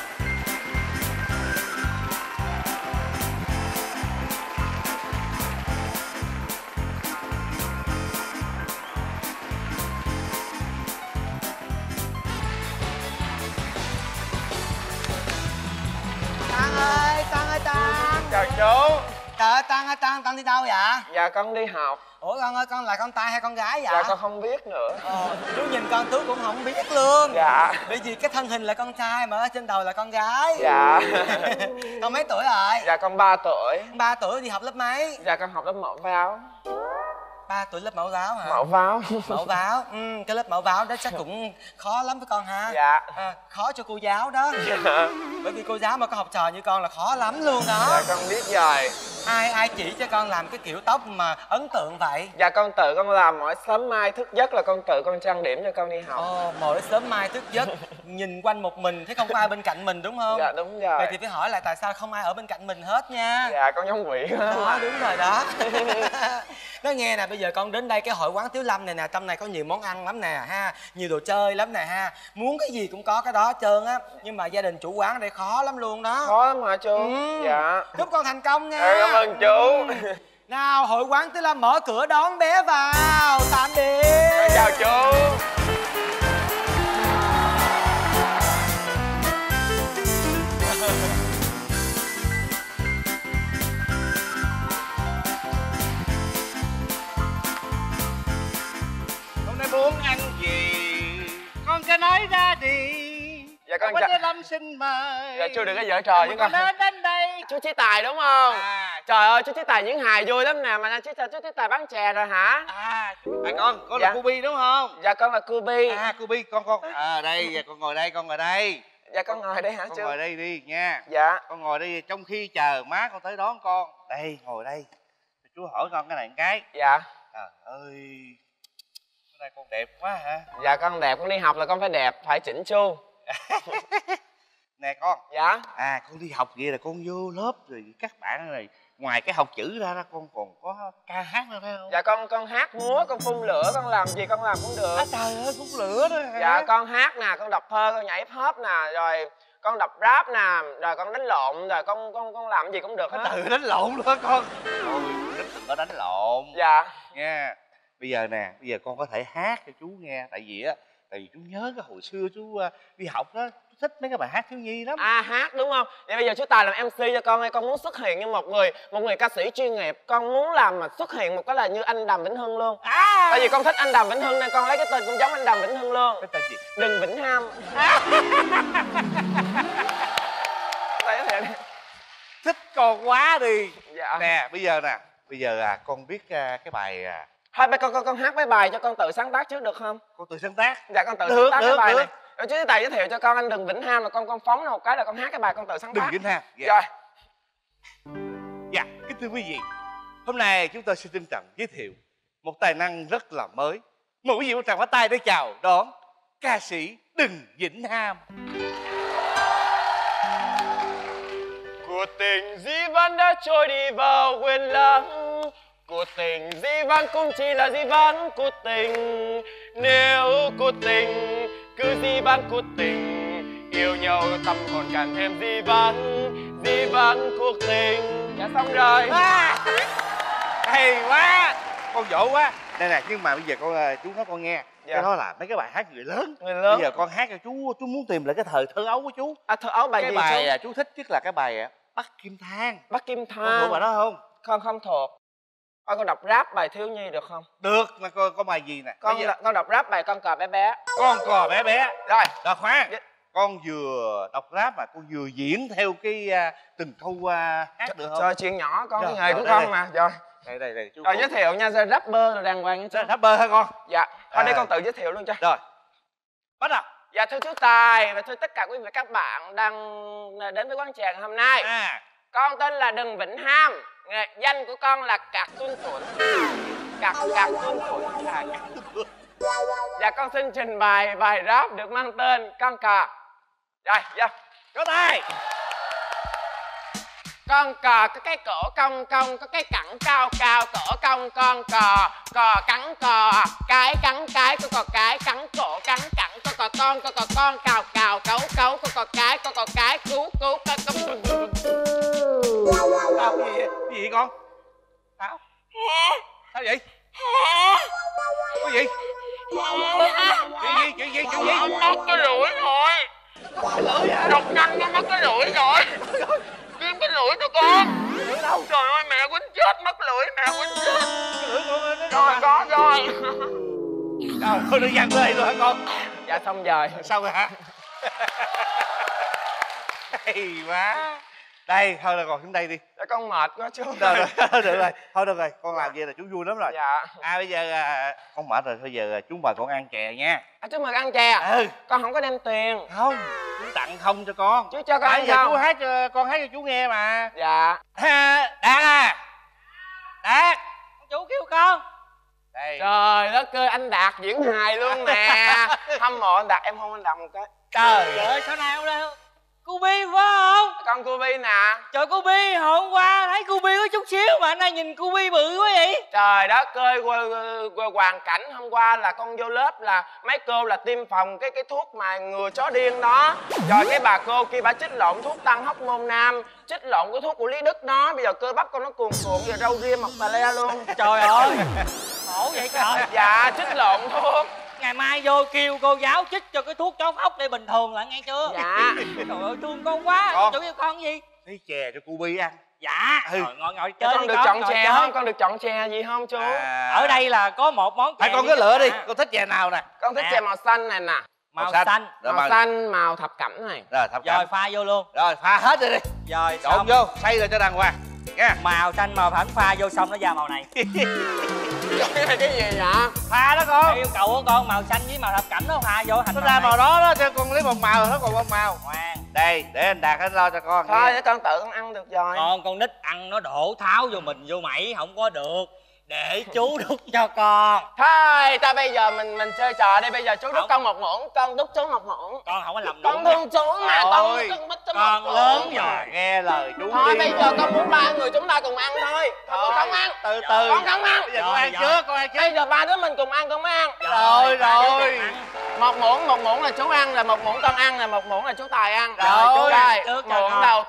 Tăng. Chào chú. Trời ơi, Tăng đi đâu vậy? Dạ con đi học. Ủa con ơi, con là con trai hay con gái vậy? Dạ con không biết nữa. Chú nhìn con Tú cũng không biết luôn. Dạ. Bởi vì cái thân hình là con trai mà ở trên đầu là con gái. Dạ. Con mấy tuổi rồi? Dạ con 3 tuổi. 3 tuổi đi học lớp mấy? Dạ con học lớp mẫu giáo. 3 tuổi lớp mẫu giáo hả? Mẫu giáo. Mẫu giáo. Cái lớp mẫu giáo đó chắc cũng khó lắm với con ha. Dạ. Khó cho cô giáo đó. Dạ. Bởi vì cô giáo mà có học trò như con là khó lắm luôn đó. Dạ con biết rồi. Ai chỉ cho con làm cái kiểu tóc mà ấn tượng vậy? Dạ con tự con làm, mỗi sớm mai thức giấc là con tự con trang điểm cho con đi học. Mỗi sớm mai thức giấc nhìn quanh một mình thấy không có ai bên cạnh mình đúng không? Dạ đúng rồi. Vậy thì phải hỏi là tại sao không ai ở bên cạnh mình hết nha. Dạ con giống quỷ đó. Đúng rồi đó. Nói nghe nè, bây giờ con đến đây cái hội quán Tiếu Lâm này nè, trong này có nhiều món ăn lắm nè ha, nhiều đồ chơi lắm nè ha, muốn cái gì cũng có cái đó hết trơn á. Nhưng mà gia đình chủ quán ở đây khó lắm luôn đó. Khó lắm hả chú? Dạ. Chúc con thành công nha. Cảm ơn chú. Nào, hội quán Tiếu Lâm mở cửa đón bé vào. Tạm biệt. Chào chú. Hôm nay muốn ăn gì con cứ nói ra đi. Dạ con Tiếu Lâm xin mời. Dạ chú đừng có giở trò với con. Đến đây. Chú Chí Tài đúng không? Trời ơi chú Chí Tài diễn hài vui lắm nè. Mà chú Chí Tài bán chè rồi hả? Con là cô Bi đúng không? Dạ con là cô Bi. Cô Bi con. Đây dạ con ngồi đây. Dạ con ngồi đây hả chú? Con ngồi đây đi nha. Dạ. Con ngồi đây trong khi chờ má con tới đón con. Đây ngồi đây. Chú hỏi con cái này một cái. Dạ. Trời ơi, bữa nay con đẹp quá hả? Dạ con đẹp, con đi học là con phải đẹp, phải chỉnh chu. Nè con. Dạ. Con đi học vậy là con vô lớp rồi các bạn này, ngoài cái học chữ ra con còn có ca hát nữa phải không? Dạ con hát múa, con phun lửa, con làm gì con làm cũng được. Trời ơi, phun lửa đó hả? Dạ con hát nè, con đọc thơ, con nhảy hip hop nè, rồi con đọc rap nè, rồi con đánh lộn, rồi con làm gì cũng được hết. Đánh lộn luôn hả con? Ôi, đừng có đánh lộn. Dạ. Nha. bây giờ nè, bây giờ con có thể hát cho chú nghe. Tại vì chú nhớ cái hồi xưa chú đi học đó, chú thích mấy cái bài hát thiếu nhi lắm. Hát đúng không? Vậy bây giờ chú Tài làm MC cho con hay con muốn xuất hiện như một người ca sĩ chuyên nghiệp. Con muốn làm mà xuất hiện một cái là như anh Đàm Vĩnh Hưng luôn. Tại vì con thích anh Đàm Vĩnh Hưng nên con lấy cái tên cũng giống anh Đàm Vĩnh Hưng luôn. Cái tên gì? Đừng Vĩnh Ham. Thích con quá đi. Dạ. Nè, bây giờ con biết cái bài thôi con hát mấy bài cho con tự sáng tác trước được không? Con tự sáng tác? Dạ con tự sáng tác cái bài này. Rồi chú Tài giới thiệu cho con anh Đừng Vĩnh Ham là con phóng ra một cái là con hát cái bài con tự sáng tác. Đừng Vĩnh Ham. Rồi. Dạ, kính thưa quý vị, hôm nay chúng tôi xin trân trọng giới thiệu một tài năng rất là mới. Mời quý vị một tràng pháo tay để chào đón ca sĩ Đừng Vĩnh Ham. Cuộc tình dĩ vãng đã trôi đi vào quên lãng. Cuộc tình dĩ vãng cũng chỉ là dĩ vãng cuộc tình. Nếu cuộc tình cứ dĩ vãng cuộc tình, yêu nhau tâm hồn càng thêm dĩ vãng cuộc tình. Dạ xong rồi. Hay quá, con giỏi quá. Đây nè, nhưng mà bây giờ chú nói con nghe. Cái đó là mấy cái bài hát người lớn. Bây giờ con hát cho chú muốn tìm lại cái thời thơ ấu của chú. Thơ ấu bài gì? Cái bài chú thích nhất là cái bài Bắc Kim Thang. Bắc Kim Thang. Con thuộc bài đó không? Con không thuộc. Con đọc rap bài thiếu nhi được không? Được, mà có bài gì nè? Con đọc rap bài Con Cò Bé Bé. Con Cò Bé Bé. Rồi khoan. Con vừa đọc rap mà con vừa diễn theo cái từng câu hát được không? Trời, chuyện nhỏ con cái nghề của con mà. Rồi. Đây chú. Rồi giới thiệu nha, rapper rồi đàng hoàng chứ. Rapper hả con? Dạ. Thôi đây con tự giới thiệu luôn cho. Rồi. Bắt đầu. Dạ thưa chú Tài và thưa tất cả quý vị các bạn đang đến với quán trà hôm nay. Con tên là Đừng Vĩnh Ham. Nghệ danh của con là Cạc Tuân Tuấn. Cạc Tuân Tuấn. Dạ con xin trình bày bài rap được mang tên Con Cò. Rồi, dạ. Có tay. Con cò có cái cổ cong cong, có cái cẳng cao cao, cổ cong con cò, cò cắn cò, cái cắn cái, có cò cái cắn cổ cắn cẳng, có cò con cào cào, cấu cấu, có cò cái cứu cứu, Sao cái gì con? Sao? Sao vậy? Cái gì? Chuyện gì? Mất cái lưỡi rồi. Đọc nhanh nó mất cái lưỡi rồi. Kiếm cái lưỡi cho con. Đâu? Trời ơi mẹ quýnh chết, mất lưỡi mẹ quýnh chết. Rồi có rồi. Con được dằn lên rồi hả con? Dạ xong rồi. Xong rồi hả? Hay quá. Đây, thôi là còn xuống đây đi. Dạ con mệt quá chú. Được rồi, con làm vậy là chú vui lắm rồi. Dạ. Bây giờ con mệt rồi, bây giờ chú mời con ăn chè nha. Chú mời ăn chè? Con không có đem tiền. Không, chú tặng không cho con. Chú cho con ăn không? Chú hát con hát cho chú nghe mà. Dạ. Đạt. Chú kêu con. Đây. Trời đất ơi, anh Đạt diễn hài luôn nè. Hâm mộ anh Đạt, em hôn anh Đạt một cái. Trời ơi, sao nào đâu. Cô Bi phải không? Con cô Bi nè. Trời, cô Bi hôm qua thấy cô Bi có chút xíu mà nay nhìn cô Bi bự quá vậy. Trời đất ơi, hoàn cảnh hôm qua là con vô lớp là mấy cô là tiêm phòng cái thuốc mà ngừa chó điên đó. Rồi cái bà cô kia bà chích lộn thuốc tăng hormone nam, chích lộn cái thuốc của Lý Đức đó. Bây giờ cơ bắp con nó cuồn cuộn, giờ râu ria mọc tà le luôn. Trời ơi, khổ vậy trời. Dạ, chích lộn thuốc. Ngày mai vô kêu cô giáo chích cho cái thuốc chó phốc để bình thường lại nghe chưa? Dạ. Trời ơi thương con quá. Chủ yêu con gì? Lấy chè cho cô Bi ăn. Dạ. Rồi ngồi chơi con đi được chọn chè không? Con được chọn chè gì không chú? Ở đây là có một món chè. Con cứ lựa đi, con thích chè nào nè? Con thích chè màu xanh này nè. Màu xanh. Màu xanh, màu thập cẩm này. Rồi thập cẩm. Rồi pha vô luôn. Rồi pha hết rồi đi. Rồi trộn vô, xay rồi cho đàng hoàng nha. Màu xanh màu thẳm pha vô xong nó ra màu này. Cái gì vậy? Pha đó con. Yêu cầu của con màu xanh với màu thập cẩm nó pha vô thành nó ra màu đó đó, cho con lấy một màu nó còn một màu. Ngoan. Đây, để anh Đạt anh lo cho con. Thôi để con tự con ăn được rồi. Con nít ăn nó đổ tháo vô mình vô mẩy không có được. Để chú đút cho con. Thôi ta bây giờ mình chơi trò đây. Bây giờ chú đút con một muỗng, con đút chú một muỗng. Con không có làm con thương chú mà. Con lớn rồi, nghe lời chú. Thôi bây giờ con muốn ba người chúng ta cùng ăn thôi. Con không ăn. Từ con không ăn. Bây giờ con ăn trước, con ăn trước. Bây giờ ba đứa mình cùng ăn con mới ăn. Rồi. Một muỗng là chú ăn, là một muỗng con ăn, là một muỗng là chú Tài ăn. Rồi. Muỗng đầu tiên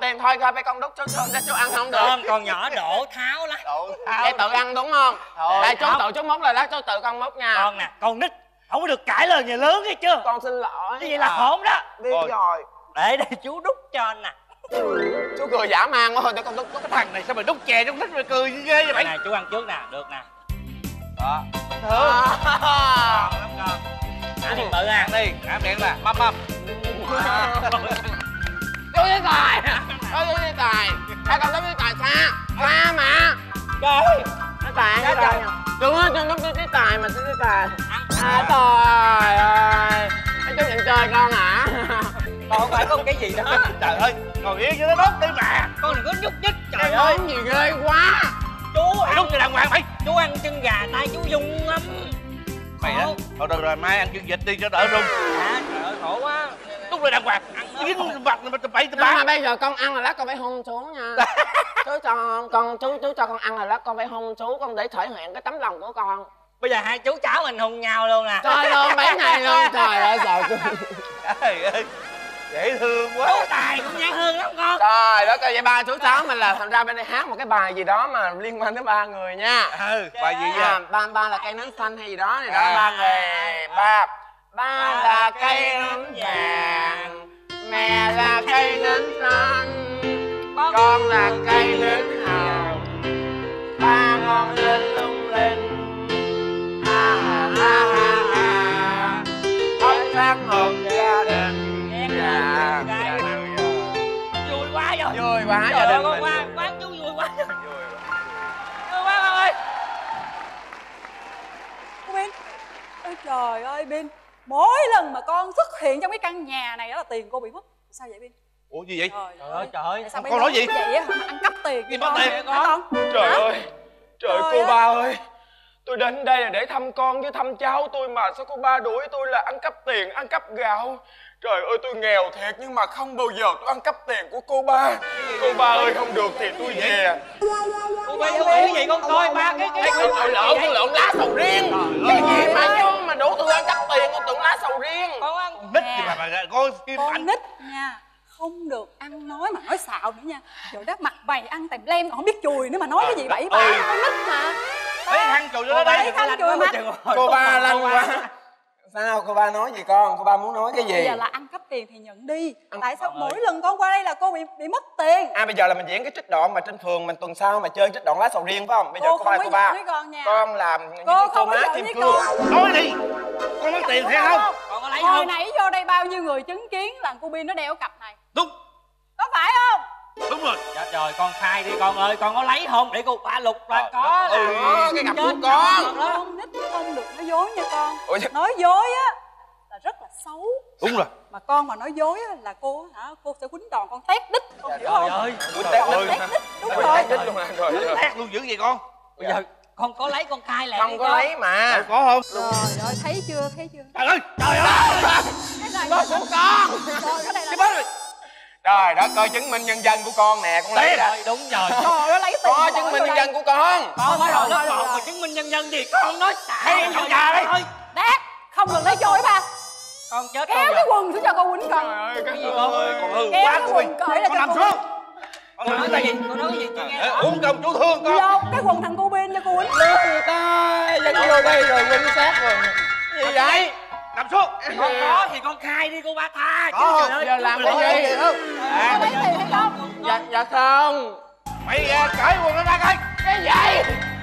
tiền thôi coi mấy con đút chú ăn không được. Con còn nhỏ đổ tháo lắm. Để tự ăn đúng không? Đây chú múc rồi đó, chú tự con múc nha. Con nè, con nít không có được cãi lời người lớn nghe chưa? Con xin lỗi. Như vậy là hổn đó. Biết rồi. Để đây chú đút cho anh nè. Chú cười dã man quá thôi, để con đút. Cái thằng này sao mà đút chè đút nít mà cười ghê vậy mày? Này chú ăn trước nè, được nè. Đó. Ngon lắm con. Ăn đi tự ăn đi. Ăn miệng nè, mâm mâm. Chú với Tài. Chú với Tài. Hai con đút với Tài xa. Xa mà. Trời. Cái Tài, cái Tài. Chú đút với Tài mà chú với Tài. Trời ơi. Chú nhận chơi con hả? Con không phải có cái gì đâu. Trời ơi, ngồi yên cho nó đốt đi mà. Con đừng có nhúc nhích. Trời Cái ơi. món gì ghê quá. Chú ăn đút cho đàng hoàng mày. Chú ăn chân gà tay chú dung lắm. Mày á, thôi được rồi, mai ăn chân vịt đi cho đỡ rung. Trời ơi, khổ quá. Đút lại đàng hoàng. Dính mặt mà tụi bậy tụi Nhưng bạ. mà bây giờ con ăn là lát con phải hôn xuống nha. Chú cho con ăn là lát con phải hôn chú con để thể hiện cái tấm lòng của con. Bây giờ hai chú cháu mình hôn nhau luôn nè. Trời ơi, mấy ngày luôn. Trời ơi, sợ chú. Trời ơi, dễ thương quá. Chú Tài cũng dễ thương lắm con. Trời đất ơi, vậy ba chú cháu mình là thành ra bên đây hát một cái bài gì đó mà liên quan đến ba người nha. Bài gì vậy? Ba là cây nến xanh hay gì đó này đó. Ba người. Ba là cây nến vàng, mẹ là cây nến xanh, con là cây nến hồng. Ba ngọn lên lung linh. Ánh sáng hồng gia đình. Vui quá rồi. Vui quá gia đình mình. Quán chú vui quá. Vui quá con ơi. Cô Bin. Ôi trời ơi Bin, mỗi lần mà con xuất hiện trong cái căn nhà này đó là tiền cô bị mất. Sao vậy Bin? Ủa gì vậy? Trời ơi trời. Sao con nói gì? Vậy á, mà ăn cắp tiền Gì mất tiền? con? Trời ơi. Trời cô ba ơi. Tôi đến đây là để thăm con với thăm cháu tôi mà sao cô ba đuổi tôi là ăn cắp tiền, ăn cắp gạo. Trời ơi tôi nghèo thiệt nhưng mà không bao giờ tôi ăn cắp tiền của cô ba. Cô ba ơi không được thì tôi về. Cô ba vô cái gì con coi ba cái Tôi lượm lá sầu riêng. Cái gì mà vô mà đủ tôi ăn cắp tiền con tưởng lá sầu riêng. Con ăn Nít gì mà coi phim Con ảnh. nít nha, không được ăn nói mà nói xạo nữa nha. Rồi đó mặt mày ăn tèm lem còn không biết chùi nữa mà nói cái gì bậy bạ. Con nít mà. Thấy thằng chùi nó đây. Thằng chùi mặt. Cô ba lanh quá. Sao cô ba nói gì con? Cô ba muốn nói cái gì? Bây giờ là ăn cắp tiền thì nhận đi. Tại sao mỗi lần con qua đây là cô bị mất tiền? Bây giờ là mình diễn cái trích đoạn mà trên phường mình tuần sau mà chơi trích đoạn lá sầu riêng phải không? Bây giờ Cô cô không ba có cô ba. giỡn với con nha. Con làm Cô không có giỡn với con. Nói đi. Con mất tiền thiệt không? Con có lấy Hồi không? nãy vô đây bao nhiêu người chứng kiến là cô Bin nó đeo cặp này. Đúng. Có phải không? Đúng rồi. Dạ trời con khai đi con ơi, con có lấy không? Để cô ba lục là có là cái cặp của con. Con nít không được nói dối nha con. Ủa, nói dối á là rất là xấu. Đúng rồi. Mà con mà nói dối á là cô sẽ quýnh đòn con tét đít, con hiểu không? Trời ơi. Tét đít, đúng rồi. Tét luôn dữ vậy con. Bây giờ con có lấy con khai lại không có lấy mà. Có không? Trời ơi, thấy chưa? Trời ơi. Trời ơi. Con của con. Cái này là Trời đó coi chứng minh nhân dân của con nè, con lấy rồi. Đúng rồi. Trời ơi, lấy tiền. Có chứng minh nhân dân của con. Con mới rồi lớp 1 mà chứng minh nhân dân gì con nói xạo trong nhà đây. Đát, không được lấy trôi ba. Con chết kéo con cái quần xuống cho cô quýnh con. Trời ơi, cái gì con ơi, con hư kéo quá cái cô quần cởi ra con cho nằm cô xuống. Con nói cái gì? Con nói cái gì chị nghe? Uống công chú thương con. Lột cái quần thằng cô Bin cho cô quýnh. Người ta dẫn vô đây rồi quýnh xác rồi. Gì vậy? Nằm xuống. Con có thì con khai đi cô ba tha. Có không? Giờ làm cái gì? Có lấy tiền hay không? Dạ không. Mày cởi quần nó ra coi. Cái gì?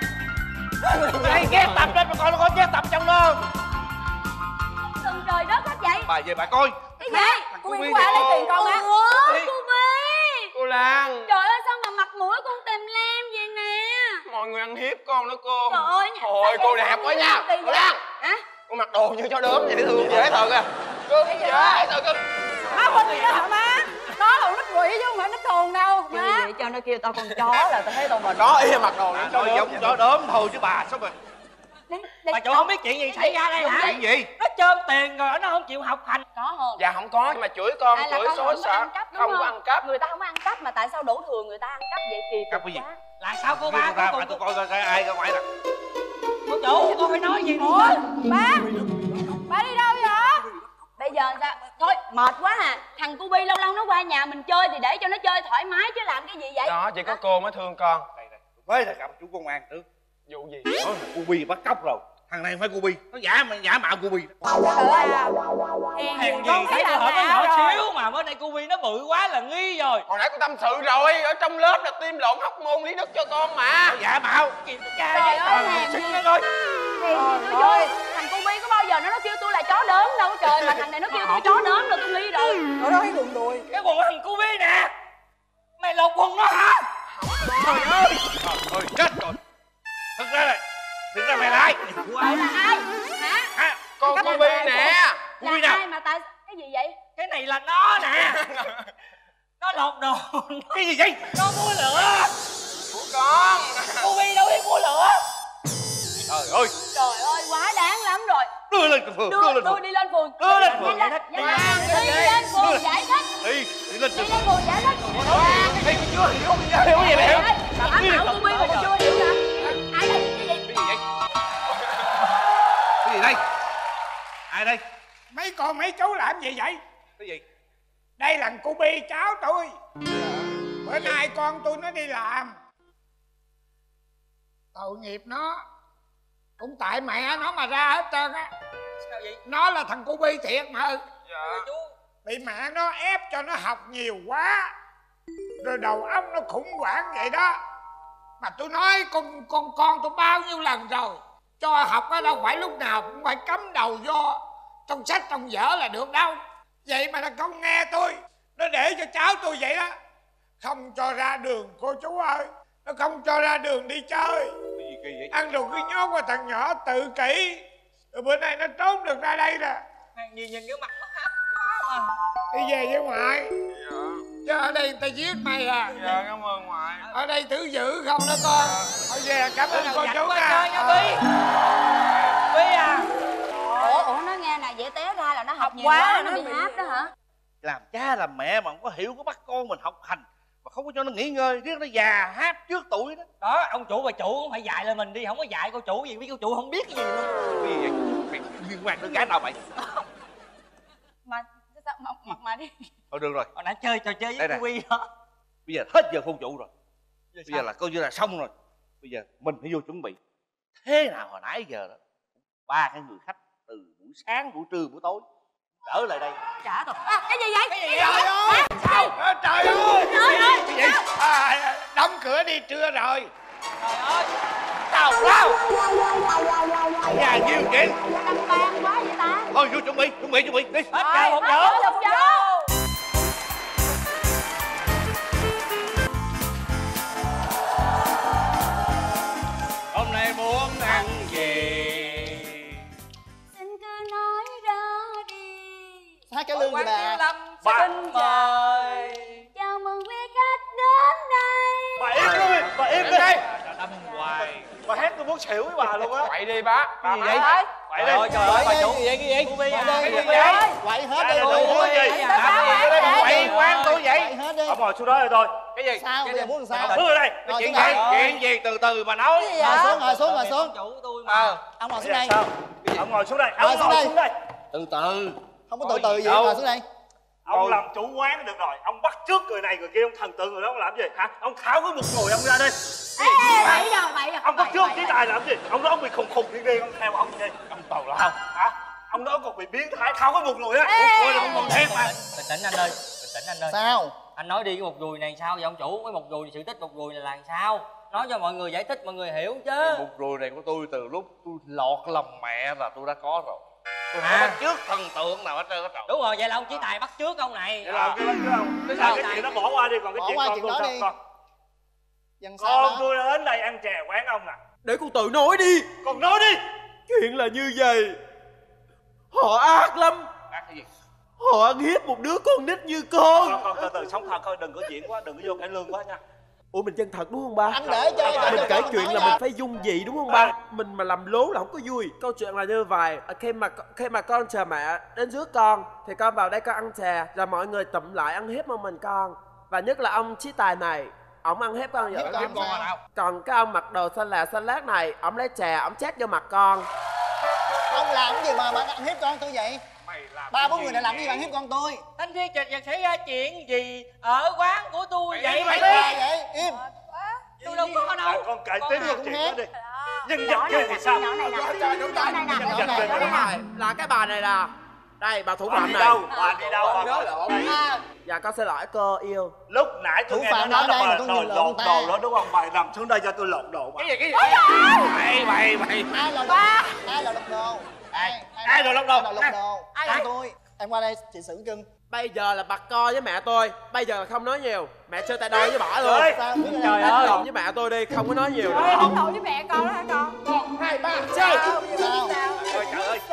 Mày ghét tập lên mà coi nó có ghét tập trong đó. Từng trời đất hết vậy. Bà về bà coi. Cái gì? Cô Bin qua lấy tiền con á. Ủa cô Bi. Cô Lan. Trời ơi sao mà mặt mũi con tìm lem vậy nè. Mọi người ăn hiếp con đó cô. Trời ơi. Thôi cô đẹp quá nha. Cô Lan. Hả? Cô mặc đồ như chó đốm vậy dễ thương dễ thật à. Cưng dễ thật cưng. Má quên gì đó hả má? Nó là nít quỷ chứ không phải nít thường đâu. Má. Vậy cho nó kêu tao con chó là tao thấy tao mình. Có ý mặc đồ như chó Nói giống chó đốm thôi chứ bà sao mà. Bà chủ không biết chuyện gì xảy ra đây hả? Chuyện gì? Nó chôm tiền rồi nó không chịu học hành. Có không? Dạ không có nhưng mà chửi con chửi xối xả. Không có ăn cắp. Người ta không có ăn cắp mà tại sao đổ thừa người ta ăn cắp vậy kỳ Cắp cái gì? Là sao cô ba? Ra tôi coi ai ra ngoài nè. Cô chủ con phải nói gì Ủa ba đi đâu vậy? Bây giờ sao? Thôi Mệt quá à. Thằng Cu Bi lâu lâu nó qua nhà mình chơi thì để cho nó chơi thoải mái chứ làm cái gì vậy? Đó, chỉ có cô mới thương con. Với là gặp chú công an trước. Vụ gì? Nói thằng Cu Bi bắt cóc rồi. Thằng này không phải Cu Bi, nó giả mạo Cu Bi. Hèn gì thấy nó hở nó nhỏ xíu mà bữa nay Cu Bi nó bự quá là nghi rồi. Hồi nãy cô tâm sự rồi, ở trong lớp là tiêm lộn hóc môn lý đức cho con mà. Giả mạo. Trời ơi, hèn gì rồi. Ôi, thằng Cu Bi có bao giờ nó kêu tôi là chó đớn đâu trời, mà thằng này nó kêu tôi chó đớn rồi tôi nghi rồi. Ở đó thấy quần đùi. Cái quần của thằng Cu Bi nè. Mày lột quần nó hả? Trời ơi. Thôi chết rồi. Thực ra mày là ai? Mày là ai? Hả? Con Cu Bi nè. Cu Bi nào? Ai mà tại cái gì vậy? Cái này là nó nè. Nó lột đồ. Cái gì vậy? Nó mua lửa. Của con. Cu Bi đâu biết mua lửa. Trời ơi. Trời ơi, quá đáng lắm rồi. Đưa lên phường, đưa lên phường. Đi lên phường. Đưa lên phường. Đi lên phường giải thích. Đi lên phường giải thích. Đây mày chưa hiểu cái gì mày hiểu? Giả mạo Cu Bi mà còn chưa hiểu hả? Ai đây? Cái gì? Cái gì đây? Ai đây? Mấy con mấy chú làm gì vậy? Cái gì? Đây là Cu Bi cháu tôi. Bữa nay con tôi nó đi làm. Tội nghiệp nó. Cũng tại mẹ nó mà ra hết trơn á. Sao vậy? Nó là thằng Cu Bi thiệt mà. Dạ chú. Bị mẹ nó ép cho nó học nhiều quá. Rồi đầu óc nó khủng hoảng vậy đó. Mà tôi nói con tôi bao nhiêu lần rồi. Cho học á đâu phải lúc nào cũng phải cắm đầu vô trong sách trong vở là được đâu. Vậy mà nó không nghe tôi. Nó để cho cháu tôi vậy đó. Không cho ra đường cô chú ơi. Nó không cho ra đường đi chơi. Cái gì kỳ vậy? Ăn rồi cứ nhốt qua thằng nhỏ tự kỷ. Rồi bữa nay nó trốn được ra đây nè. Nhìn cái mặt nó hấp quá mà. Đi về với ngoại. Dạ. Chứ ở đây người ta giết mày à. Dạ, cảm ơn ngoại. Ở đây thử giữ không đó con. Thôi về, cảm ơn cô chú nha. Bi. Bi à. Ủa nó nghe nè, dễ té ra là nó học nhiều quá nó bị áp đó hả? Làm cha làm mẹ mà không có hiểu, có bắt con mình học hành mà không có cho nó nghỉ ngơi, riết nó già hát trước tuổi đó. Đó, ông chủ bà chủ cũng phải dạy lại mình đi, không có dạy cô chủ gì, biết cô chủ không biết cái gì luôn. Cái gì vậy? Mày liên quan tới gái nào mày? Mà sao mặc mà đi. Thôi được rồi. Hồi nãy chơi trò chơi với Cu Bi đó. Bây giờ hết giờ hôn chủ rồi. Bây giờ là coi như là xong rồi. Bây giờ mình phải vô chuẩn bị. Thế nào hồi nãy giờ đó 3 cái người khách từ buổi sáng, buổi trưa, buổi tối trở lại đây. Trả rồi. Cái gì vậy? Cái gì vậy? Trời ơi! Trời ơi! Cái gì? Đóng cửa đi trưa rồi. Trời ơi! Tào lao! Nhà nhiều chuyện. Đâm ban quá vậy ta. Thôi vô chuẩn bị đi. Hết giờ một giờ. Hôm nay muốn ăn gì? Xin cứ nói ra đi. Hát cái lương gì bà? Xin mời. Chào mừng quý khách đến đây. Bà im đi, bà im đi. Đâm hoài. Bà hát tôi muốn xỉu với bà luôn á. Quậy đi bác. Cái gì vậy? Quậy đi. Trời ơi, bà chủ. Cái gì vậy? Cu Bi à. Cái gì vậy? Quậy hết đi. Quậy quán tôi vậy? Quậy hết đi. Ông ngồi xuống đó rồi thôi. Cái gì? Sao? Bây giờ muốn làm sao? Bước đây. Ngồi Chuyện xuống gì? đây. Chuyện gì? Từ từ mà nói. Ngồi xuống. Chủ tôi mà. Ông ngồi xuống đây. Ông ngồi xuống đây. Ngồi xuống đây. Từ từ. Không có từ từ gì, ngồi xuống đây. Ông làm chủ quán được rồi. Ông bắt trước người này người kia, ông thần tượng người đó, ông làm gì hả? Ông tháo cái một ngồi ông ra đây. Bậy rồi. Ông bắt trước cái tài làm gì? Ông nói ông bị khùng đi, ông theo ông đi. Ông tàu lao hả? Ông nói còn bị biến thái tháo cái một người á. Ngồi là một người thiệt mà. Bình tĩnh anh ơi. Sao? Anh nói đi cái một dùi này sao vậy ông chủ? Cái một dùi sự tích một dùi này là sao? Nói cho mọi người giải thích mọi người hiểu chứ. Một rùi này của tôi từ lúc tôi lọt lòng mẹ là tôi đã có rồi. Tôi không bắt trước thần tượng nào hết trơn hết rồi. Đúng rồi, vậy là ông chỉ tài bắt trước ông này. Vậy là ông chỉ bắt trước ông. Cái chuyện đó bỏ qua đi, còn cái chuyện con tôi sao con? Con tôi đến đây ăn chè quán ông nè. Để con tự nói đi. Con nói đi. Chuyện là như vậy. Họ ác lắm. Ác cái gì? Họ ăn hiếp một đứa con nít như con. Con từ từ sống thật thôi, đừng có diễn quá, đừng có vô cải lương quá nha. Ủa mình chân thật đúng không ba? Anh để cho mình kể chuyện là mình phải dung dị đúng không ba? Mình mà làm lố là không có vui. Câu chuyện là như vậy. Khi mà con chờ mẹ đến rước con thì con vào đây con ăn chè, rồi mọi người tụm lại ăn hiếp một mình con. Và nhất là ông Chí Tài này, ổng ăn hiếp con vậy. Hiếp con là nào? Còn cái ông mặc đồ xanh lát này, ổng lấy chè ổng chét vô mặt con. Ông làm cái gì mà ăn hiếp con tôi vậy? Mày Ba bốn người này làm gì bạn hiếp con tôi? Anh Thiên chợt xảy ra chuyện gì ở quán của tôi vậy? Vậy im. Tôi đâu có đâu. Con kể tiếp câu chuyện đó đi. Nhân vật kia thì sao? Là cái bà này là đây bà thủ phạm này. Bà đi đâu? Bà nhớ lộn. Dạ con xin lỗi cô yêu. Lúc nãy tôi nghe nó nói là bà lột đồ đó đúng không? Bà nằm xuống đây cho tôi lột đồ. Cái gì? Mày. Ai là ba? Ai là lột đồ? Ai là lột đồ? Lột đồ. Ai tôi? Em qua đây chị xử cưng. Bây giờ là bật co với mẹ tôi. Bây giờ là không nói nhiều. Mẹ chơi tay đôi với bỏ luôn. Trời ơi. Lộn với mẹ tôi đi, không có nói nhiều nữa. Không lộn với mẹ con đó hả con? 1, 2, 3 Sao? Trời ơi.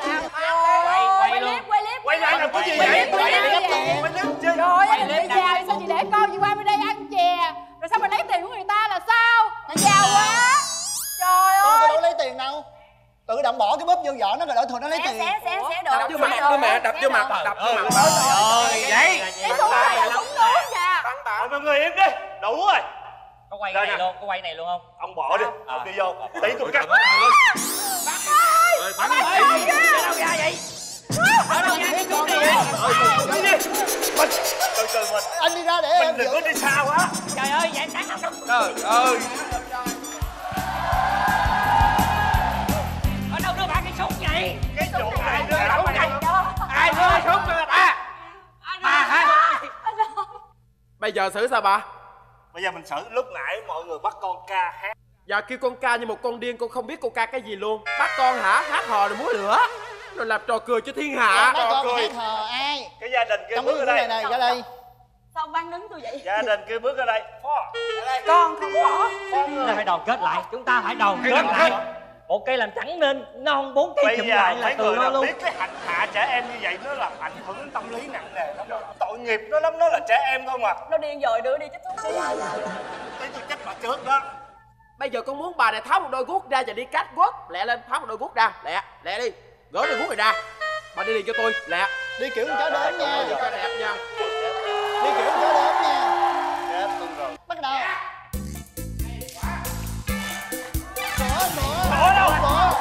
Quay lại làm cái gì vậy? Quay Trời ơi, gia đình bây giàu sao chị để con chị qua bên đây ăn chè. Rồi sao mà lấy tiền của người ta là sao? Nó giàu quá. Trời ơi. Tôi đâu lấy tiền đâu. Tự động bỏ cái bóp vô vỏ nó rồi đợi thường nó lấy tiền. Sẽ đập vô mặt đưa mẹ, đập vô mặt. Trời ơi, vậy. Cái súng này là súng nước nha. Mọi người im đi, đủ rồi. Có quay cái này luôn, có quay này luôn không? Ông bỏ đi, ông đi vô. Tí tôi cắt. Bắn ơi. Đâu ra vậy? Ở đâu ra cái con này? Anh đi ra để em đừng có đi xa quá. Trời ơi, vậy cắn không? Trời ơi. Ở đâu đưa ba cái súng vậy? Cái súng ai đưa súng này? Ai đưa súng cho người ta? Bà hả? Bây giờ xử sao bà? Bây giờ mình xử lúc nãy mọi người bắt con ca hát. Dạ kêu con ca như một con điên, con không biết con ca cái gì luôn. Bắt con hả? Hát hò rồi múa lửa. Rồi làm trò cười cho thiên hạ. Trò cười. Hát hò ai? Cái gia đình kia trong bước ở đây. Này ra đây. Sao ông Văn đứng tôi vậy? Gia đình kia bước ở đây. Con không bỏ. Chúng ta phải đoàn kết lại. Chúng ta phải đoàn kết lại. Một cây làm chẳng nên nó không 4 cây chụm lại là từ nó luôn. Biết cái hành hạ trẻ em như vậy nó làm ảnh hưởng đến tâm lý nặng nề lắm. Tội nghiệp nó lắm, nó là trẻ em thôi mà. Nó điên rồi, đưa đi chết thuốc đi. Thấy tôi trách bà trước đó. Bây giờ con muốn bà này tháo một đôi guốc ra và đi cắt guốc. Lẹ lên, tháo một đôi guốc ra. Lẹ đi. Gỡ đôi guốc này ra. Bà đi liền cho tôi, lẹ. Đi kiểu con chó đếm nha. Cho đẹp nha. Đi kiểu con chó đếm nha. Bắt đầu. Bỏ đâu?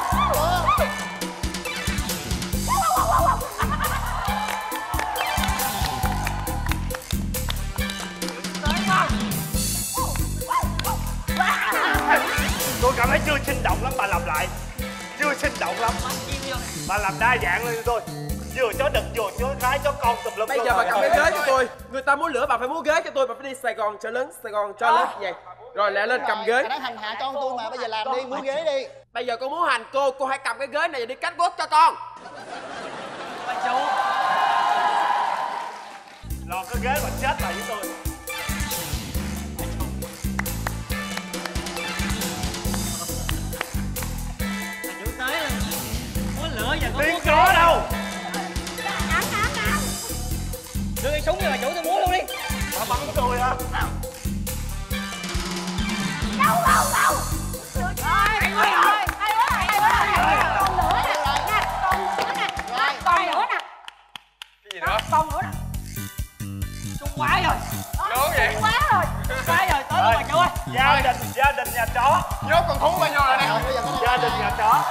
Tôi cảm thấy chưa sinh động lắm, bà làm lại. Chưa sinh động lắm. Bà làm đa dạng lên cho tôi. Vừa chó đực, vừa chó gái, chó con tùm lum. Bây giờ bà cầm cái ghế cho tôi. Người ta muốn lửa bà phải múa ghế cho tôi. Bà phải đi Sài Gòn cho lớn, Sài Gòn cho lớn vậy. Rồi lẹ lên cầm ghế. Nó hành hạ con tôi mà, bây giờ làm đi, múa ghế đi. Bây giờ con muốn hành cô hãy cầm cái ghế này và đi cắt guốc cho con. Bà chủ. Lọt cái ghế mà chết lại với tôi. Bà chủ tới rồi. Có lửa và có tiếng chó đâu? Đưa cái súng cho bà chủ tôi múa luôn đi. Bà bắn tôi hả? Đâu. Hay quá. Còn nữa nè. Còn nữa nè. Cái gì nữa? Còn nữa nè. Súng quá rồi. Lớn vậy? Quá rồi. Tới rồi bà chủ ơi. Gia đình nhà chó. Nhốt con thú bao nhiêu rồi nè. Gia đình nhà chó.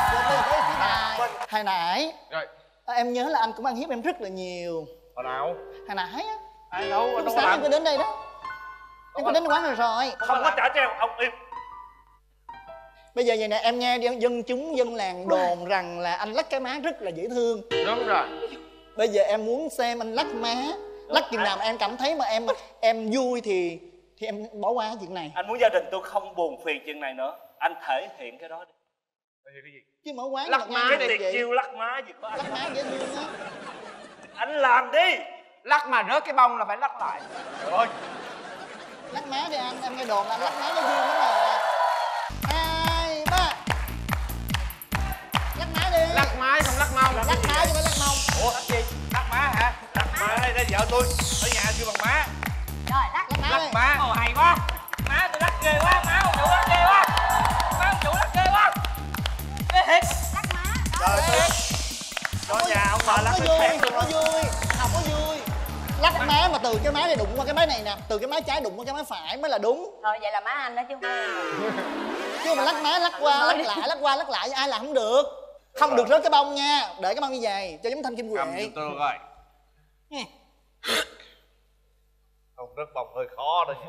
Hồi nãy rồi. Em nhớ là anh cũng ăn hiếp em rất là nhiều. Hồi nào? Hồi nãy á. Ai đâu, anh đâu sáng làm. em có đến đây đó. Em có đến quán rồi. Không có trả treo, ông im. Bây giờ vậy nè, em nghe dân chúng dân làng đồn rằng là anh lắc cái má rất là dễ thương. Đúng rồi. Bây giờ em muốn xem anh lắc má. Lắc chừng nào mà em cảm thấy mà em vui thì em bỏ qua cái chuyện này. Anh muốn gia đình tôi không buồn phiền chuyện này nữa. Anh thể hiện cái đó đi. Thể hiện cái gì? Chứ mở quán lắc má, cái tiệc chiêu lắc má gì có anh. Lắc má dễ thương á. Anh làm đi. Lắc mà rớt cái bông là phải lắc lại. Trời ơi. Lắc má đi anh, em nghe đồn là anh lắc má nó vui lắm nè. 2, 3. Lắc má đi. Lắc má không lắc mông. Lắc má chứ phải lắc mông. Ủa lắc gì? Lắc má hả? Lắc má đây là vợ tôi. Ở nhà kêu bằng má. Rồi lắc má. Ồ hay quá. Má tôi lắc ghê quá, má ông chủ lắc ghê quá. Má ông chủ lắc ghê quá. Ghê thiệt. Lắc má. Trời ơi. Có nhà ông bà lắc vui, không có vui. Không có vui. Lắc má mà từ cái má này đụng qua cái má này nè, từ cái má trái đụng qua cái má phải mới là đúng. Rồi vậy là má anh đó chứ không phải em. Chứ mà lắc má lắc qua lắc lại ai làm không được. Không được rớt cái bông nha, để cái bông như vậy cho giống Thanh Kim Huệ. Cầm giùm tôi rồi. Không rớt bông hơi khó đây.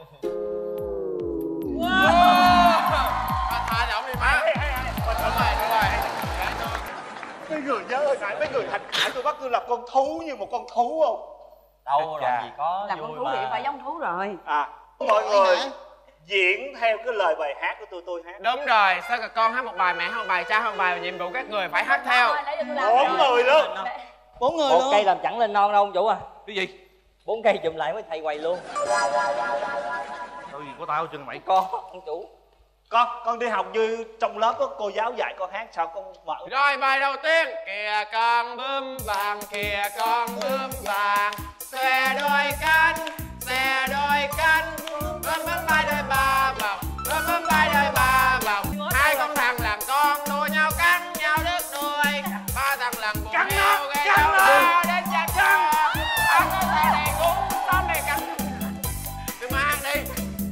Tha cho ông đi má. Đúng rồi. Mấy người nhớ ơi, mấy người thành khải tôi bắt tôi làm con thú như một con thú không? Đâu làm gì có. Làm con thú thì phải giống thú rồi. Mọi người diễn theo cái lời bài hát của tôi hát. Đúng rồi, sao cả con hát một bài, mẹ hát một bài, cha hát một bài, nhiệm vụ các người phải hát theo. 4 người luôn. 4 người một luôn. cây làm chẳng lên non đâu ông chủ à. Cái gì? 4 cây chụm lại mới thầy quầy luôn. Đâu gì có tao chân mày. Con ông chủ. Con đi học như trong lớp có cô giáo dạy con hát sao con mở. Rồi bài đầu tiên. Kìa con bướm vàng, kìa con bướm vàng, xòe đôi cánh, xòe đôi cánh, bướm bướm bay đôi ba vòng, bướm bướm bay đôi ba vòng. Hai con thằng làm con đua nhau cắn nhau đứt đuôi, ba thằng làm buồn nhau gây đau đớn đến chặt chân. Ăn có thể này cũng tóm này cắn. Đừng mà ăn đi.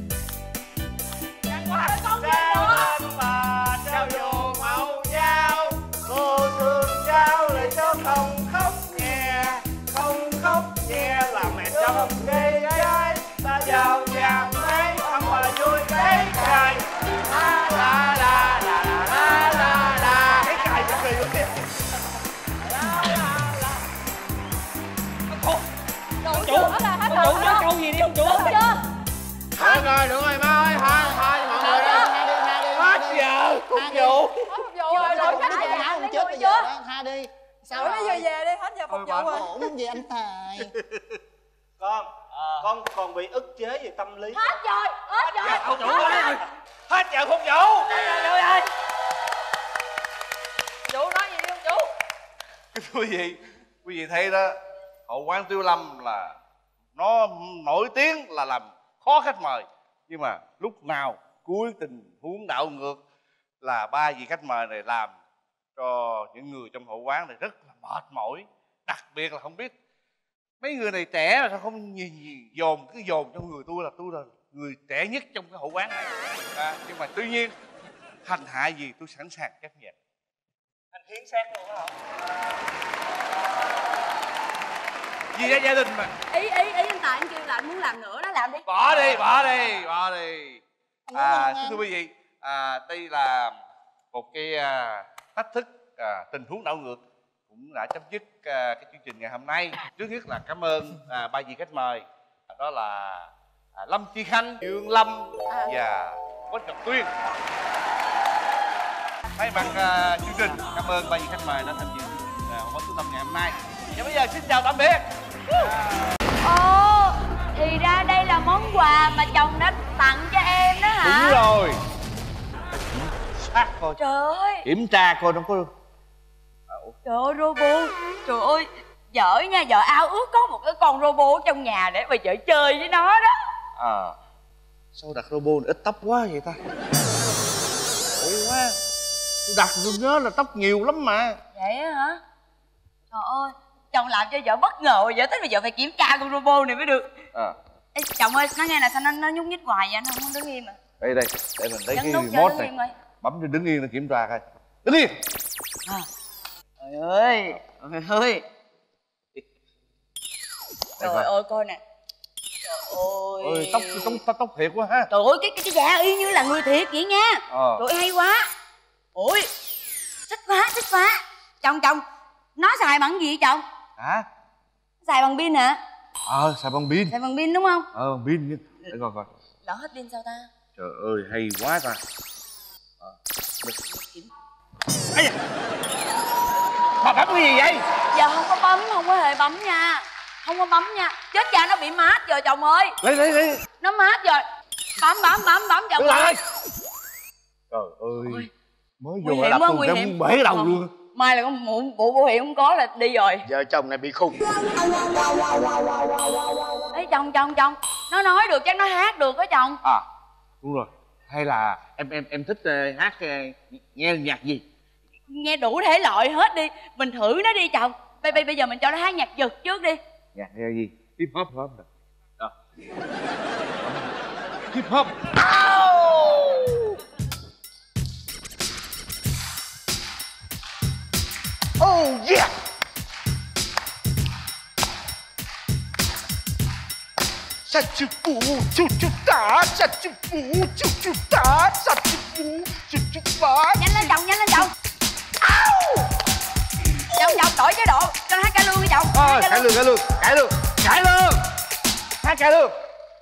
Trao dù màu dao, cô thương cháu lại cháu không khóc nhẹ, không khóc nhẹ là mẹ cháu không gây gái. Ta giàu nhà mấy ông bà vui cái cài, la la la la la la la. Cái cài cho kỳ luôn kìa. Ông chủ nói câu gì đi ông chủ. Được rồi má ơi, hai mọi người đi. Hết giờ phục vụ. Rồi đổi khách về hả? Không chết bây giờ đó, tha đi. Sao Đổi rồi? nó về đi, hết giờ phục vụ rồi. Ổn gì anh Tài. Con còn bị ức chế về tâm lý. Hết rồi, hết rồi. Ông chủ ơi. Hết giờ phục vụ. Trời ơi. Chủ nói gì đi ông chủ? Quý vị thấy đó, Hậu quán Tiêu Lâm là nó nổi tiếng là làm khó khách mời, nhưng mà lúc nào cuối tình huống đảo ngược là ba vị khách mời này làm cho những người trong hậu quán này rất là mệt mỏi. Đặc biệt là không biết mấy người này trẻ mà sao không dồn cho người tôi là người trẻ nhất trong cái hậu quán này. Nhưng mà tuy nhiên hành hạ gì tôi sẵn sàng chấp nhận. Anh hiến xác luôn đó hả? Vì ra gia đình mà. Ý anh Tài anh kêu là anh muốn làm nữa đó, làm đi. Bỏ đi. Thưa quý vị, đây là một cái thách thức tình huống đảo ngược cũng đã chấm dứt cái chương trình ngày hôm nay. Trước nhất là cảm ơn ba vị khách mời, đó là Lâm Chi Khanh, Dương Lâm và Quách Ngọc Tuyên. Thay mặt chương trình cảm ơn ba vị khách mời đã tham dự Hậu quán Tiêu Lâm ngày hôm nay. Và bây giờ xin chào tạm biệt. Ồ, thì ra đây là món quà mà chồng đã tặng cho em đó hả? Đúng rồi. Sát coi. Trời ơi. Kiểm tra coi nó có. Trời ơi robot. Trời ơi, vợ nha, vợ ao ước có một cái con robot trong nhà để mà vợ chơi với nó đó. Sao đặt robot ít tóc quá vậy ta? Ôi quá. Tôi đặt tôi nhớ là tóc nhiều lắm mà. Vậy á hả? Trời ơi, chồng làm cho vợ bất ngờ, vợ tới bây giờ phải kiểm tra con robot này mới được. Ê, chồng ơi, nó nghe là sao nó nhúc nhích hoài vậy, nó không đứng im à? Đây, để mình lấy cái nút remote đứng này. Bấm cho đứng yên để kiểm tra coi. Đứng yên. Trời ơi, trời ơi, coi nè. Trời ơi. Tóc thiệt quá ha. Trời ơi, cái da y như là người thiệt vậy nha. Trời ơi, hay quá. Ôi, thích quá. Chồng, nó xài bằng gì vậy chồng? Hả? Xài bằng pin hả? Xài bằng pin. Xài bằng pin đúng không? Bằng pin. Để coi. Lỡ hết pin sao ta? Trời ơi, hay quá ta. Ây da. Bà bấm cái gì vậy? Giờ không có hề bấm nha. Không có bấm nha. Chết cha, nó bị mát rồi chồng ơi. Lấy. Nó mát rồi. Bấm chồng ơi. Trời ơi. Mới vô là đập tôi cái muốn bể cái đầu luôn. Mai là có bộ bảo hiểm không có là đi rồi. Vợ chồng này bị khùng. Ê chồng, nó nói được chắc nó hát được đó chồng. Đúng rồi. Hay là em thích hát nghe nhạc gì? Nghe đủ thể loại hết đi. Mình thử nó đi chồng. Bây giờ mình cho nó hát nhạc giật trước đi. Nhạc nghe gì? Hip hop hả? Hip hop. 사주부 주주다 사주부 주주다 사주부 주주다. Nhanh lên chồng, nhanh lên chồng. Chồng đổi chế độ cho nó hát cải lương đi chồng. Cải lương. Hát cải lương.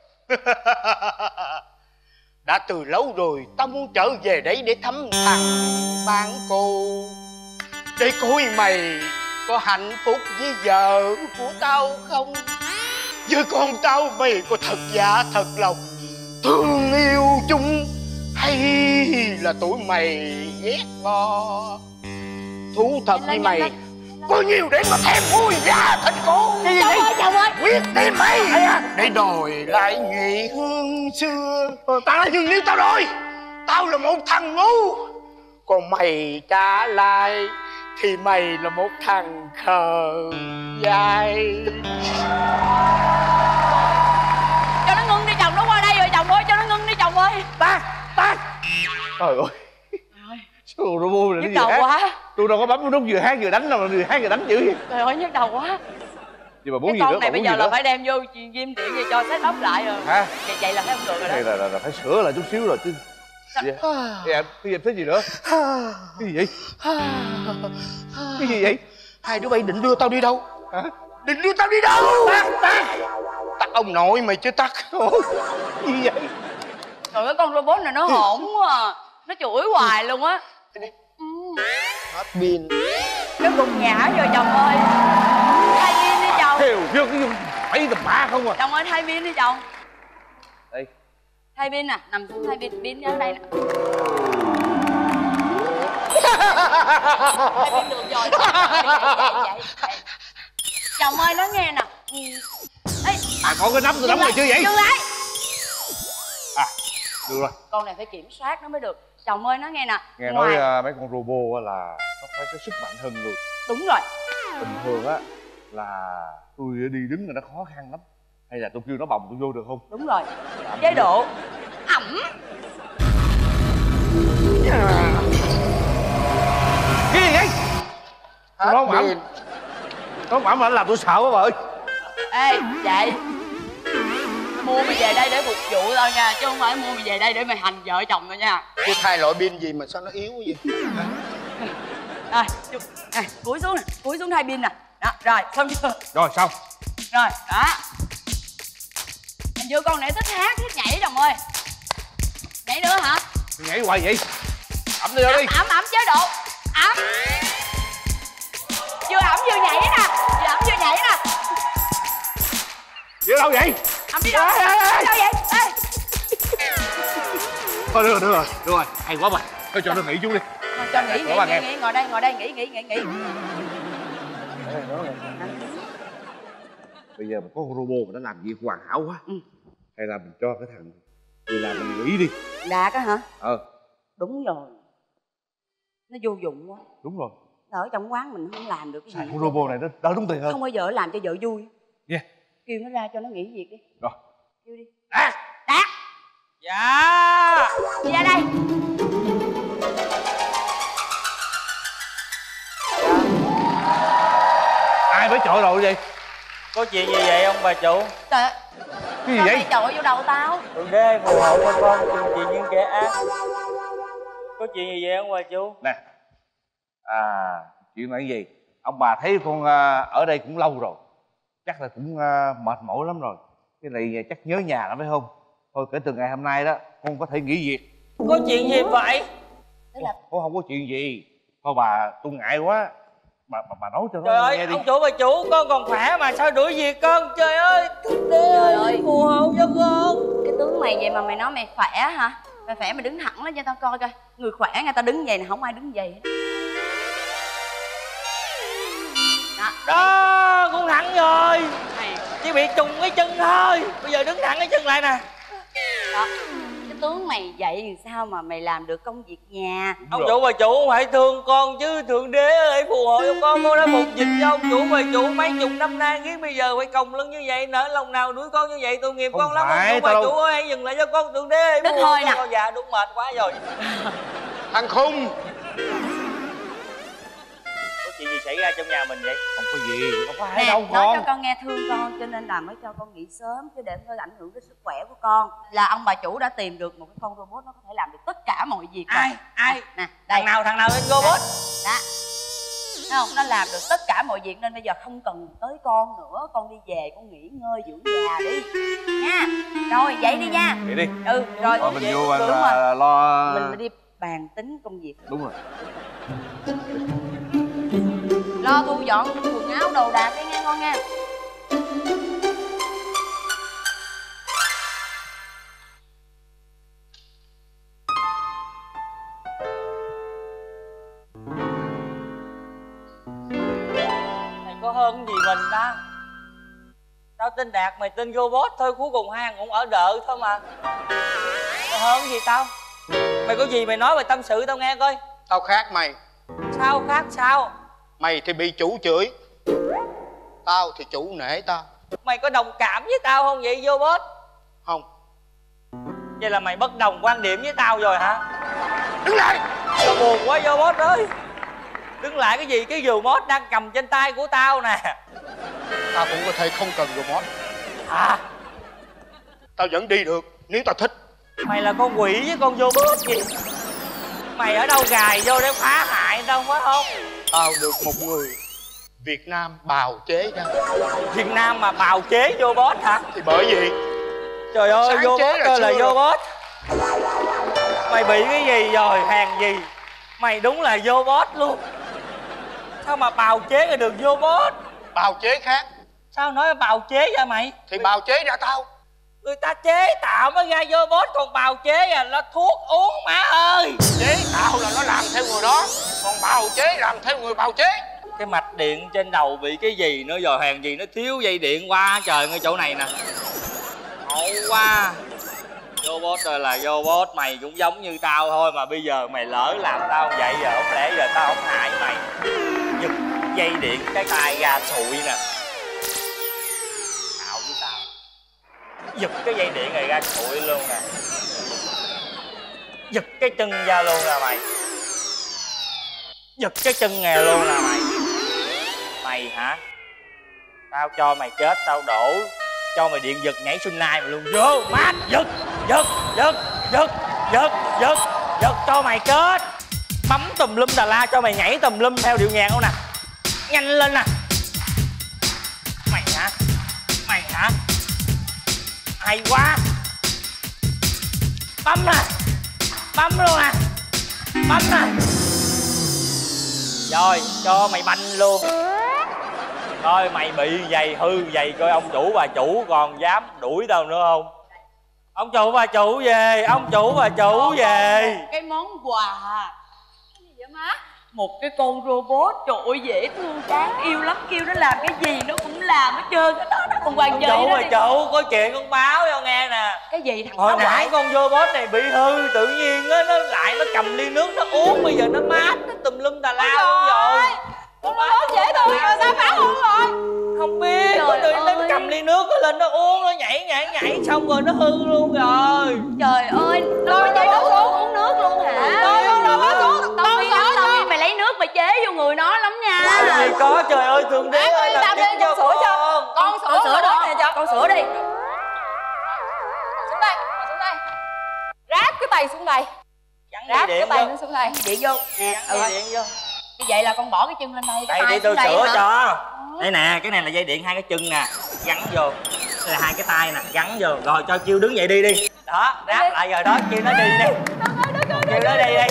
Đã từ lâu rồi tao muốn trở về đấy để thăm thằng bạn cô, để coi mày có hạnh phúc với vợ của tao không, với con tao mày có thật dạ thật lòng thương yêu chung, hay là tụi mày ghét bỏ thú thật như mày có nhiều để mà thèm vui da thịt cô. Chồng ơi quyết tìm mày để đòi lại nhị hương xưa. Tao là dừng liêu tao rồi, tao là một thằng ngu, còn mày trả lại thì mày là một thằng khờ dại. Cho nó ngưng đi chồng, nó qua đây rồi chồng ơi, cho nó ngưng đi chồng ơi. Tắt. Trời ơi, sao robot này nhức nó đầu vừa hát. quá. Tôi đâu có bấm nút vừa hát vừa đánh đâu, mà vừa hát vừa đánh dữ vậy. Trời ơi nhức đầu quá. Nhưng mà muốn cái gì con nữa, này bây giờ là nữa? phải đem vô diêm điện về cho set up lại rồi. Hả? Vậy là thấy không được rồi đó. Này là phải sửa lại chút xíu rồi chứ. Em thấy gì nữa? Cái gì vậy? Cái gì vậy? Hai đứa bay định đưa tao đi đâu? Hả? Định đưa tao đi đâu? Tắt ông nội mày chứ tắt. Gì vậy? Trời ơi con robot này nó hổn quá à. Nó chửi hoài luôn á. Hết pin. Nó gục ngã rồi chồng ơi. Thay pin đi chồng. Thiều chưa cái phải tầm bạ không à. Chồng ơi thay pin đi chồng. Đây. Thay pin nè, nằm xuống thay pin, pin ở đây nè. Thay pin được rồi. Vậy. Chồng ơi nói nghe nè. Ê, có cái nắp tôi đóng này chưa vậy? Dừng lại. Được rồi. Con này phải kiểm soát nó mới được. Chồng ơi nói nghe nè. Nghe ngoài... nói mấy con robot là nó phải có sức mạnh hơn người. Đúng rồi. Bình thường á là tôi đi đứng là nó khó khăn lắm. Hay là tôi kêu nó bồng tôi vô được không? Đúng rồi. Chế độ ẩm. Cái gì vậy? Nó không ẩm. Nó không ẩm mà nó làm tôi sợ quá bà ơi. Ê vậy mua mày về đây để phục vụ tao nha, chứ không phải mua mày về đây để mày hành vợ chồng tao nha. Cái thay loại pin gì mà sao nó yếu quá vậy? Rồi cúi xuống nè, cúi xuống thay pin nè. Đó, rồi xong chưa? Rồi xong. Rồi đó. Hình như con này thích hát thích nhảy chồng ơi. Nhảy nữa hả? Nhảy hoài vậy? Ẩm đi đi. Ẩm chế độ ẩm. Vừa ẩm vừa nhảy nè, vừa ẩm vừa nhảy nè. Đi đâu vậy? Ẩm đi đâu? Đi đâu vậy? Ê. Thôi được rồi, hay quá mà. Thôi cho nó nghỉ chút đi. Cho nghỉ ngồi đây nghỉ. Bây giờ mà có con robot mà nó làm việc hoàn hảo quá. Hay là mình cho cái thằng người làm mình nghỉ đi. Đạt á hả? Đúng rồi. Nó vô dụng quá. Đúng rồi. Ở trong quán mình không làm được cái gì. Con robot này nó đỡ đúng tiền hơn. Không bao giờ làm cho vợ vui. Yeah. Kêu nó ra cho nó nghỉ việc đi. Rồi. Kêu đi. Đạt. Dạ. Đi ra đây. Ai mới chọi rồi vậy? Có chuyện gì vậy ông bà chủ? Trời. Cái gì vậy? Mày chọi vô đầu tao. Thượng đế phù hộ cho con trừng trị những kẻ ác. Có chuyện gì vậy ông bà chủ? Nè. Chuyện là cái gì? Ông bà thấy con ở đây cũng lâu rồi. Chắc là cũng mệt mỏi lắm rồi. Cái này chắc nhớ nhà lắm phải không? Thôi kể từ ngày hôm nay đó con có thể nghỉ việc. Có chuyện gì vậy? Con không có chuyện gì. Thôi bà tôi ngại quá. Bà nói cho Trời nó ơi nghe đi. ông chủ bà chủ, con còn khỏe mà sao đuổi việc con? Trời ơi thượng đế ơi phù hộ cho con. Cái tướng mày vậy mà mày nói mày khỏe hả? Mày khỏe mày đứng thẳng lên cho tao coi coi. Người khỏe nghe tao đứng vậy nè, không ai đứng vậy. Đó cũng thẳng rồi. Chỉ bị trùng cái chân thôi. Bây giờ đứng thẳng cái chân lại nè. Đó. Cái tướng mày vậy sao mà mày làm được công việc nhà? Ông chủ bà chủ phải thương con chứ, thượng đế ơi phù hộ cho con đã phục dịch cho ông chủ bà chủ mấy chục năm nay, khiến bây giờ phải còng lưng như vậy, nỡ lòng nào đuổi con như vậy, tội nghiệp con lắm. Ông chủ bà chủ ơi hãy dừng lại cho con, thượng đế ơi. Đứt hơi nè. Dạ đúng mệt quá rồi. Thằng khùng. Chuyện gì xảy ra trong nhà mình vậy? Không có gì, không có ai Nè, đâu nói con. cho con nghe thương con cho nên là mới cho con nghỉ sớm, chứ để hơi ảnh hưởng đến sức khỏe của con. Là ông bà chủ đã tìm được một cái con robot nó có thể làm được tất cả mọi việc. Ai? Nè, đây. Thằng nào lên robot? Đó. Thấy không? Nó làm được tất cả mọi việc nên bây giờ không cần tới con nữa. Con đi về con nghỉ ngơi dưỡng già đi nha. Rồi dậy đi nha. Vậy đi. Ừ rồi. Thôi mình vô Đúng rồi. lo. Mình phải đi bàn tính công việc. Đúng rồi. Lo thu dọn quần áo đồ đạc đi nghe con nha. Mày có hơn gì mình ta? Tao tên Đạt, mày tên robot thôi, cuối cùng hai thằng cũng ở đợ thôi mà. Có hơn gì tao? Mày có gì mày nói, mày tâm sự tao nghe coi. Tao khác mày. Sao khác sao? Mày thì bị chủ chửi, tao thì chủ nể tao. Mày có đồng cảm với tao không vậy robot? Không. Vậy là mày bất đồng quan điểm với tao rồi hả? Đứng lại! Tao buồn quá robot ơi. Đứng lại cái gì? Cái robot đang cầm trên tay của tao nè. Tao cũng có thể không cần robot. À, tao vẫn đi được nếu tao thích. Mày là con quỷ với con robot gì? Mày ở đâu gài vô để phá hại tao phải không? Tao được một người Việt Nam bào chế ra. Việt Nam mà bào chế robot hả? Thì bởi vì trời ơi, sáng robot chế ơi là xưa robot. Mày bị cái gì rồi, hàng gì? Mày đúng là robot luôn. Sao mà bào chế ra được robot? Bào chế khác. Sao nói bào chế ra mày? Thì bào chế ra tao. Người ta chế tạo mới ra robot, còn bào chế là thuốc uống má ơi. Chế tạo là nó làm theo người đó, còn bào chế làm theo người bào chế. Cái mạch điện trên đầu bị cái gì nữa rồi, hàng gì nó thiếu dây điện quá trời ngay chỗ này nè. Ngộ quá. Robot rồi là robot, mày cũng giống như tao thôi mà bây giờ mày lỡ làm tao vậy giờ không lẽ giờ tao không hại mày. Giật dây điện cái tay ra sụi nè. Tạo với tao. Giật cái dây điện này ra sụi luôn nè. Giật cái chân ra luôn nè mày. Giật cái chân này luôn nè mày. Mày hả? Tao cho mày chết, tao đổ cho mày điện giật nhảy xuân nai mày luôn. Vô mát. Giật giật giật giật giật giật giật cho mày chết. Bấm tùm lum tà la cho mày nhảy tùm lum theo điệu nhạc luôn nè. Nhanh lên nè. Mày hả? Mày hả? Hay quá. Bấm nè. Bấm luôn nè. Bấm nè. Rồi cho mày banh luôn. Thôi mày bị giày hư giày coi ông chủ bà chủ còn dám đuổi tao nữa không? Ông chủ bà chủ về, ông chủ bà chủ về. Cái món quà. Cái gì vậy má? Một cái con robot, trời ơi dễ thương đáng yêu lắm, kêu nó làm cái gì nó cũng làm hết trơn cái đó, nó còn hoàng chơi ông chủ đó bà chủ có chuyện con báo cho nghe nè. Cái gì thằng hồi nãy con robot này bị hư tự nhiên á, nó cầm ly nước nó uống, bây giờ nó mát nó tùm lum tà la luôn rồi. Con robot dễ thương rồi sao phá hư rồi? Không biết, nó cầm ly nước nó lên nó uống, nó nhảy xong rồi nó hư luôn rồi. Trời ơi, nó mới chơi nó uống nước luôn hả? Con robot xuống, Tao mày lấy nước mày chế vô người nó lắm nha. Làm gì có, trời ơi thượng đế ơi, làm đi con sửa cho. Con sửa đó nè cho. Con sửa đi. Xuống đây, xuống đây. Ráp cái tay xuống đây. Ráp cái tay nó xuống đây. Điện vô. Nè, điện vô. Như vậy là con bỏ cái chân lên đây. Đây đi tôi sửa cho. Đây nè, cái này là dây điện hai cái chân nè, gắn vô. Đây là hai cái tay nè, gắn vô. Rồi cho Chiêu đứng dậy đi đi. Đó, ráp lại rồi đó, Chiêu nó đi đi. Kêu nó đi đi.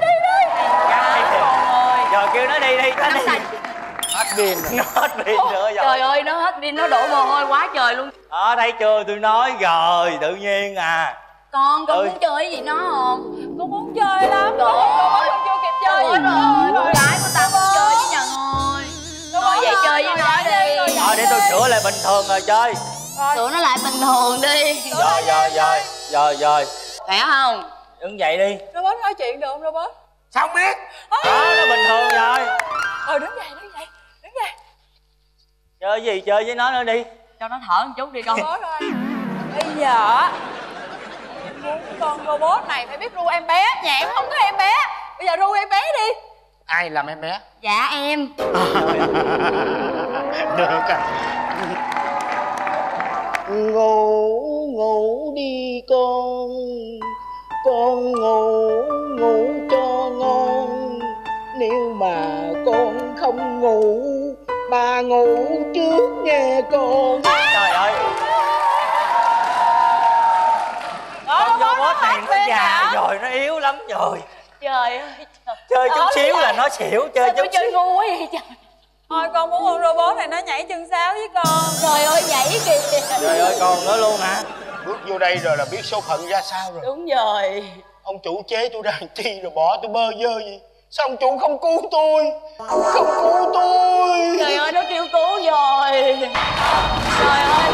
Rồi kêu nó đi đi. Hết pin rồi. Nó hết pin nữa rồi. Trời ơi, nó hết pin, nó đổ mồ hôi quá trời luôn. Đó, thấy chưa, tôi nói rồi, tự nhiên à. Con muốn chơi cái gì nó không? Con muốn chơi lắm. Trời ơi, con chưa kịp chơi rồi. Con gái của tao muốn chơi với nhà ngồi. Rồi vậy chơi với nó đi. Thôi để tôi sửa lại bình thường rồi chơi. Sửa nó lại bình thường đi. Rồi. Khỏe không? Đứng dậy đi. Robot nói chuyện được không robot? Sao không biết? Đó, nó bình thường rồi. Đứng dậy. Chơi gì, chơi với nó nữa đi. Cho nó thở một chút đi con. Robot ơi, bây giờ em muốn con robot này phải biết ru em bé. Nhà em không có em bé. Bây giờ ru em bé đi. Ai làm em bé? Dạ em. Được à. Ngủ ngủ đi con ngủ ngủ cho ngon. Nếu mà con không ngủ, bà ngủ trước nghe con. Trời ơi, con robot này nó già rồi, nó yếu lắm rồi. Trời ơi trời. Chơi chút xíu là nó xỉu, chơi chút chơi xíu ngu quá vậy trời. Thôi con muốn con robot này nó nhảy chân sáo với con. Trời ơi nhảy kìa. Trời ơi con nữa luôn hả? Bước vô đây rồi là biết số phận ra sao rồi. Đúng rồi. Ông chủ chế tôi ra làm chi rồi bỏ tôi bơ vơ gì. Sao ông chủ không cứu tôi? Không cứu tôi. Trời ơi nó kêu cứu rồi. Trời ơi.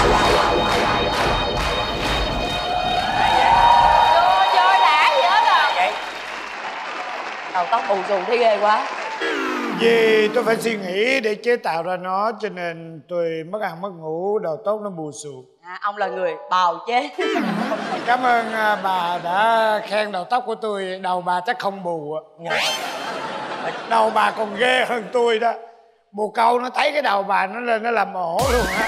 Chơi đã gì hết à. Vậy đầu tóc bù xù thấy ghê quá. Vì tôi phải suy nghĩ để chế tạo ra nó, cho nên tôi mất ăn mất ngủ, đầu tóc nó bù xù. Ông là người bào chế. Cảm ơn bà đã khen đầu tóc của tôi. Đầu bà chắc không bù. Đầu bà còn ghê hơn tôi đó. Bồ câu nó thấy cái đầu bà nó lên nó làm ổ luôn á.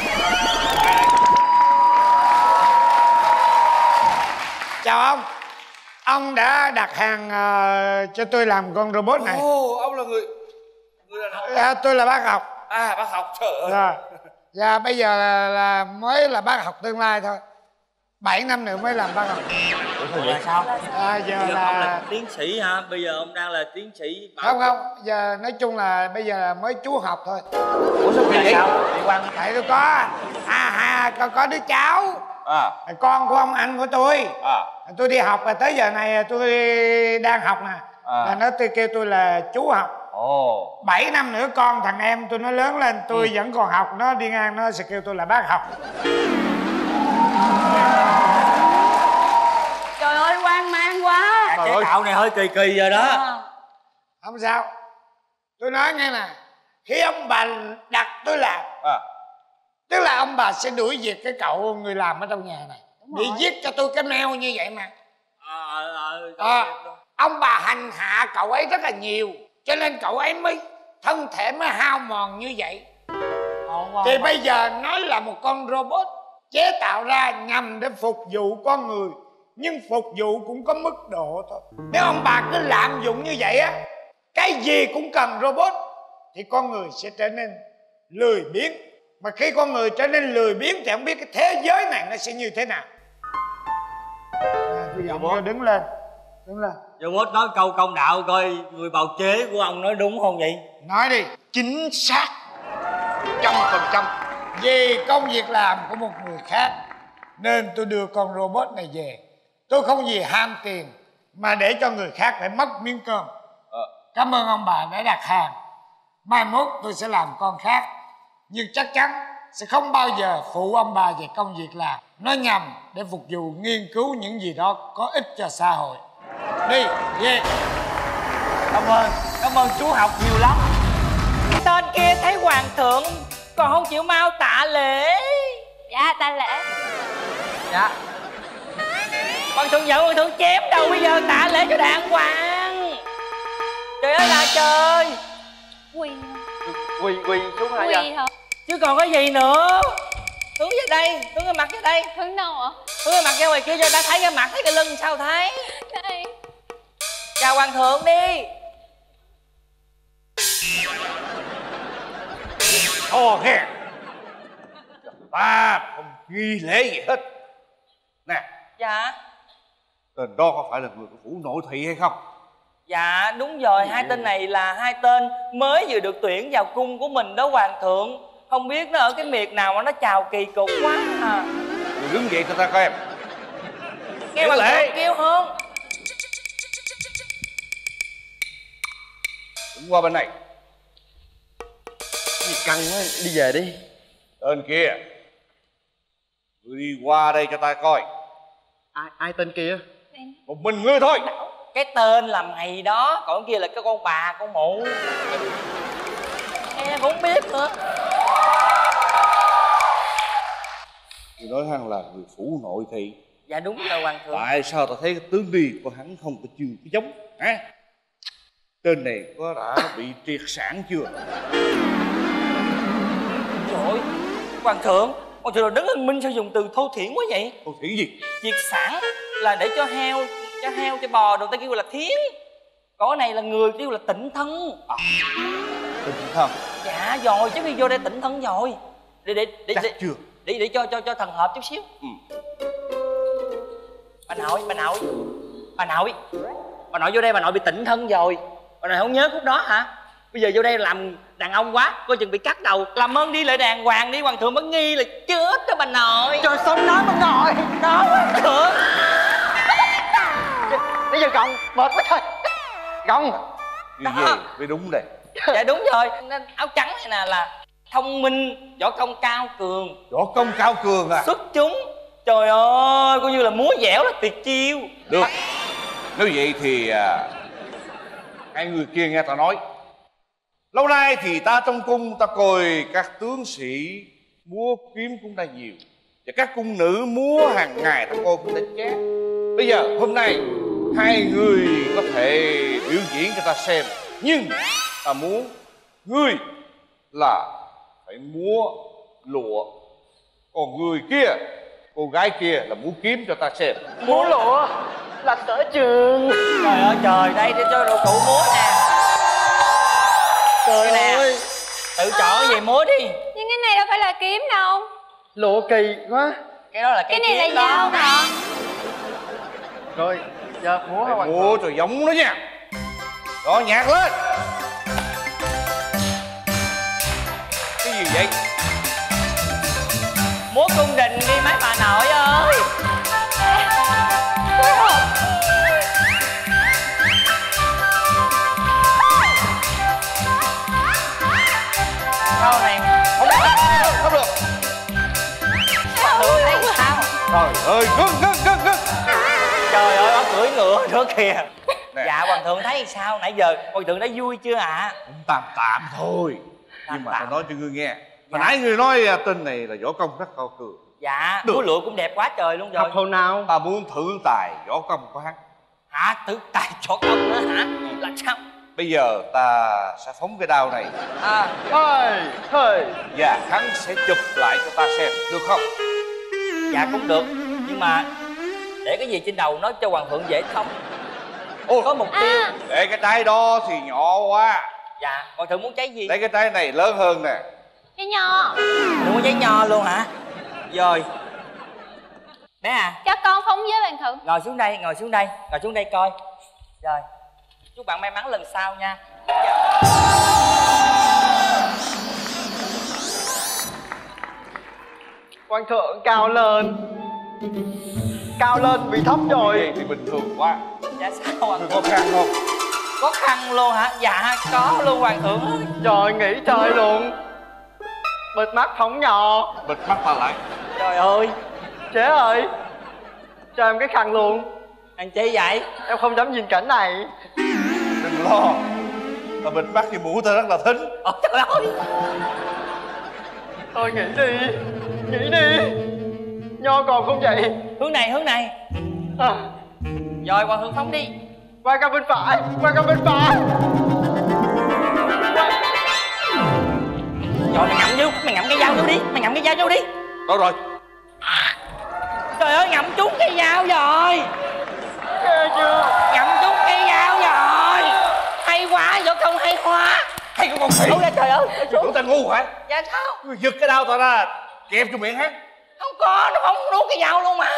Chào ông. Ông đã đặt hàng cho tôi làm con robot này. Ông là người tôi là bác học. bác học, trời ơi. Dạ bây giờ là mới là bác học tương lai thôi. 7 năm nữa mới làm bác học. Ủa là sao? Giờ ông là là tiến sĩ hả? Bây giờ ông đang là tiến sĩ không, giờ nói chung là bây giờ là mới chú học thôi. Ủa sao kỳ vậy? Tại tôi có đứa cháu. Con của ông anh của tôi. Tôi đi học, và tới giờ này tôi đang học nè. Là nó kêu tôi là chú học. 7 năm nữa con thằng em tôi nó lớn lên, tôi vẫn còn học, nó đi ngang nó sẽ kêu tôi là bác học. Trời ơi hoang mang quá. Chế tạo này hơi kỳ kỳ rồi đó. Không sao. Tôi nói nghe nè, khi ông bà đặt tôi làm, tức là ông bà sẽ đuổi việc cái cậu người làm ở trong nhà này. Bị viết cho tôi cái mail như vậy mà. Ông bà hành hạ cậu ấy rất là nhiều, cho nên cậu ấy mới thân thể mới hao mòn như vậy. Thì bây giờ nói là một con robot chế tạo ra nhằm để phục vụ con người, nhưng phục vụ cũng có mức độ thôi. Nếu ông bà cứ lạm dụng như vậy á, cái gì cũng cần robot, thì con người sẽ trở nên lười biếng. Mà khi con người trở nên lười biếng thì không biết cái thế giới này nó sẽ như thế nào. Tôi đứng lên. Đứng lên. Robot nói câu công đạo coi người bào chế của ông nói đúng không vậy? Nói đi. Chính xác 100%. Vì công việc làm của một người khác nên tôi đưa con robot này về. Tôi không vì ham tiền mà để cho người khác phải mất miếng cơm. Cảm ơn ông bà đã đặt hàng. Mai mốt tôi sẽ làm con khác, nhưng chắc chắn sẽ không bao giờ phụ ông bà về công việc làm. Nó nhằm để phục vụ nghiên cứu những gì đó có ích cho xã hội. Đi, về. Cảm ơn chú học nhiều lắm. Tên kia thấy hoàng thượng còn không chịu mau tạ lễ. Dạ tạ lễ. Dạ. Hoàng thượng giận, hoàng thượng chém đầu bây giờ tạ lễ cho đàng hoàng. Trời ơi là trời. Quỳ xuống hả? Quỳ hả? Chứ còn cái gì nữa. Hướng về đây, hướng cái mặt về đây. Hướng đâu ạ? Hướng cái mặt ra ngoài kia cho ta thấy cái mặt, thấy cái lưng sao thấy. Đây. Chào hoàng thượng đi. Thò hèn, ta không nghi lễ gì hết. Nè. Dạ. Tên đó có phải là người của phủ nội thị hay không? Dạ đúng rồi, hai tên này là hai tên mới vừa được tuyển vào cung của mình đó hoàng thượng. Không biết nó ở cái miệt nào mà nó chào kỳ cục quá à. Người đứng dậy cho ta coi em. Nghe hoàng thượng kêu hơn. Đứng qua bên này. Gì căng quá, đi về đi. Tên kia, ngươi đi qua đây cho ta coi. Ai tên kia? Một mình ngươi thôi. Cái tên là mày đó, còn kia là cái con bà, con mụ. Em cũng biết nữa. Người nói hắn là người phủ nội thị. Dạ đúng rồi hoàng thượng. Tại sao ta thấy cái tướng đi của hắn không có chiều cái giống hả? Tên này có đã bị triệt sản chưa? Trời ơi, hoàng thượng là đứng anh minh sao dùng từ thô thiển quá vậy? Thô thiển gì? Triệt sản là để cho heo, cho bò đồ ta kêu là thiến. Còn cái này là người kêu là tịnh thân. Tịnh thân? Dạ rồi, chứ khi vô đây tịnh thân rồi. Để chắc chưa? Để cho thần hợp chút xíu. Bà nội vô đây bà nội bị tịnh thân rồi. Bà nội không nhớ khúc đó hả? Bây giờ vô đây làm đàn ông quá, coi chừng bị cắt đầu. Làm ơn đi lại đàng hoàng đi, hoàng thượng bất nghi là chết đó bà nội. Trời sao nói bà nội. Đó hoàng thượng. Bây giờ gồng mệt quá thôi. Gồng. Như vậy mới đúng đây. Dạ đúng rồi, nên áo trắng này nè là thông minh, võ công cao cường. Võ công cao cường à? Xuất chúng. Trời ơi, coi như là múa dẻo là tuyệt chiêu. Được. Nếu vậy thì hai người kia nghe ta nói. Lâu nay thì ta trong cung ta coi các tướng sĩ múa kiếm cũng đã nhiều, và các cung nữ múa hàng ngày ta coi cũng đã chán. Bây giờ hôm nay hai người có thể biểu diễn cho ta xem, nhưng ta muốn ngươi là phải múa lụa, còn người kia, cô gái kia là múa kiếm cho ta xem. Múa lụa là Sở Trường. Trời ơi trời, đây để cho đồ cụ múa nè. Trời nè, ơi, tự chọn về múa đi. Nhưng cái này đâu phải là kiếm đâu. Lụa kỳ quá. Cái đó là cái này là dao hả? Rồi, giờ múa hả hoàng thượng? Múa rồi giống đó nha. Đó, nhạc lên. Cái gì vậy? Múa cung đình đi mấy bà nội ơi. Sao này không được. Hoàng thượng thấy sao? Trời ơi, gân. Trời ơi, ông cưỡi ngựa nữa kìa. Dạ hoàng thượng thấy sao? Nãy giờ hoàng thượng đã vui chưa ạ? Cũng tạm thôi. Nhưng mà ta nói cho ngươi nghe. Hồi nãy ngươi nói tên này là võ công rất cao cường. Dạ, múa lụa cũng đẹp quá trời luôn rồi. Học hồi nào? Ta muốn thử tài võ công của hắn. Hả? Thử tài võ công nữa hả? Là sao? Bây giờ ta sẽ phóng cái đao này. Thôi. Và hắn sẽ chụp lại cho ta xem, được không? Dạ cũng được. Nhưng mà để cái gì trên đầu nói cho hoàng thượng dễ thông. Có mục tiêu. Để cái trái đó thì nhỏ quá. Dạ, hoàng thượng muốn trái gì? Lấy cái trái này lớn hơn nè. Trái nho. Đừng muốn trái nho luôn hả? Rồi. Bé à, Cho con phóng với hoàng thượng. ngồi xuống đây coi. Rồi, chúc bạn may mắn lần sau nha. Hoàng thượng cao lên bị thấp rồi. Vậy thì bình thường quá. Dạ sao hoàng có khăn không? Có khăn luôn hả? Dạ có luôn hoàng thượng ơi. Trời nghĩ trời luôn. Bịt mắt phóng nhỏ. Bịt mắt ta lại. Trời ơi, chế ơi, cho em cái khăn luôn. Anh chế vậy? Em không dám nhìn cảnh này. Đừng lo, ta bịt mắt thì mũ ta rất là thính. Trời ơi. Thôi nghĩ đi. Nho còn không vậy? Hướng này Rồi hoàng thượng phóng đi. Qua bên phải. Rồi mày ngậm cái dao vô đi. Đó rồi. Trời ơi, ngậm trúng cây dao rồi. Ghê chưa? Ngậm trúng cây dao rồi. Hay quá, võ công hay quá. Hay con khỉ. Ôi trời ơi. Tưởng ta ngu hả? Dạ sao? Ngươi giật cái đao ta ra kẹp cho miệng hắn. Không có, nó không nuốt cái dao luôn mà.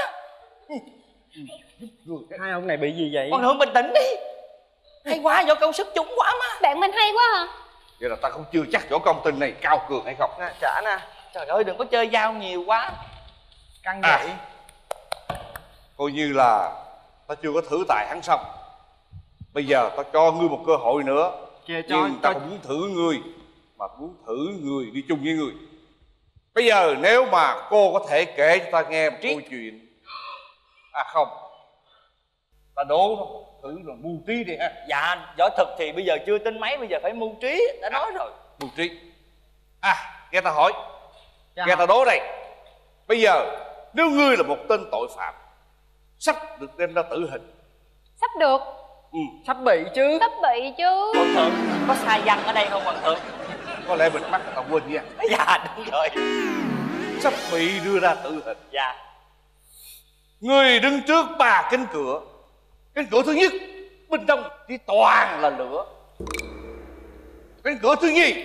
Hai ông này bị gì vậy? Hoàng thượng bình tĩnh đi. Hay quá, võ công xuất chúng quá mà. Bạn mình hay quá hả? Vậy là ta cũng chưa chắc võ công tên này cao cường hay không. Nè, trả nè. Trời ơi, đừng có chơi dao nhiều quá. Căng vậy. Coi như là ta chưa có thử tài hắn xong. Bây giờ ta cho ngươi một cơ hội nữa. Nhưng ta không muốn thử ngươi, mà muốn thử ngươi đi chung với ngươi. Bây giờ nếu mà cô có thể kể cho ta nghe một câu chuyện. Không, ta đố thôi, thử rồi mưu trí đi ha. Dạ, võ thực thì bây giờ chưa tin mấy, bây giờ phải mưu trí, đã nói rồi. Mưu trí. Nghe ta hỏi. Nghe ta đố đây. Bây giờ nếu ngươi là một tên tội phạm sắp được đem ra tử hình. Sắp được. Sắp bị chứ. Sắp bị chứ. Hoàng thượng có sai văn ở đây không hoàng thượng? Có lẽ mình mắc tao quên nha. Dạ đúng rồi. Sắp bị đưa ra tử hình. Dạ. Người đứng trước 3 cánh cửa. Cánh cửa thứ nhất, bên trong chỉ toàn là lửa. Cánh cửa thứ nhì,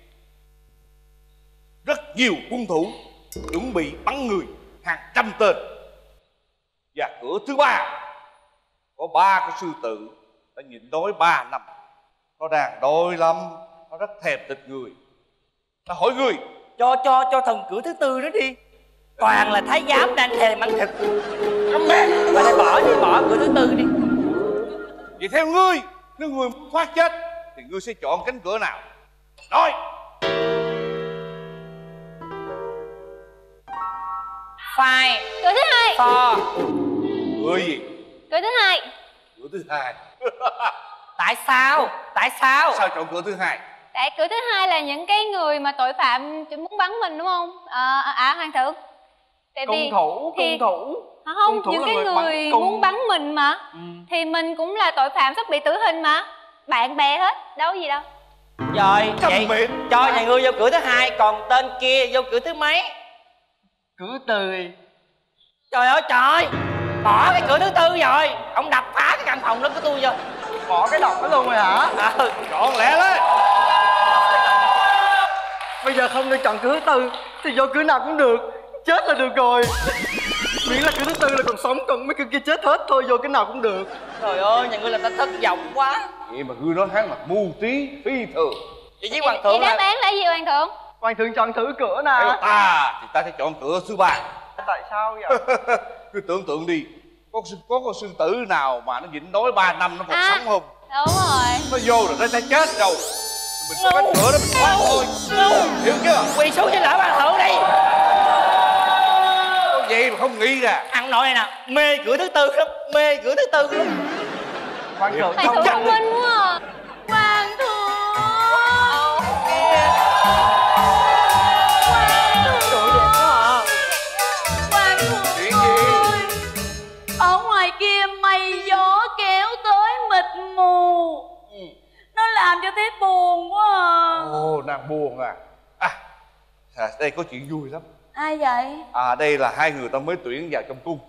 rất nhiều quân thủ chuẩn bị bắn người, hàng trăm tên. Và cửa thứ ba, có 3 cái sư tử đã nhịn đói 3 năm. Nó đang đói lắm, nó rất thèm thịt người. Nó hỏi người, cho thần cửa thứ tư đó đi. Toàn là thái giám đang thèm ăn thịt. Câm miệng. Và lại bỏ cửa thứ tư đi. Vậy theo ngươi, nếu ngươi muốn thoát chết thì ngươi sẽ chọn cánh cửa nào? Nói. Phải. Cửa thứ hai. Phò. Cửa gì? Cửa thứ hai. Cửa thứ hai. Tại sao? Tại sao? Sao chọn cửa thứ hai? Tại cửa thứ hai là những cái người mà tội phạm chỉ muốn bắn mình đúng không? Hoàng thượng. Tại vì Cung thủ. Không, những cái người muốn bắn mình mà. Thì mình cũng là tội phạm sắp bị tử hình mà. Bạn bè hết, đâu có gì đâu. Rồi, vậy cho nhà ngươi vô cửa thứ hai, còn tên kia vô cửa thứ mấy? Cửa tư. Trời ơi trời, bỏ cái cửa thứ tư rồi. Ông đập phá cái căn phòng đó của tôi vô. Bỏ cái độc đó luôn rồi hả? Chọn lẹ lên. Bây giờ không được chọn cửa thứ tư thì vô cửa nào cũng được. Chết là được rồi. Miễn là cửa thứ tư là còn sống, còn mấy cửa kia chết hết thôi, vô cái nào cũng được. Trời ơi, nhà ngươi làm ta thất vọng quá. Vậy mà ngươi nói hắn là mưu trí phi thường. Vậy với hoàng thượng đáp án là gì hoàng thượng? Hoàng thượng chọn thử cửa nè. Ta thì ta sẽ chọn cửa thứ ba. Tại sao vậy? Cứ tưởng tượng đi, có con sư tử nào mà nó nhịn đói 3 năm nó còn sống không? Đúng rồi. Nó vô rồi nó sẽ chết đâu. Mình có cánh cửa đó mình thoát thôi. Hiểu chưa? Quỳ xuống cho lỡ hoàng thượng đi. Có gì mà không nghĩ ra. Ăn nội này nè, mê cửa thứ tư lắm, mê cửa thứ tư lắm. Hoàng thượng Hoàng thượng thông minh quá à. Hoàng thượng. Ở ngoài kia mây gió kéo tới mịt mù. Nó làm cho Thiếp buồn quá à. Ồ, nàng buồn à. Đây có chuyện vui lắm. Ai vậy? Đây là 2 người ta mới tuyển vào trong cung.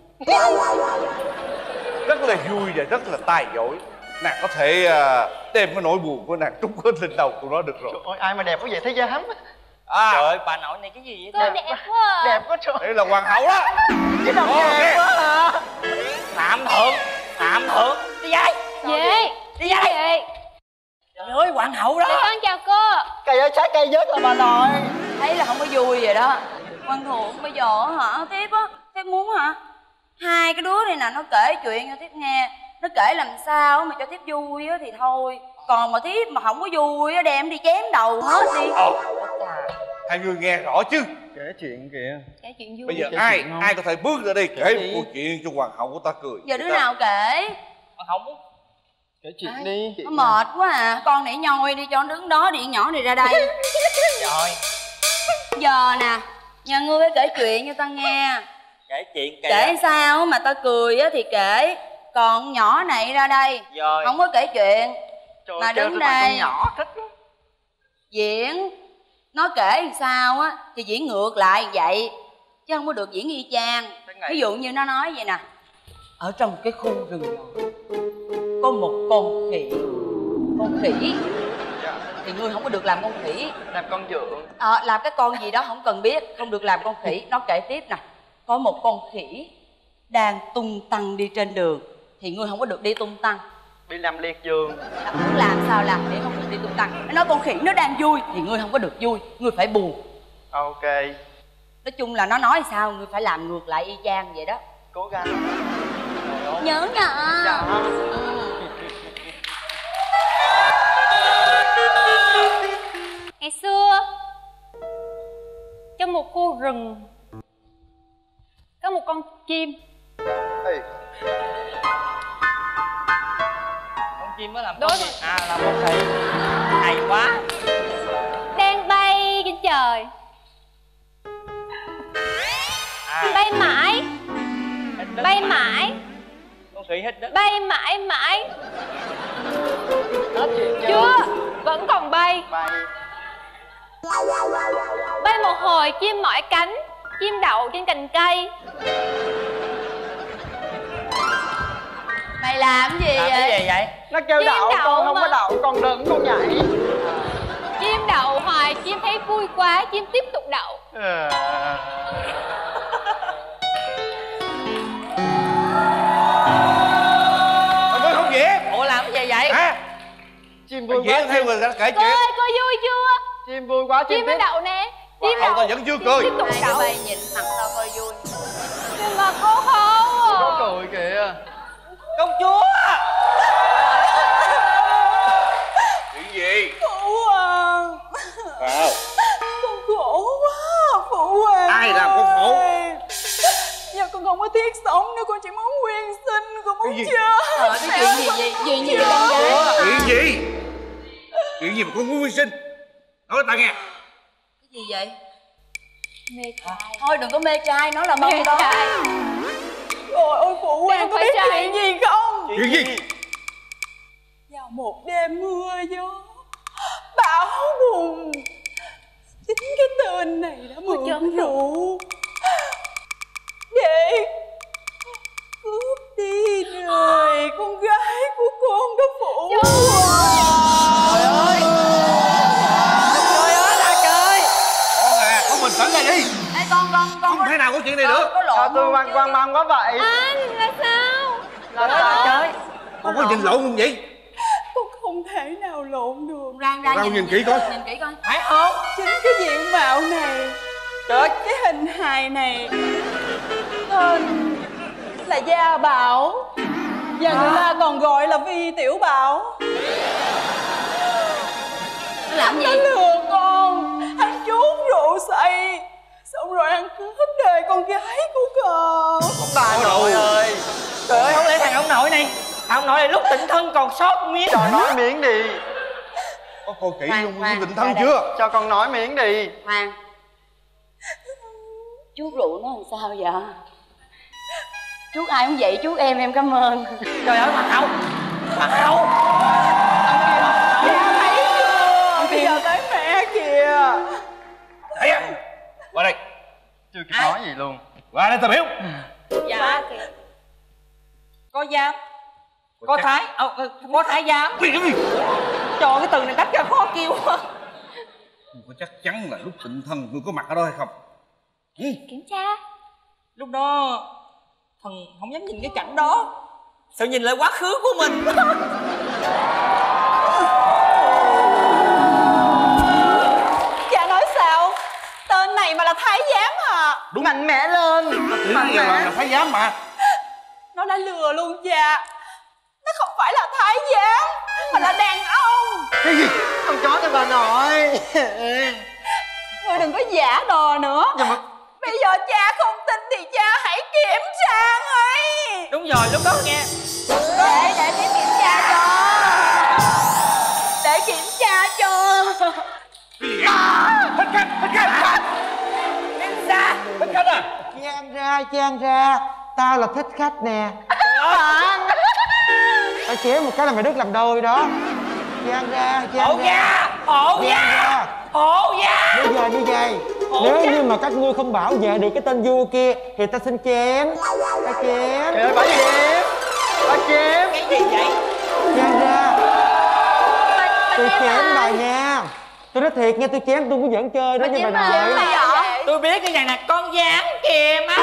Rất là vui và rất là tài giỏi. Nàng có thể đem cái nỗi buồn của nàng trút hết lên đầu tụi nó được rồi. Trời ơi, ai mà đẹp quá vậy thế dám. Trời ơi, bà nội này cái gì vậy? Đẹp quá à. Đẹp quá trời. Đây là hoàng hậu đó. Cái đầu đẹp quá à. Phạm thượng, đi dây. Về. Đi dây. Trời ơi, hoàng hậu đó. Con chào cô. Cây ơi, trái cây vớt là bà nội. Thấy là không có vui vậy đó. Hoàng thượng bây giờ hả Thiếp á, Thiếp muốn hả 2 cái đứa này nè nó kể chuyện cho Thiếp nghe. Nó kể làm sao mà cho Thiếp vui á thì thôi. Còn mà Thiếp mà không có vui á đem đi chém đầu hết đi. 2 người nghe rõ chứ. Kể chuyện kìa. Kể chuyện vui. Bây giờ ai có thể bước ra đây kể một câu chuyện cho hoàng hậu của ta cười. Giờ đứa nào kể? Hoàng hậu muốn kể chuyện đi. Nó mệt quá à. Con để nhoi đi cho nó đứng đó, điện nhỏ này ra đây. Rồi. Giờ nè, nhà ngươi phải kể chuyện cho ta nghe. Kể chuyện kể sao mà ta cười á thì kể. Còn nhỏ này ra đây. Rồi. Không có kể chuyện. Trời mà đứng đây nhỏ thích lắm. Diễn. Nó kể làm sao á thì diễn ngược lại vậy, chứ không có được diễn y chang. Ví dụ như nó nói vậy nè: ở trong cái khu rừng này có một con khỉ. Con khỉ thì ngươi không có được làm con khỉ. Làm con dượng. Làm cái con gì đó không cần biết. Không được làm con khỉ. Nó kể tiếp nè: có một con khỉ đang tung tăng đi trên đường thì ngươi không có được đi tung tăng. Bị làm liệt giường. Làm sao làm để không được đi tung tăng. Nó nói con khỉ nó đang vui thì ngươi không có được vui, ngươi phải buồn. Ok. Nói chung là nó nói sao ngươi phải làm ngược lại y chang vậy đó. Cố gắng. Nhớ nha. Dạ. Ngày xưa trong một khu rừng có một con chim. Con chim mới làm con gì? Làm con khỉ. Hay quá. Đang bay trên trời. Bay mãi. Bay mãi. Con Thủy hít đất. Bay mãi mãi. Chưa, vẫn còn bay. Bay một hồi chim mỏi cánh, chim đậu trên cành cây. Mày làm gì vậy? Cái gì vậy? Nó kêu Chim đậu, đậu con không mà. có đậu, con đứng con nhảy. Chim đậu hoài, chim thấy vui quá, chim tiếp tục đậu. Tôi không dễ. Ủa làm cái gì vậy? Hả? Chim vui quá. Theo người ta kể Cô chuyện. ơi, cô vui chưa? Chim vui quá, Chim nó đậu nè. Chim Wow, đậu. tao vẫn chưa cười. Tiếp tục đậu. Bay nhìn mặt tao coi vui. Nhưng mà cô không. Có cười kìa. Công chúa. Chuyện gì? Phụ hoàng. Sao? Con khổ quá phụ hoàng. Ai làm con khổ? Giờ con không có thiết sống nữa, con chỉ muốn nguyên sinh, con muốn Cái gì? chết. Cái chuyện gì vậy? Chuyện gì con gái? Chuyện gì? Chuyện gì mà con muốn nguyên sinh? Nói ta nghe. Cái gì vậy? Mê trai. Thôi đừng có mê trai, nó là mê đó. Trời ơi phụ hoàng Em có phải biết trai. chuyện gì không? Chuyện gì? Vào một đêm mưa gió bão bùng, chính cái tên này đã mượn rượu để cướp đi đời con gái của con đó phụ hoàng. Trời ơi. Trời ơi là trời. Con à, con bình tĩnh lại đi. Ê con Không thể nào có chuyện này được. có lộn Sao tôi không? quan mang quá vậy? Anh là sao? Là trời. Con có nhìn lộn không vậy? Con không thể nào lộn được. Ra Đâu nhìn kỹ coi. Nhìn kỹ coi. Phải không? Chính cái diện mạo này, Trời. cái hình hài này tên là Gia Bảo, và người ta còn gọi là Vi Tiểu Bảo. Nó làm gì? Nó lừa con, hắn chuốt rượu say, xong rồi hắn cướp đời con gái của con. Bà nội ơi. Trời ơi, không lẽ thằng ông nội này, thằng ông nội này lúc tỉnh thân còn sót miếng. Trời nói miếng đi. Có coi kỹ Khoan, luôn khoan, định thân ra đây. chưa? Cho con nói miếng đi. Hoàng, chuốt rượu nó làm sao vậy? Chuốt ai cũng vậy, chuốt em cảm ơn. Trời ơi, bà Hậu. Bà Hậu. Thấy chưa? Bây giờ tới mẹ kìa. Thấy à? Qua đây. Chưa kịp nói gì luôn. Qua đây tao biểu. Dạ. Có giám. Có thái. Có thái giám. Trời, cái từ này tách ra khó kêu quá. Tôi có chắc chắn là lúc tịnh thân tôi có mặt ở đó hay không? Kiểm tra. Lúc đó thần không dám nhìn cái cảnh đó, sợ nhìn lại quá khứ của mình. Dạ nói sao? Tên này mà là thái giám à? Đúng. Mạnh mẽ lên. Mạnh mẽ là thái giám mà. Nó đã lừa luôn cha. Nó không phải là thái giám mà là đàn ông. Cái gì? Con chó cho bà nội. Ngươi đừng có giả đò nữa. Nhưng mà Bây giờ cha không tin thì cha hãy kiểm tra ấy. Đúng rồi, lúc đó nghe. Để kiểm tra cho. Để kiểm tra cho. Hết cách, hết cách, hết cách. Đứng ra. Hết cách à? Chan ra. Tao là thích khách nè. Tao chém một cái là mày đứt làm đôi đó. Chan ra. Hộ gia. Hộ gia. Hộ gia. Bây giờ như vậy, nếu như mà các ngươi không bảo vệ được cái tên vua kia thì ta xin chém. Ta chém. Trời ơi, bà chém. Bà chém. Cái gì vậy? Chan ra. Tôi chém bà nha. Tôi nói thiệt nha, tôi chém tôi cũng vẫn chơi đó nha bà nội. Tôi biết cái này là con gián kìa má.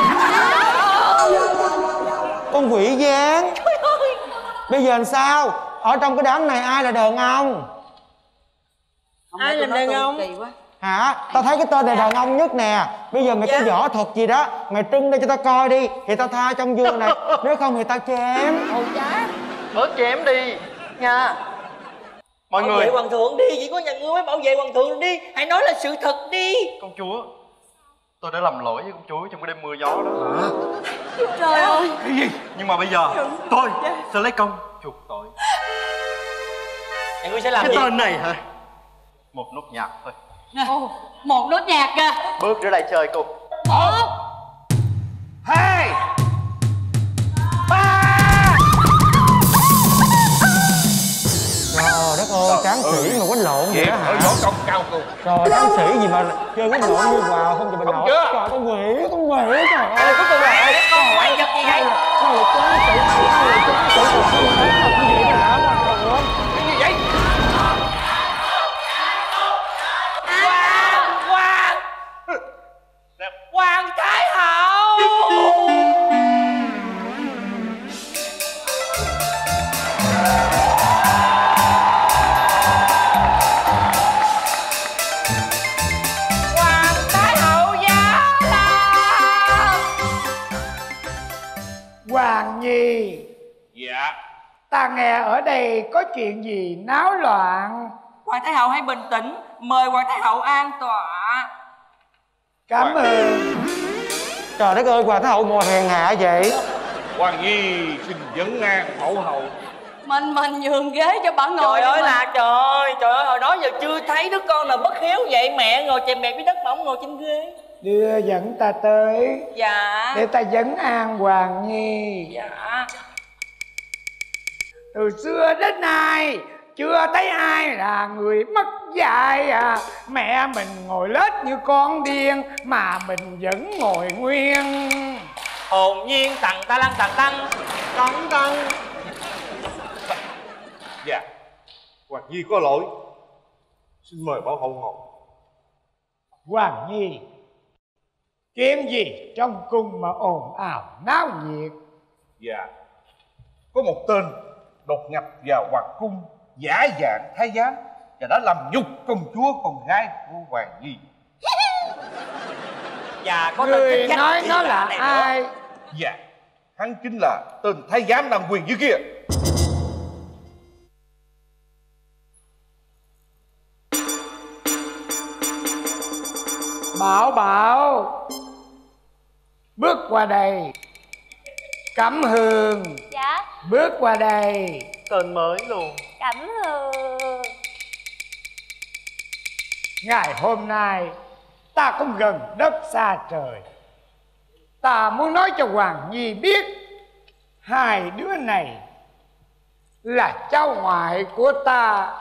Con quỷ gián. Bây giờ làm sao? Ở trong cái đám này ai là đàn ông? Ai là đàn ông? Kỳ quá. Hả? Tao thấy cái tên này đàn ông nhất nè. Bây giờ mày có võ thuật gì đó, mày trưng đây cho tao coi đi, thì tao tha trong vua này. Nếu không thì tao chém. Bớt chém đi nha. Mọi Bảo người. vệ hoàng thượng đi, chỉ có nhà ngươi mới bảo vệ hoàng thượng đi. Hãy nói là sự thật đi. Công chúa, tôi đã làm lỗi với công chúa trong cái đêm mưa gió đó. Trời ơi. Cái gì? Nhưng mà bây giờ tôi sẽ lấy công chuộc tội. Nhà ngươi sẽ làm cái gì? tên này hả? Một nốt nhạc thôi. Một nốt nhạc kìa. Bước ra đây chơi cùng. 1 2 3 sao cô? Trời bác sĩ gì mà chơi cái nộn như vào không cho mình nổi. chưa? Trời con quỷ trời ơi. Cuối cùng là con quay giật gì đây? Sao lại chán tự sao lại chán tự sao lại chán tự vậy hả? Cái gì vậy? Hoàng Thái Hậu. Hoàng Thái Hậu giá lâm. Hoàng Nhi. Dạ. Ta nghe ở đây có chuyện gì náo loạn. Hoàng Thái Hậu hãy bình tĩnh, mời Hoàng Thái Hậu an tọa. Cảm ơn. Trời đất ơi, Hoàng Thái Hậu ngồi hèn hạ vậy. Hoàng Nhi xin vấn an mẫu hậu. Mình nhường ghế cho bà ngồi. Trời ơi là trời ơi, hồi đó giờ chưa thấy đứa con nào bất hiếu vậy. Mẹ ngồi chèm bẹt với đất mà ông ngồi trên ghế. Đưa dẫn ta tới. Dạ. Để ta vấn an Hoàng Nhi. Dạ. Từ xưa đến nay chưa thấy ai là người mất dạy à. Mẹ mình ngồi lết như con điên mà mình vẫn ngồi nguyên. Hồn nhiên tằng ta lăng tằng tăng tằng tăng. Dạ. Hoàng Nhi có lỗi. Xin mời mẫu hậu ngồi. Hoàng Nhi, chuyện gì trong cung mà ồn ào náo nhiệt? Dạ. Có một tên đột nhập vào hoàng cung, giả dạng thái giám và đã làm nhục công chúa con gái của Hoàng Nhi. Dạ, có người nói nó là ai? Dạ, hắn chính là tên thái giám làm quyền dưới kia. Bảo bước qua đây. Cẩm Hương. Dạ. Bước qua đây. Tên mới luôn. Cẩm Hương. Ngày hôm nay ta cũng gần đất xa trời. Ta muốn nói cho Hoàng Nhi biết hai đứa này là cháu ngoại của ta.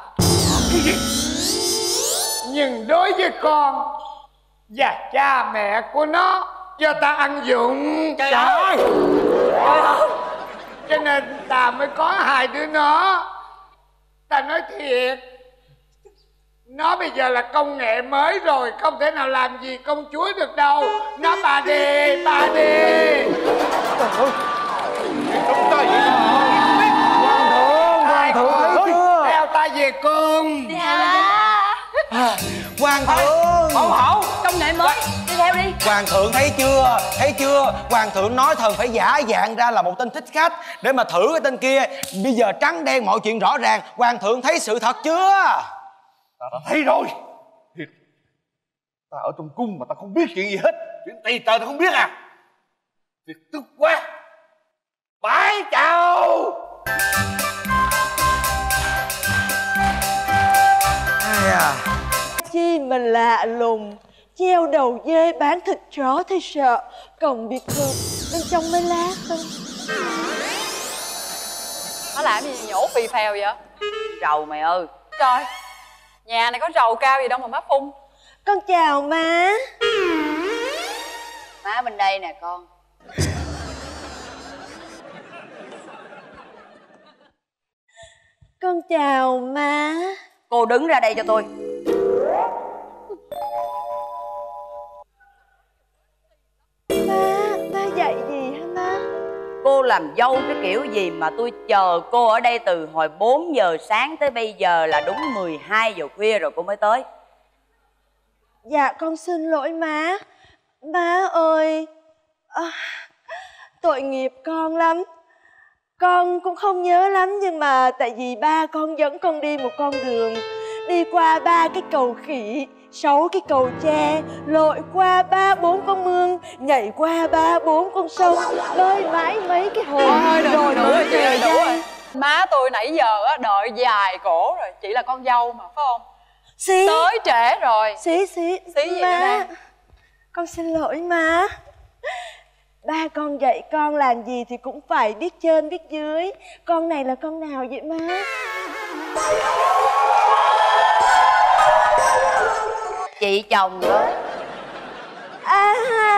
Nhưng đối với con và cha mẹ của nó cho ta ăn dụng. Trời ơi. Trời ơi. Cho nên ta mới có hai đứa nó. Ta nói thiệt, nó bây giờ là công nghệ mới rồi, không thể nào làm gì công chúa được đâu. Nó bà đi. Hoàng thượng thấy chưa? Theo ta về cung. Hoàng thượng. Mẫu hậu công nghệ mới, đi theo đi. Hoàng thượng thấy chưa? Hoàng thượng nói thần phải giả dạng ra là một tên thích khách để mà thử cái tên kia. Bây giờ trắng đen mọi chuyện rõ ràng. Hoàng thượng thấy sự thật chưa? Ta đã thấy rồi. Thiệt, ta ở trong cung mà ta không biết chuyện gì hết. Chuyện tày trời ta không biết à? Thiệt tức quá. Bái chào. Ai à? Chi mà lạ lùng, treo đầu dê bán thịt chó thấy sợ, còn biệt thự bên trong mới lát không. Nó làm gì nhổ phì phèo vậy? Rầu mày ơi. Trời, nhà này có rầu cao gì đâu mà má phun. Con chào má. Má bên đây nè con. Con chào má. Cô đứng ra đây cho tôi. Má dạy gì hả má? Cô làm dâu cái kiểu gì mà tôi chờ cô ở đây từ hồi 4 giờ sáng tới bây giờ là đúng 12 giờ khuya rồi cô mới tới. Dạ con xin lỗi má. Má ơi, tội nghiệp con lắm. Con cũng không nhớ lắm, nhưng mà tại vì ba con dẫn con đi một con đường, đi qua 3 cái cầu khỉ, 6 cái cầu tre, lội qua 3-4 con mương, nhảy qua 3-4 con sông, bơi mãi mấy cái hồ. Rồi mới về đây. Má tôi nãy giờ á đợi dài cổ rồi, chỉ là con dâu mà phải không? Xí. Tới trễ rồi. Xí gì má, đây? con xin lỗi má. Ba con dạy con làm gì thì cũng phải biết trên biết dưới. Con này là con nào vậy má? Chị chồng đó. À,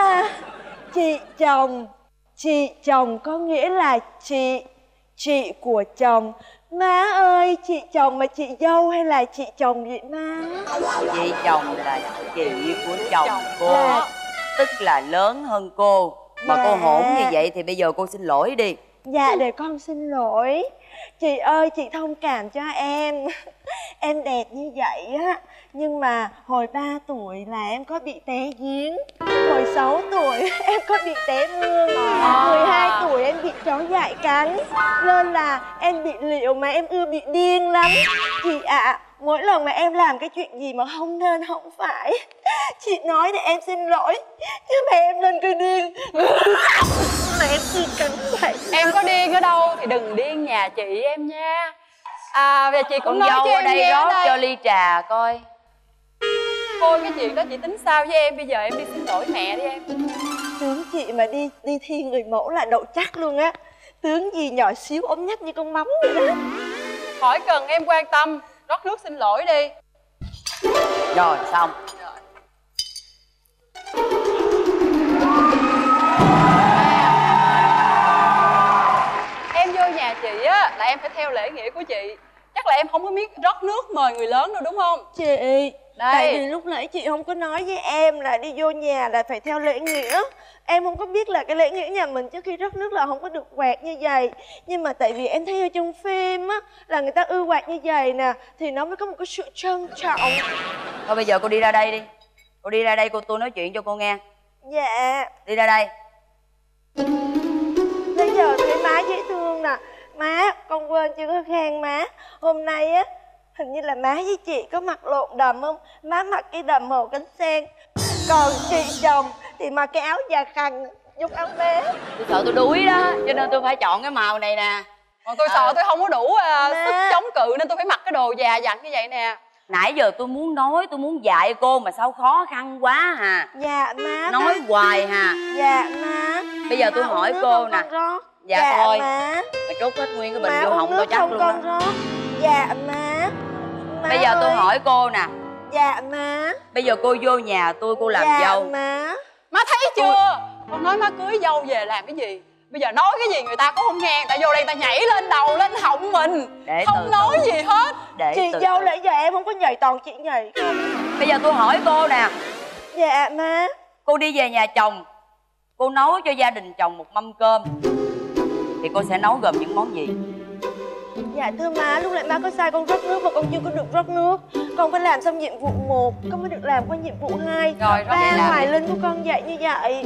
chị chồng có nghĩa là chị của chồng. Má ơi, chị chồng mà chị dâu hay là chị chồng vậy má? Chị chồng là chị của chồng cô, tức là lớn hơn cô. Mà cô hỗn như vậy thì bây giờ cô xin lỗi đi. Dạ, để con xin lỗi. Chị ơi, chị thông cảm cho em. Em đẹp như vậy á, nhưng mà hồi 3 tuổi là em có bị té giếng. Hồi 6 tuổi em có bị té mương. 12 tuổi em bị chó dại cắn. Nên là em bị liệu mà em ưa bị điên lắm. Chị ạ, mỗi lần mà em làm cái chuyện gì mà không nên không phải, chị nói để em xin lỗi, chứ mà em lên cơn điên mà em cứ cắn vậy. Em có điên ở đâu thì đừng điên nhà chị em nha. À, và chị cũng nói cho em đây nghe rót đây. cho ly trà coi. Thôi cái chuyện đó chị tính sao với em, bây giờ em đi xin lỗi mẹ đi em. Tướng chị mà đi thi người mẫu là đậu chắc luôn á. Tướng gì nhỏ xíu ốm nhách như con móng vậy đó. Khỏi cần em quan tâm, rót nước xin lỗi đi. Rồi xong. Em vô nhà chị á là em phải theo lễ nghĩa của chị. Chắc là em không có biết rót nước mời người lớn đâu đúng không? Chị, đây. Tại vì lúc nãy chị không có nói với em là đi vô nhà là phải theo lễ nghĩa. Em không có biết là cái lễ nghĩa nhà mình trước khi rót nước là không có được quạt như vậy. Nhưng mà tại vì em thấy ở trong phim á là người ta ưa quạt như vậy nè, thì nó mới có một cái sự trân trọng. Thôi bây giờ cô đi ra đây đi. Cô đi ra đây tôi nói chuyện cho cô nghe. Dạ. Đi ra đây. Bây giờ thấy má dễ thương nè. Má, con quên chưa có khen má. Hôm nay á, hình như là má với chị có mặc lộn đầm không? Má mặc cái đầm màu cánh sen, còn chị chồng thì mặc cái áo da khăn giống áo bé. Tôi sợ tôi đuối đó, cho nên tôi phải chọn cái màu này nè. Còn tôi sợ tôi không có đủ sức chống cự nên tôi phải mặc cái đồ già dặn như vậy nè. Nãy giờ tôi muốn nói, tôi muốn dạy cô mà sao khó khăn quá hà. Dạ má. Nói hoài hà. Dạ má. Bây giờ tôi hỏi cô nè. Dạ thôi má. Mày trút hết nguyên cái bình vô họng tôi chắc luôn đó. Dạ má. Bây giờ tôi hỏi cô nè. Dạ má. Bây giờ cô vô nhà tôi, cô làm dâu. Dạ má. Má thấy chưa? Con nói má cưới dâu về làm cái gì? Bây giờ nói cái gì người ta cũng không nghe. Người ta vô đây người ta nhảy lên đầu, lên họng mình. Để không nói gì hết. Chị dâu nãy giờ em không có nhảy, toàn chị nhảy. Bây giờ tôi hỏi cô nè. Dạ má. Cô đi về nhà chồng, cô nấu cho gia đình chồng một mâm cơm thì cô sẽ nấu gồm những món gì? Dạ thưa má, lúc nãy má có sai con rót nước mà con chưa có được rót nước. Con phải làm xong nhiệm vụ 1, con mới được làm qua nhiệm vụ 2. Rồi, ba hoài linh của con dạy như vậy.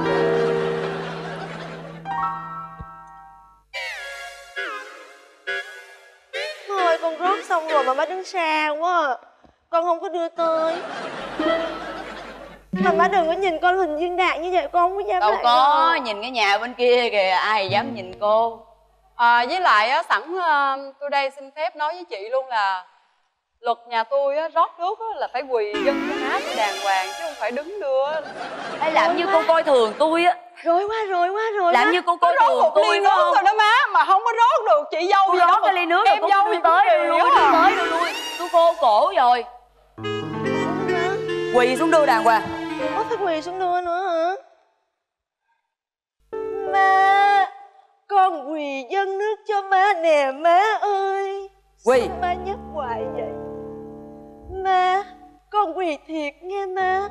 Thôi con rót xong rồi mà má đứng xa quá à. Con không có đưa tới. Mà má đừng có nhìn con hình viên đạn như vậy, con không có dám đâu lại có rồi. nhìn cái nhà bên kia kìa, ai dám nhìn cô. Với lại á, sẵn tôi đây xin phép nói với chị luôn là luật nhà tôi á, rót nước á, là phải quỳ dân cho má tôi đàng hoàng chứ không phải đứng đưa. Ê, làm như cô coi thường tôi á. Rối quá. Làm như cô coi thường một tôi ly nước rồi đó má, mà không có rót được chị dâu gì rót đâu. cái ly nước em rồi dâu cô gì đưa tới đưa lui, tôi khô cổ rồi. Quỳ xuống đưa đàng hoàng. Có phải quỳ xuống đưa nữa hả? Má, con quỳ dâng nước cho má nè má ơi. Quỳ. Sao má nhắc hoài vậy? Má, con quỳ thiệt nghe má.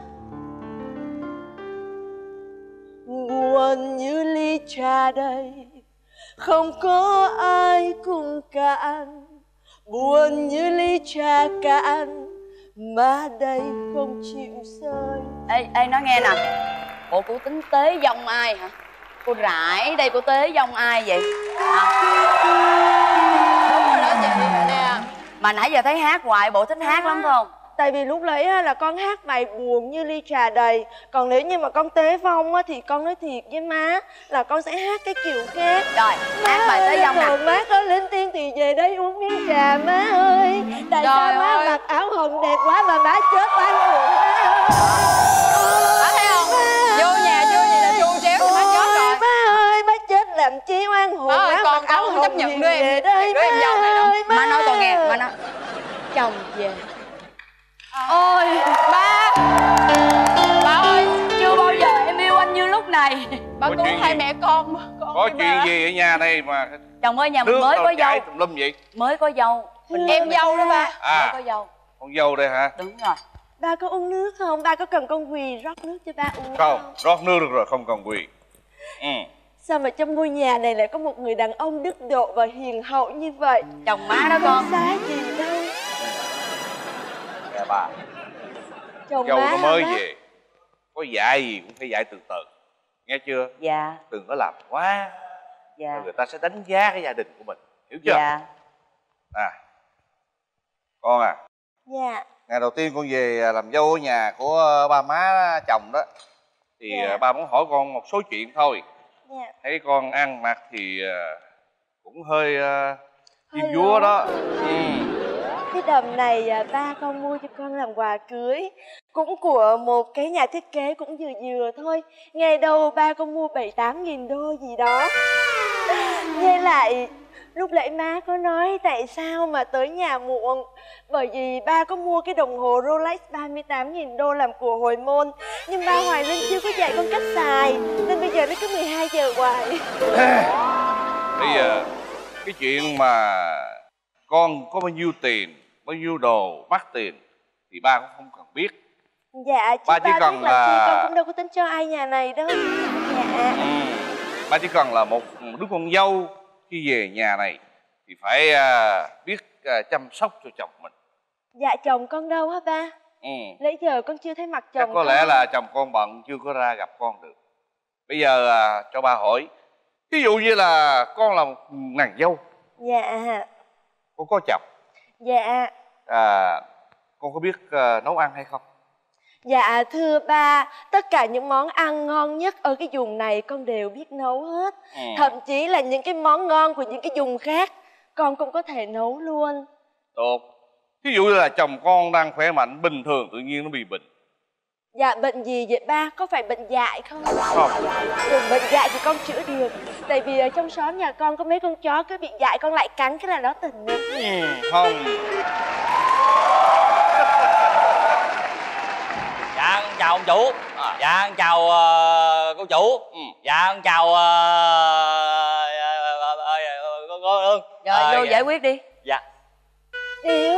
Buồn như ly trà đây, không có ai cùng cạn. Buồn như ly trà cạn, má đây không chịu rơi. Ê nói nghe nè, bộ cô tính tế dông ai hả? Cô rải đây cô tế dông ai vậy hả? Đúng rồi đó chị nè. Mà nãy giờ thấy hát hoài, bộ thích hát lắm phải không? Tại vì lúc nãy là con hát bài buồn như ly trà đầy. Còn nếu như mà con tế vong thì con nói thiệt với má là con sẽ hát cái kiểu khác. Rồi, hát bài tế vong nè. Còn má có lên tiên thì về đây uống miếng trà má ơi. Tại sao má mặc áo hồng đẹp quá mà má chết oan uổng má ơi. Má thấy không? Vô nhà chưa gì là chu chéo thì má chết rồi. Má ơi, má chết làm chi oan hồn. Má con mặc áo không hồng chấp nhận gì đưa em về đây em dâu này đâu. Má nói con nghe, má nói chồng về. Ôi ba ơi, chưa bao giờ em yêu anh như lúc này. Ba cứu hai mẹ con có chuyện gì ở nhà này mà chồng ơi, nhà mình mới có dâu. tùm lum vậy? Mới có dâu. Em dâu đó ba. Mới có dâu. Con dâu đây hả? Đúng rồi. Ba có uống nước không? Ba có cần con Quỳ rót nước cho ba uống Không, rót nước được rồi, không cần Quỳ. Sao mà trong ngôi nhà này lại có một người đàn ông đức độ và hiền hậu như vậy? Chồng má đó con. Không giá gì đâu. Nè bà, Chồng dâu má nó mới hả bác? về, có dạy gì cũng phải dạy từ từ, nghe chưa? Dạ. Đừng có làm quá, dạ. người ta sẽ đánh giá cái gia đình của mình, hiểu chưa? Dạ. Con à. Dạ. Ngày đầu tiên con về làm dâu ở nhà của ba má chồng đó, thì dạ. ba muốn hỏi con một số chuyện thôi. Dạ. Thấy con ăn mặc thì cũng hơi chim vúa đó. Cái đầm này ba con mua cho con làm quà cưới, cũng của một cái nhà thiết kế cũng vừa vừa thôi. Ngày đầu ba con mua 7-8 nghìn đô gì đó. Với lại lúc nãy má có nói tại sao mà tới nhà muộn, bởi vì ba có mua cái đồng hồ Rolex 38.000 đô làm của hồi môn, nhưng ba Hoài Linh chưa có dạy con cách xài nên bây giờ nó cứ 12 giờ hoài. Bây giờ cái chuyện mà con có bao nhiêu tiền, bao nhiêu đồ mắc tiền thì ba cũng không cần biết. Dạ, ba chỉ cần là con cũng đâu có tính cho ai nhà này đâu. Dạ. Ba chỉ cần là một đứa con dâu khi về nhà này thì phải biết chăm sóc cho chồng mình. Dạ, chồng con đâu hả ba? Nãy giờ con chưa thấy mặt chồng. Có lẽ là chồng con bận chưa có ra gặp con được. Bây giờ cho ba hỏi, ví dụ như là con là một nàng dâu. Dạ. Con có chồng. Dạ. Con có biết nấu ăn hay không? Dạ thưa ba, tất cả những món ăn ngon nhất ở cái vùng này con đều biết nấu hết. Thậm chí là những cái món ngon của những cái vùng khác con cũng có thể nấu luôn. Tốt. Ví dụ như là chồng con đang khỏe mạnh, bình thường tự nhiên nó bị bệnh. Dạ bệnh gì vậy ba? Có phải bệnh dại không? Không. Bệnh dại thì con chữa được. Tại vì ở trong xóm nhà con có mấy con chó cứ bị dại con lại cắn cái là nó tỉnh được. Không. Dạ con chào ông chủ. Dạ con chào cô chủ. Dạ con chào cô Ương. Rồi vô giải quyết đi. Dạ. Điểu.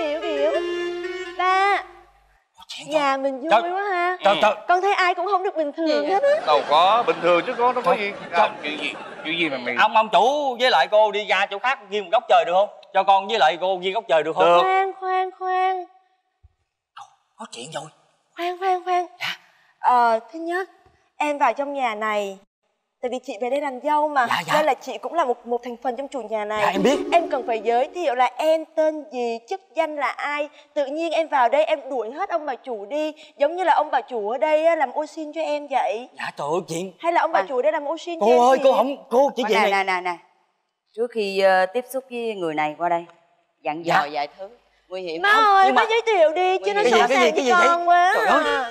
Ba, nhà mình vui quá ha. Con thấy ai cũng không được bình thường hết á. Đâu có, bình thường chứ con, đâu có gì. Chuyện gì mà mày... Ông chủ với lại cô đi ra chỗ khác ghi một góc trời được không? Cho con với lại cô ghi góc trời được không? Được. Khoan. Có chuyện rồi. Khoan. Thứ nhất, em vào trong nhà này tại vì chị về đây làm dâu mà. Dạ. Nên là chị cũng là một thành phần trong chủ nhà này. Dạ em biết. Em cần phải giới thiệu là em tên gì, chức danh là ai. Tự nhiên em vào đây em đuổi hết ông bà chủ đi, giống như là ông bà chủ ở đây làm ô xin cho em vậy. Dạ trời ơi chuyện. Hay là ông bà chủ ở đây làm ô xin cho em? Cô ơi cô không, cô chỉ chuyện này. Nè. Trước khi tiếp xúc với người này qua đây dặn dò vài thứ nguy hiểm. Má ơi, má giới thiệu đi chứ nó sẵn sàng với con quá. Trời ơi.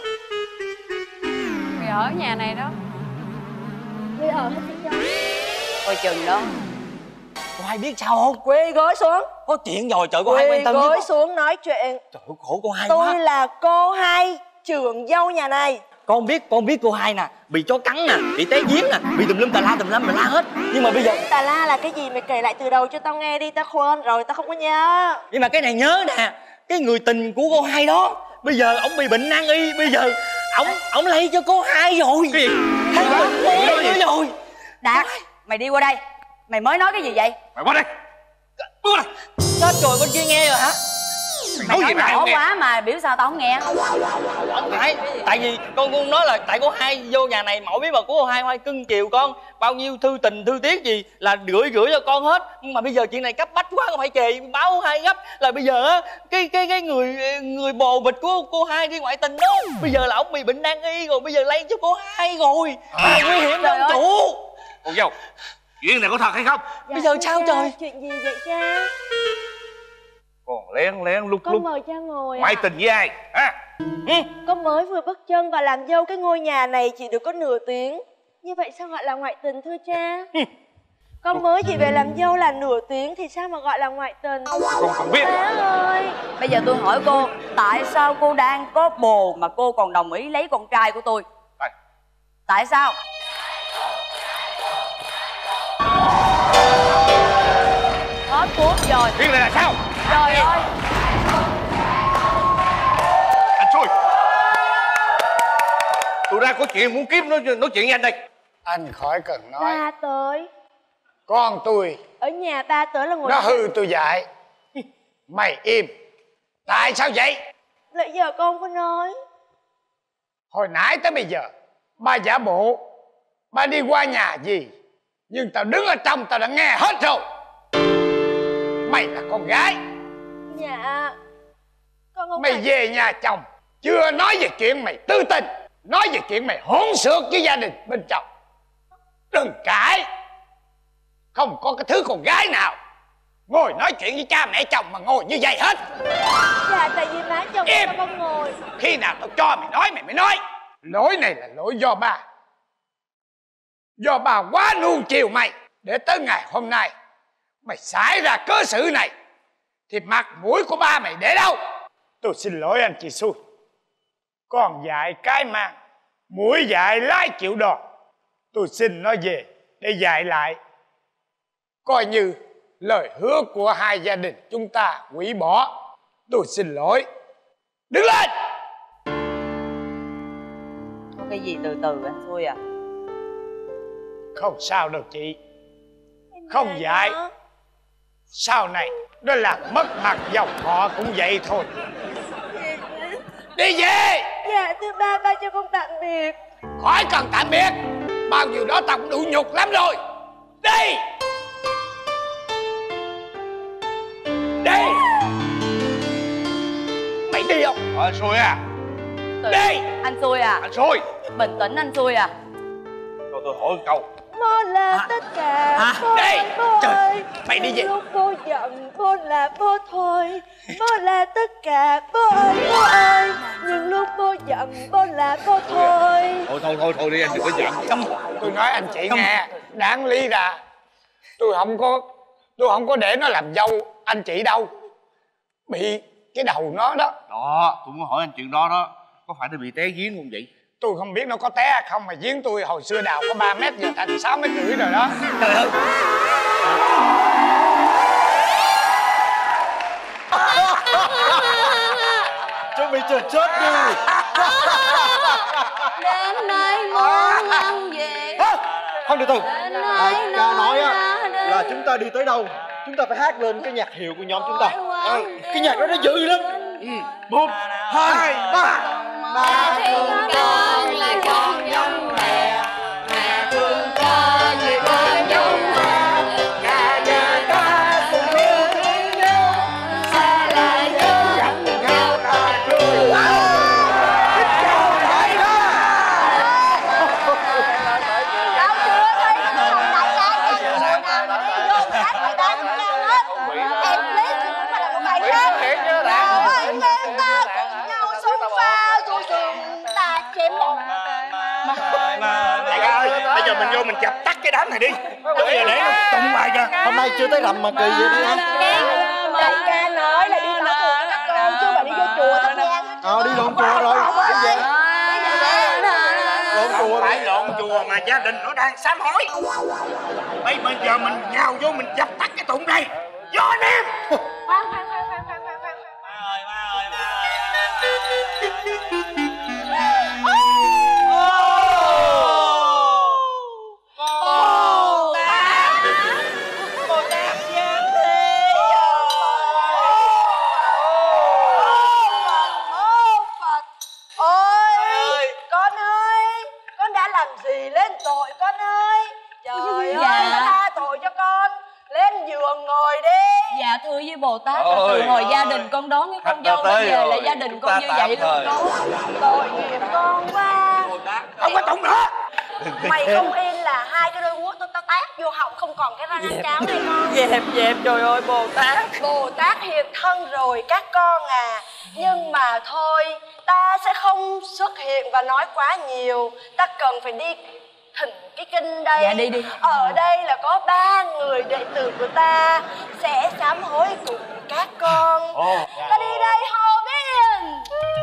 Mày ở nhà này đó. Mày ở hết cho. Coi chừng đó. Cô Hai biết sao không? Quỳ gối xuống. Có chuyện rồi trời, cô Hai quan tâm. Quỳ gối xuống nói chuyện. Trời ơi khổ cô Hai quá. Tôi là cô Hai, trưởng dâu nhà này. Con biết cô Hai nè, bị chó cắn nè, bị té giếng nè, bị tùm lum tà la hết. Nhưng mà bây giờ tà la là cái gì mày kể lại từ đầu cho tao nghe đi, tao quên rồi, tao không có nhớ. Nhưng mà cái này nhớ nè, cái người tình của cô Hai đó bây giờ ổng bị bệnh nan y, bây giờ ổng lây cho cô Hai rồi. Cái gì? Rồi. Đạt, mày đi qua đây. Mày mới nói cái gì vậy? Mày qua đây. Chết rồi, bên kia nghe rồi hả? Mày nói nhỏ quá mà biểu sao tao không nghe. Không phải, tại vì con nói là tại cô Hai vô nhà này, mọi bí mật của cô Hai cưng chiều con, bao nhiêu thư tình thư tiếc gì là gửi cho con hết. Nhưng mà bây giờ chuyện này cấp bách quá, không phải chì báo Hai gấp là bây giờ á cái người bồ bịch của cô Hai đi ngoại tình đó, bây giờ là ông bị bệnh nan y rồi, bây giờ lây cho cô Hai rồi. Nguy hiểm lắm chủ. Con dâu, chuyện này có thật hay không? Bây giờ sao trời? Chuyện gì vậy cha? Còn lén lúc con mời cha ngồi. Ngoại tình với ai hả? Con mới vừa bước chân vào làm dâu cái ngôi nhà này chỉ được có nửa tiếng. Như vậy sao gọi là ngoại tình thưa cha? Con mới chỉ về làm dâu là nửa tiếng thì sao mà gọi là ngoại tình? Con không biết. Má ơi. Bây giờ tôi hỏi cô, tại sao cô đang có bồ mà cô còn đồng ý lấy con trai của tôi? Tại sao? Hết thuốc rồi. Chuyện này là sao? Trời ơi. Anh Xui, tôi ra có chuyện muốn kiếm nói chuyện với anh đây. Anh khỏi cần nói. Ba tới. Con tôi Ở nhà ba tới là ngồi. nó hư tôi dạy. Mày im. Tại sao vậy? Lại giờ con có nói. Hồi nãy tới bây giờ ba giả bộ ba đi qua nhà gì, nhưng tao đứng ở trong tao đã nghe hết rồi. Mày là con gái. Dạ. Con không Mày phải... về nhà chồng chưa nói về chuyện mày tư tình, nói về chuyện mày hỗn xược với gia đình bên chồng. Đừng cãi. Không có cái thứ con gái nào ngồi nói chuyện với cha mẹ chồng mà ngồi như vậy hết. Dạ tại vì má chồng Im. tao không ngồi. Khi nào tao cho mày nói mày mới nói. Lỗi này là lỗi do ba. Do ba quá nuông chiều mày, để tới ngày hôm nay mày xảy ra cớ sự này thì mặt mũi của ba mày để đâu? Tôi xin lỗi anh chị Xui. Con dạy cái mang, mũi dạy lái chịu đòn. Tôi xin nó về để dạy lại, coi như lời hứa của hai gia đình chúng ta hủy bỏ. Tôi xin lỗi. Đứng lên. Có cái gì từ từ anh Xui à? Không sao đâu chị. Không dạy sau này nó làm mất mặt dòng họ cũng vậy thôi. Đi về. Dạ thưa ba, ba cho con tạm biệt. Khỏi cần tạm biệt. Bao nhiêu đó tao cũng đủ nhục lắm rồi. Đi. Đi. Mày đi không? Anh Xui à. Đi. Anh Xui à. Anh Xui. Bình tĩnh anh Xui à. Cho tôi hỏi một câu. Bố là tất cả. Bố đi. Bố ơi. Mày đi về. Lúc bố giận bố là bố thôi. Bố là tất cả. Bố ơi bố ơi. Nhưng lúc bố giận bố là bố thôi. Thôi đi, anh đừng có giận. Tôi nói anh chị nghe, đáng lý ra tôi không có để nó làm dâu anh chị đâu. Bị cái đầu nó đó. Đó, tôi muốn hỏi anh chuyện đó đó. Có phải nó bị té giếng không vậy? Tôi không biết nó có té hay không, mà giếng tôi hồi xưa đào có 3 mét, giờ thành 6,5 mét rồi đó. Trời ơi. Chuẩn bị chờ chết đi. Đến đây muốn ăn về. Không được từ. Đại ca nói á là là chúng ta đi tới đâu chúng ta phải hát lên cái nhạc hiệu của nhóm chúng ta. Cái nhạc đó nó dữ lắm. 1, 2, 3. Ba thương con là con giống mẹ, mẹ thương con như con giống mẹ. Cả nhà ta cùng yêu thương nhau, xa là nhau dẫn nhau ta cười. Đâu chưa thấy cái thằng đại ca nhà người nào mà đi vô hát người ta cũng nhau hết. Em clip thì cũng phải là một bài khác. Nào ơi chúng ta cùng nhau sống pha vui trường ta chém một. Đại ca ơi, bây giờ mình vô mình dập tắt cái đám này đi. Bây giờ để nó tung bài kìa. Hôm nay chưa tới rằm mà kỳ vậy đi anh. Đại ca nói là đi tỏ chùa cho các con chứ mà đi vô chùa thắp nhang. Đi lộn chùa rồi. Lộn chùa phải lộn chùa mà gia đình nó đang sám hối. Bây giờ mình nhào vô mình dập tắt cái tụng này. Vô anh em. Khoan. Con ơi, con đã làm gì lên tội con ơi? Trời ơi, tha tội cho con. Lên giường ngồi đi. Dạ thưa với Bồ Tát là từ hồi gia đình con đón cái con dâu nó về là gia đình con như vậy luôn con. Tội nghiệp con quá. Không có tụng nữa. Mày không yên là hai cái đôi guốc tao tát vô họng không còn cái răng ăn cháo này con. Dẹp trời ơi Bồ Tát. Bồ Tát hiện thân rồi các con à. Nhưng mà thôi, ta sẽ không xuất hiện và nói quá nhiều. Ta cần phải đi thỉnh cái kinh đây. Dạ, đi. Ở đây là có 3 người đệ tử của ta sẽ sám hối cùng các con. Ta đi đây hô biên.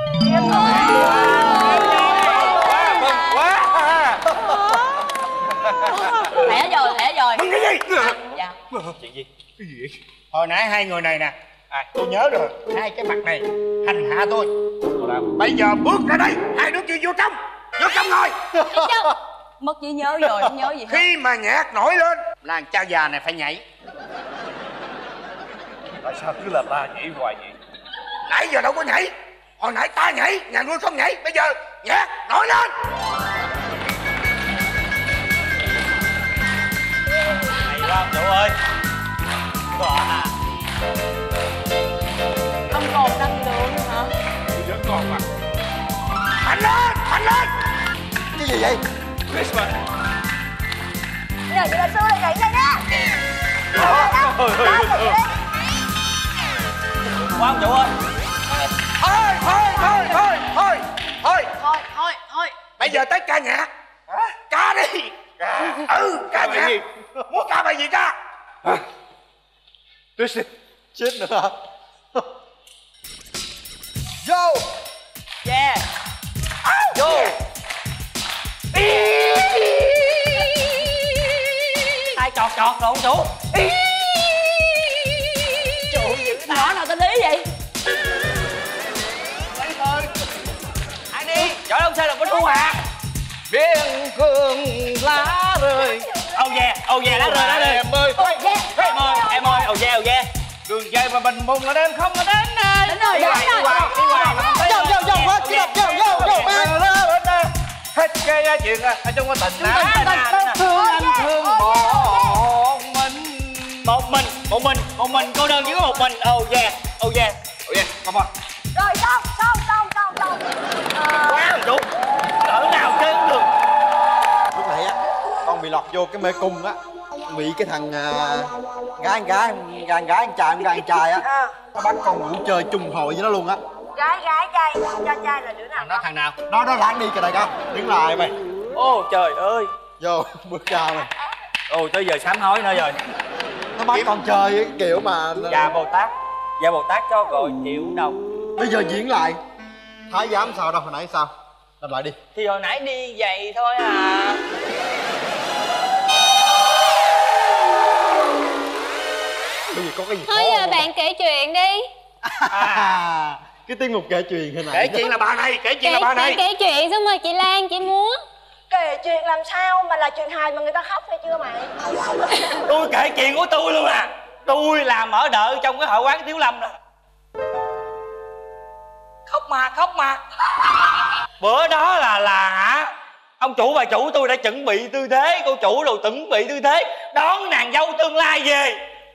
Thẻ rồi. Mừng cái gì? Dạ. Chuyện gì? Cái gì vậy? Hồi nãy hai người này nè, tôi nhớ rồi, hai cái mặt này hành hạ tôi. Bây giờ bước ra đây, hai đứa kia vô trong ngồi. Mất trí nhớ rồi, không nhớ gì hết. Khi mà nhạc nổi lên, làng cha già này phải nhảy. Tại sao cứ là ta nhảy hoài vậy? Nãy giờ đâu có nhảy. Hồi nãy ta nhảy, nhà ngươi không nhảy. Bây giờ nhạc nổi lên. Hay lắm chủ ơi. Không còn năng lượng nữa hả? Vẫn còn mà. Mạnh lên. Cái gì vậy? Christmas. Giờ chị là sư lại nhảy đây nè. Quá ông chủ ơi. Thôi. Bây giờ tới ca nhạc. Ca đi. Ca nhạc. Muốn ca bài gì ca? Tôi chết nữa hả? Vô. Yeah. Vô. Ai chọt rồi ông chủ. Chủ dữ nhỏ nào tên Lý vậy? Lấy thôi. Ai đi? Chọn ông sai là Vĩnh Phú Hạ. Biên cương lá rơi. Oh yeah, lá rơi. Em ơi. Em ơi, oh yeah. Đường dây mà mình mong là đến không là đến đây. Đến rồi, đi hoài. Hết cái chuyện trong cái tình thương một mình cô đơn chỉ có một mình. Oh yeah, come on. Rồi xong. Quá ông chủ, cỡ nào chơi cũng được. Lúc nãy á, con bị lọt vô cái mê cung á, bị cái thằng gái anh trai á, nó bắt con ngủ chơi chung hội với nó luôn á. Gái trai, cho trai là đứa nào? Nó thằng nào? Nó láng đi kìa đại ca, đứng lại mày. Ô trời ơi. Vô, bước ra mày. Ôi tới giờ sám hối nữa rồi. Nó bắt con chơi cái kiểu mà Dạ Bồ Tát cho rồi triệu đồng. bây giờ diễn lại. Thái giám sao đâu, hồi nãy sao? Làm lại đi. Thì hồi nãy đi giày thôi à. Bây giờ có cái gì Thôi giờ bạn kể chuyện đi. Cái tiết mục kể chuyện hồi nãy. Kể chuyện là bà này, kể chuyện xong rồi chị Lan chị múa. Kể chuyện làm sao mà là chuyện hài mà người ta khóc hay chưa mày? Tôi kể chuyện của tôi luôn à. Tôi làm ở đợi trong cái hội quán Thiếu Lâm nè. Khóc mà. Bữa đó là ông chủ bà chủ tôi đã chuẩn bị tư thế, cô chủ rồi chuẩn bị tư thế đón nàng dâu tương lai về.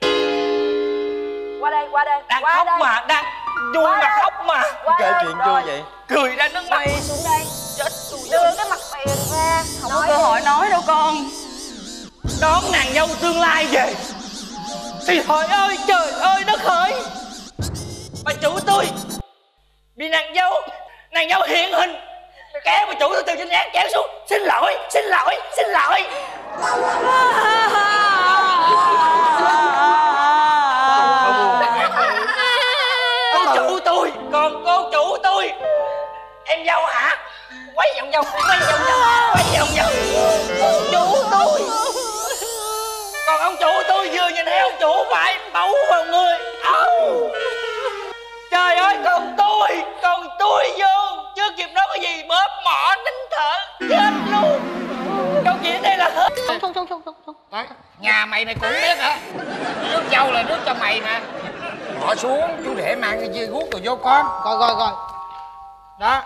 Qua đây. Đang khóc mà, đang vui mà khóc mà. Kể chuyện chưa vậy? Cười ra nước mắt. Quay xuống đây. Chết tôi. Đưa cái mặt tiền ra. Không có cơ hội nói đâu con. Đón nàng dâu tương lai về. Thì hỏi ơi trời ơi đất hỡi. Bà chủ tôi bị nàng dâu hiện hình kéo bà chủ tôi từ trên án kéo xuống. Xin lỗi. Cô chủ tôi em dâu hả? Quay vòng vòng. Chủ tôi. Còn ông chủ tôi vừa nhìn thấy ông chủ phải bấu vào người. Trời ơi, còn tôi vô chưa kịp nói cái gì bóp mỏ nín thở chết luôn. Câu chuyện đây là hết. Đấy, nhà mày cũng biết hả? Nước dâu là nước cho mày mà. Bỏ xuống, chú để mang cái dưa guốc rồi vô con. Coi. Đó.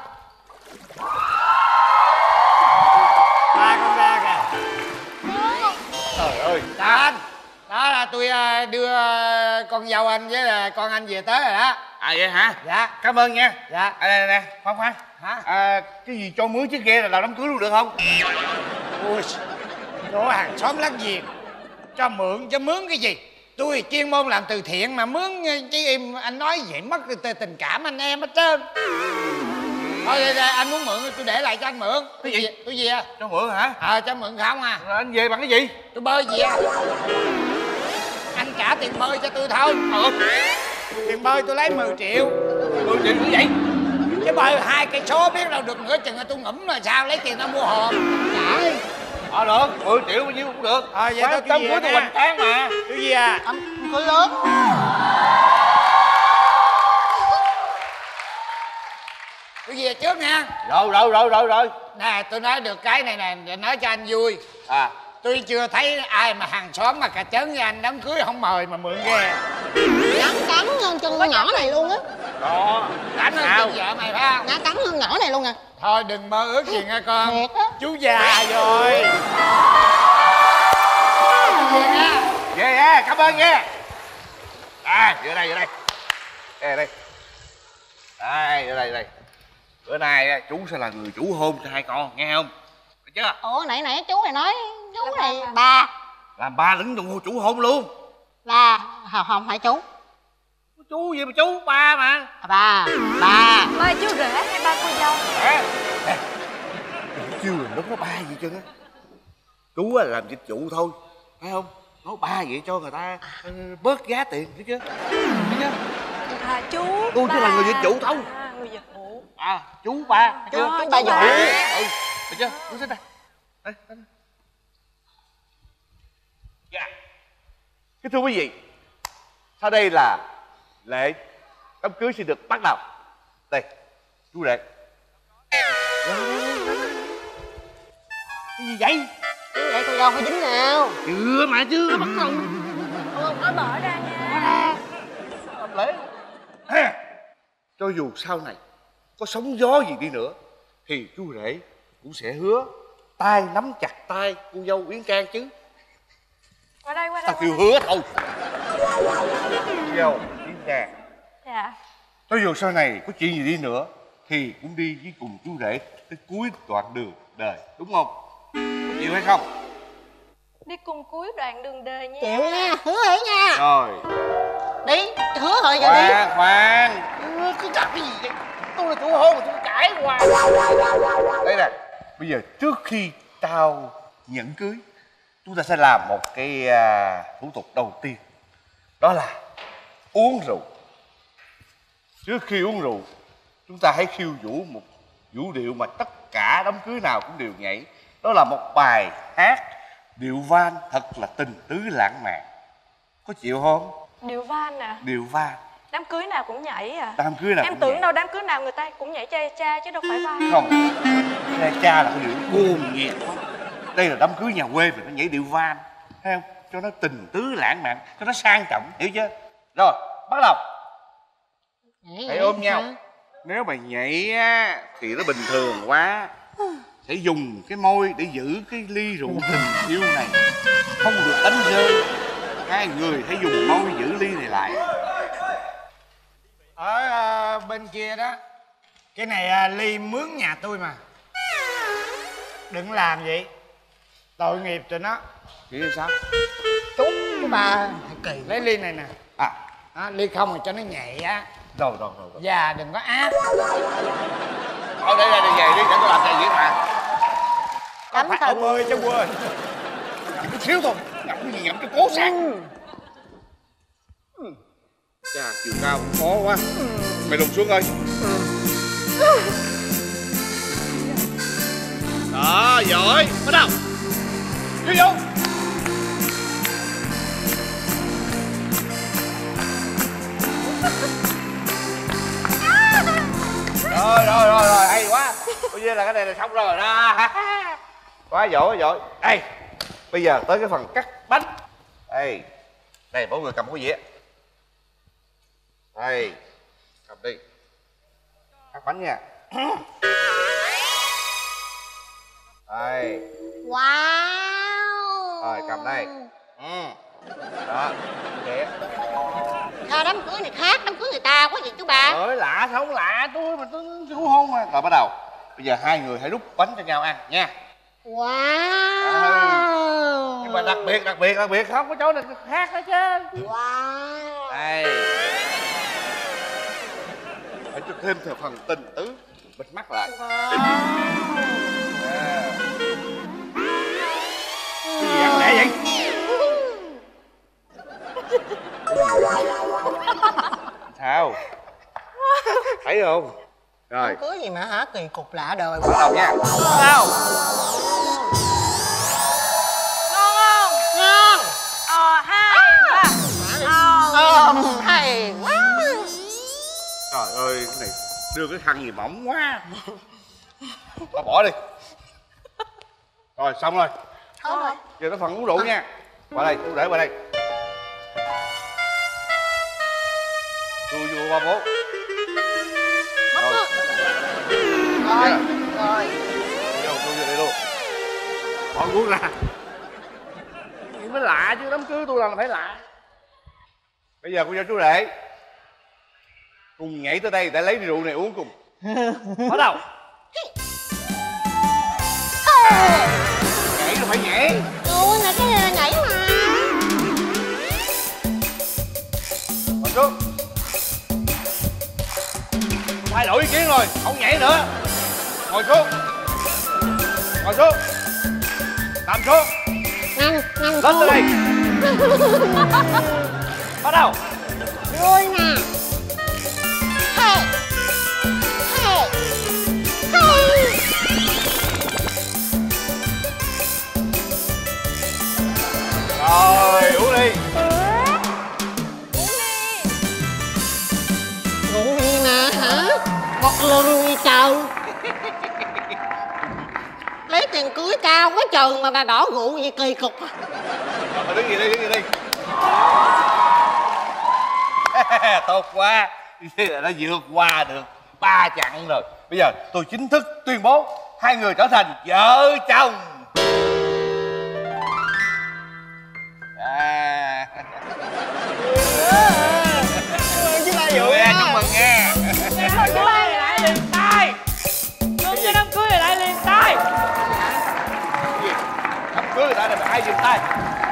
Con ra kìa. Trời ơi. Đó là tôi đưa con dâu anh với là con anh về tới rồi đó. À vậy hả? Dạ. Cảm ơn nha. Dạ. Nè, khoan. Hả? Cái gì cho mướn chiếc ghe là làm đám cưới luôn được không? Ui, chỗ hàng xóm láng giềng cho mượn cho mướn cái gì? Tôi chuyên môn làm từ thiện mà mướn chứ em anh nói vậy mất tình cảm anh em hết trơn. Thôi anh muốn mượn tôi để lại cho anh mượn. Cái gì? Tôi về. Cho mượn hả? Cho mượn không à. Rồi anh về bằng cái gì? Tôi bơi về. Anh trả tiền bơi cho tôi thôi. Tiền bơi tôi lấy 10 triệu. 10 triệu như vậy? Cái bơi 2 cây số biết đâu được nữa chừng là tôi ngủm mà sao lấy tiền ra mua hồn. Trả đi. Được, 10 triệu bao nhiêu cũng được. Vậy tôi về tôi hoành tráng mà. Tôi về à. Anh cười lớn. Tôi về trước nha. Rồi. Nè tôi nói được cái này nè, nói cho anh vui. Tôi chưa thấy ai mà hàng xóm mà cả trấn như anh đám cưới không mời mà mượn ghe. Cắn hơn chân con nhỏ này luôn á. Đó. Cắn hơn chân vợ mày phải không? Cắn hơn nhỏ này luôn à. Thôi đừng mơ ước gì nghe con. Chú già rồi. Về cảm ơn nha. Vô đây. Đây. Vô đây. Bữa nay chú sẽ là người chủ hôn cho hai con, nghe không? Được chưa? Ủa nãy chú này nói chú này bà. Làm ba lẫn đồng chủ hôn luôn. Bà không phải chú. Chú gì mà chú, ba mà. Bà. Ba chú rể hay ba cô dâu? Chưa lúc nó ba gì chứ á. Chú là làm dịch vụ thôi, phải không? Nói ba vậy cho người ta bớt giá tiền, biết chưa? Chú tôi chỉ là người dịch vụ thôi. Người dịch vụ. Chú ba. Chú ba dịch vụ. Được chưa? Chú xích đây. Cái thưa quý vị, sau đây là lễ đám cưới sẽ được bắt đầu. Đây, chú rể. Cái gì vậy? Chú rể cô dâu phải dính nào? Chưa bắt đầu. Nó mở ra nha. Làm lễ. Cho dù sau này có sóng gió gì đi nữa thì chú rể cũng sẽ hứa tay nắm chặt tay cô dâu Yến Trang chứ. Qua đây. Tao kêu hứa thôi. Cô dâu Yến Trang. Dạ. Cho dù sau này có chuyện gì đi nữa thì cũng đi với cùng chú rể tới cuối đoạn đường đời, đúng không? Có chịu hay không? Đi cùng cuối đoạn đường đời nha. Chịu nha, hứa hỉ nha. Rồi. Đi, hứa rồi giờ đi. Khoan. Cứ chặt cái gì vậy? Tôi là chủ hôn mà tôi cãi hoài. Đây nè, bây giờ trước khi tao nhẫn cưới, chúng ta sẽ làm một cái thủ tục đầu tiên. Đó là uống rượu. Trước khi uống rượu, chúng ta hãy khiêu vũ một vũ điệu mà tất cả đám cưới nào cũng đều nhảy. Đó là một bài hát điệu van thật là tình tứ lãng mạn. Có chịu không? Điệu van à? Điệu van. Đám cưới nào cũng nhảy à? Đám cưới nào em cũng tưởng nhảy. đâu đám cưới nào người ta cũng nhảy cha cha chứ đâu phải van. Không, cha là cái điệu cuồng nhiệt quá. Đây là đám cưới nhà quê mình phải nhảy điệu van, thấy không? Cho nó tình tứ lãng mạn, cho nó sang trọng, hiểu chưa? Rồi, bắt đầu. Hãy ôm nhau. Nếu mà nhảy á, thì nó bình thường quá. Sẽ dùng cái môi để giữ cái ly rượu tình yêu này không được đánh rơi. Hai người hãy dùng môi giữ ly này lại. Ở bên kia đó, cái này ly mướn nhà tôi mà. Đừng làm vậy, tội nghiệp tụi nó. Nghĩ sao? Chú bà kỳ lấy ly này nè. Ly không thì cho nó nhạy á. Rồi. Và đừng có áp. Thôi để đi về đi, để tôi làm này vậy mà. Không phải ông ơi, cháu quên. Ngậm chút xíu thôi, ngậm cái gì ngậm cho cố sáng. Chà, chiều cao cũng khó quá. Mày lùn xuống ơi. Đó, giỏi. Bắt đầu. Đi vô. Rồi, hay quá. Bây giờ là cái này là xong rồi đó. Quá giỏi. Đây, bây giờ tới cái phần cắt bánh. Đây, mỗi người cầm cái dĩa. Đây, cầm đi. Cắt bánh nha. Đây. Wow. Rồi, cầm đây. Đó, kìa. Sao đám cưới này khác đám cưới người ta quá vậy chú bà? Lạ sao không lạ, tôi chủ hôn mà. Rồi bắt đầu. Bây giờ hai người hãy đút bánh cho nhau ăn nha. Wow. Nhưng mà đặc biệt không có chỗ này khác hết chứ. Wow. Đây. Phải cho thêm phần tình tứ. bịt mắt lại. Cái gì ăn lẹ vậy? Sao? Thấy không? Rồi. Cưới gì mà hả? Kỳ cục lạ đời. Bắt đầu nha. Sao? Ngon không? Ngon. Hai ba. Hay quá. Trời ơi, cái này đưa cái khăn gì mỏng quá. Thôi bỏ đi. Rồi xong rồi. Thôi. Giờ tới phần uống rượu nha. Qua đây, tôi để qua đây. Tôi vô ba bố. Rồi. Rồi. Vô, tôi vô đây luôn. Bỏ cuốn ra. Gì mới lạ chứ, đám cưới tôi làm là phải lạ. Bây giờ cô cho chú rể cùng nhảy tới đây để lấy rượu này uống cùng. Bắt đầu. Nhảy rồi phải nhảy. Ôi là cái này là nhảy mà. Ngồi xuống. Thay đổi ý kiến rồi, không nhảy nữa. Ngồi xuống. Ngồi xuống. Nằm xuống. Nằm lên tới đây. Bắt đầu. Vui nè. Hey. Hey. Hey. Rồi, uống đi. Rượu gì mà hả? Một lưng gì trời. Lấy tiền cưới cao quá trời mà bà đỏ rượu gì kỳ cục. Rồi, đứng gì đi, đứng gì đi. Tốt quá. Đã vượt qua được 3 chặng rồi. Bây giờ tôi chính thức tuyên bố hai người trở thành vợ chồng. Chứ ba Vui à, chúc mừng nha. Đám cưới lại liền tay. Cưng cái đám cưới lại liền tay. Đám cưới người ta là ai dừng tay?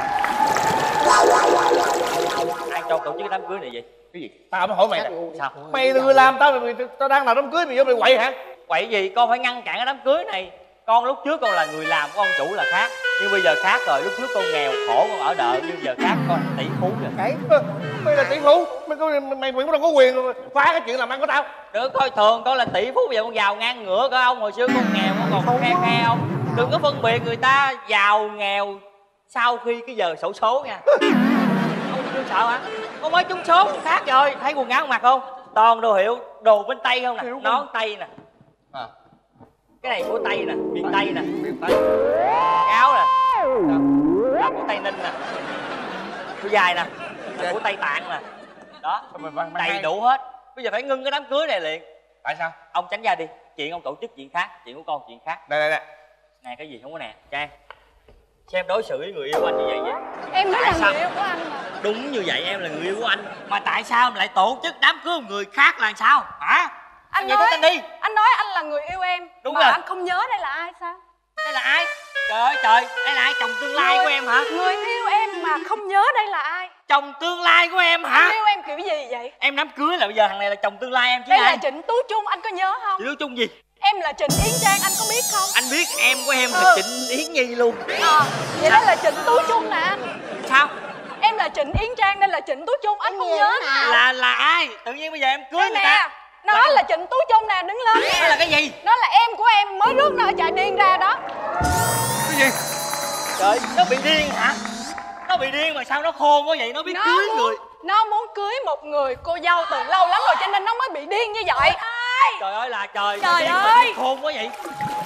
Ai cho tổ chức cái đám cưới này vậy? Cái gì? Tao mới hỏi mày nè. Sao? Mày là người làm tao đang làm đám cưới mày vô mày quậy hả? Quậy gì? Con phải ngăn cản cái đám cưới này. Con lúc trước con là người làm của ông chủ là khác, nhưng bây giờ khác rồi. Lúc trước con nghèo khổ con ở đợ, nhưng giờ khác con tỷ phú rồi. Mày là tỷ phú, mày cũng đâu có quyền phá cái chuyện làm ăn của tao. Đừng coi thường con là tỷ phú, bây giờ con giàu ngang ngửa của ông. Hồi xưa con nghèo con còn khe khe ông. Đừng có phân biệt người ta giàu nghèo sau khi cái giờ xổ số nha. Ông chưa sợ hả? Con mới trúng số khác rồi. Thấy quần áo mặc không? Toàn đồ hiệu, đồ bên Tây không nè, nón Tây nè. Cái này của Tây nè, miền Tây nè, cái áo nè, là của Tây Ninh nè, của dài nè, là của Tây Tạng nè. Đó, đầy đủ hết. Bây giờ phải ngưng cái đám cưới này liền. Tại sao? Ông tránh ra đi. Chuyện ông tổ chức chuyện khác, chuyện của con chuyện khác. Đây. Nè, cái gì không có nè, Trang. Xem đối xử với người yêu anh như vậy vậy. Em mới là người yêu của anh mà. Đúng như vậy, em là người yêu của anh. Mà tại sao em lại tổ chức đám cưới một người khác là sao? Hả? Anh nói, anh nói anh là người yêu em. Đúng mà rồi. Anh không nhớ đây là ai sao? Đây là ai? Trời ơi trời, đây là ai? Chồng tương lai của em hả? Người yêu em mà không nhớ đây là ai? Chồng tương lai của em hả? Anh yêu em kiểu gì vậy? Em đám cưới là bây giờ thằng này là chồng tương lai em chứ. Đây ai? là Trịnh Tú Trung, anh có nhớ không? Trịnh Tú Trung gì? Em là Trịnh Yến Trang, anh có biết không? Anh biết em của em là Trịnh Yến Nhi luôn. Vậy đó là Trịnh Tú Trung nè anh. Sao? Em là Trịnh Yến Trang, đây là Trịnh Tú Trung, anh không nhớ nào. Là ai? Tự nhiên bây giờ em cưới đây người nè, ta. nó là Trịnh Tú Trung nè, đứng lên nè. Nó là cái gì? Nó là em của em, mới rước nó ở chợ điên ra đó. Cái gì? Trời, nó bị điên hả? Nó bị điên mà sao nó khôn quá vậy? Nó biết cưới người. Nó muốn cưới một người cô dâu từ lâu lắm rồi cho nên nó mới bị điên như vậy. Trời ơi là trời. Trời ơi, khôn quá vậy.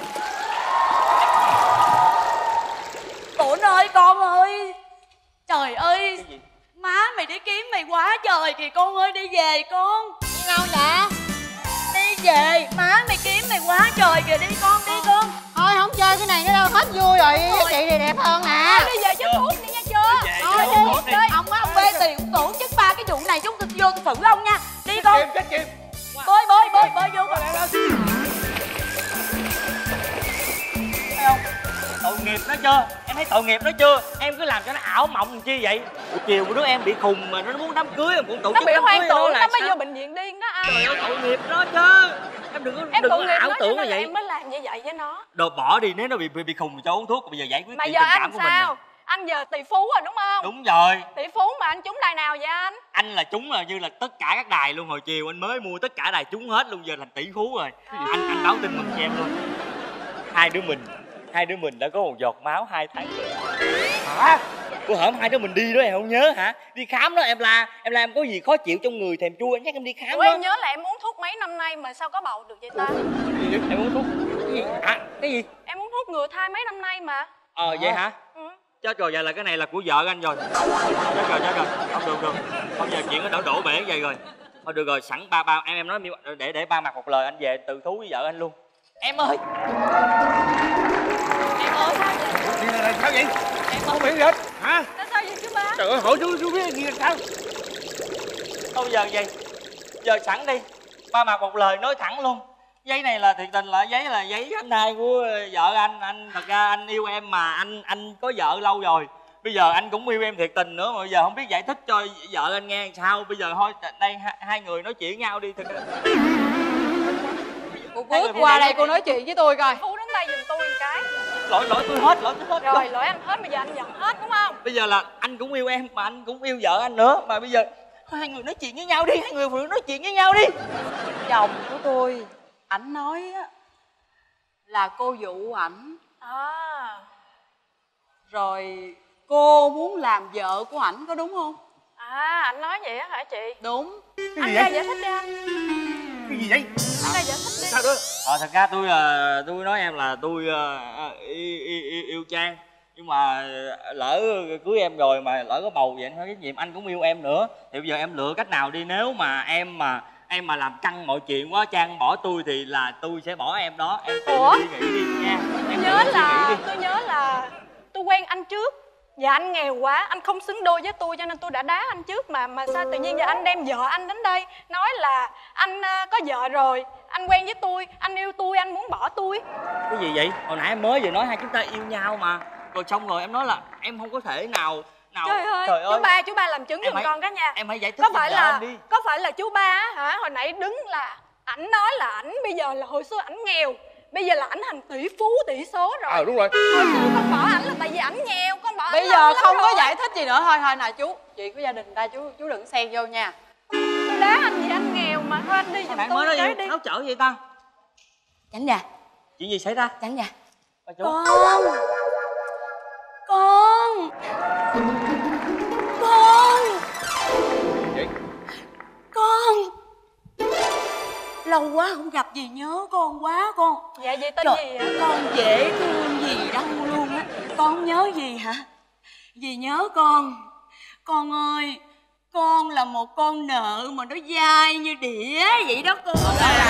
Tổn ơi, con ơi. Trời ơi, má mày đi kiếm mày quá trời kìa con ơi, đi về con. Đi đâu vậy? Đi về, má mày kiếm mày quá trời kìa, đi con, đi con. Thôi không chơi cái này nữa đâu, hết vui rồi. Với chị này đẹp hơn nè. Đi về chứ thuốc đi nha chưa? Thôi đi, ông á, ông bê tiền cũng tổ chức 3 cái vụ này chúng tôi vô tôi xử ông nha. Đi con. Chết kìm. Bơi vô con. Thấy không? Tội nghiệp nó chưa? Em thấy tội nghiệp nó chưa? Em cứ làm cho nó ảo mộng làm chi vậy? Buổi chiều của đứa em bị khùng mà nó muốn đám cưới, em cũng tổ chức nó bị đám hoang cưới tưởng, nó nó mới sao? vô bệnh viện điên đó anh. Trời ơi tội nghiệp nó chứ. Em đừng có Em tội nghiệp ảo nó, tưởng cho như nên là vậy. em mới làm như vậy với nó. Đồ bỏ đi, nếu nó bị khùng thì cho uống thuốc, bây giờ giải quyết Mà chuyện giờ tình anh cảm của mình sao? nè. Anh giờ tỷ phú rồi đúng không? Đúng rồi. Tỷ phú mà anh trúng đài nào vậy anh? Anh là trúng là như là tất cả các đài luôn. Hồi chiều anh mới mua tất cả đài trúng hết luôn, giờ thành tỷ phú rồi. Anh báo tin mừng cho em luôn. Hai đứa mình đã có một giọt máu 2 tháng rồi. Hả? Bữa hổm hai đứa mình đi đó em không nhớ hả? Đi khám đó em la em có gì khó chịu trong người thèm chua anh nhắc em đi khám. Ủa đó. em nhớ là em uống thuốc mấy năm nay mà sao có bầu được vậy ta? Em uống thuốc gì? Cái gì? Em uống thuốc ngừa thai mấy năm nay mà. Vậy hả? Chết rồi, vậy là cái này là của vợ anh rồi. Chết rồi. Không được. Không, giờ chuyện nó đổ bể vậy rồi. Thôi được rồi, sẵn ba em nói để ba mặt một lời, anh về từ thú với vợ anh luôn. Em ơi. Sao vậy? Em không biết gì hết. Hả? Sao vậy chú ba? Trời ơi, hỏi chú biết gì sao? Thôi giờ vậy. Giờ sẵn đi. Ba mặt một lời nói thẳng luôn. Giấy này là thiệt tình là giấy khám thai của vợ anh thật ra anh yêu em mà anh có vợ lâu rồi. Bây giờ anh cũng yêu em thiệt tình nữa mà bây giờ không biết giải thích cho vợ anh nghe sao. Bây giờ thôi đây hai người nói chuyện nhau đi. Cô bước qua đây cô nói chuyện với tôi coi. Phú đứng đây giùm tôi một cái. Lỗi tôi hết. Rồi lỗi anh hết, bây giờ anh giận hết đúng không? Bây giờ là anh cũng yêu em mà anh cũng yêu vợ anh nữa. Mà bây giờ hai người nói chuyện với nhau đi. Hai người phụ nữ nói chuyện với nhau đi. Chồng của tôi, ảnh nói á là cô dụ ảnh. Rồi cô muốn làm vợ của ảnh có đúng không? Anh nói vậy á hả chị? Đúng. Anh ra giải thích đi anh. Cái gì vậy? Anh ra giải thích đi. Sao nữa? Thật ra tôi nói em là tôi yêu Trang. Nhưng mà lỡ cưới em rồi mà lỡ có bầu vậy anh phải trách nhiệm, anh cũng yêu em nữa. Thì bây giờ em lựa cách nào đi, nếu mà em mà làm căng mọi chuyện quá, Trang bỏ tôi thì là tôi sẽ bỏ em đó. Em tự suy nghĩ đi nha. Tôi nhớ là tôi quen anh trước. Dạ anh nghèo quá, anh không xứng đôi với tôi cho nên tôi đã đá anh trước mà sao tự nhiên giờ anh đem vợ anh đến đây nói là anh có vợ rồi, anh quen với tôi, anh yêu tôi, anh muốn bỏ tôi. Cái gì vậy? Hồi nãy em mới vừa nói hai chúng ta yêu nhau mà. Rồi xong rồi em nói là em không có thể nào. Trời ơi, chú ba làm chứng giùm con cái nha. Em hãy giải thích có phải là chú ba hả? Hồi nãy đứng là ảnh nói là ảnh bây giờ là hồi xưa ảnh nghèo, bây giờ là ảnh thành tỷ phú tỷ số rồi. Đúng rồi. Hồi xưa con bỏ ảnh là tại vì ảnh nghèo, con bỏ ảnh. Bây giờ không có giải thích gì nữa, thôi nè chú, chuyện của gia đình ta chú đừng xen vô nha. Tôi đá anh vì anh nghèo mà, thôi anh đi giùm tôi cái đi. Áo chở vậy ta? Chánh nhà. Chuyện gì xảy ra? Chánh nhà. Con lâu quá không gặp dì nhớ con quá con. Dạ dì tên gì hả? Con dễ thương gì đâu luôn á. Con không nhớ gì hả? Dì nhớ con. Con ơi, con là một con nợ mà nó dai như đĩa vậy đó con.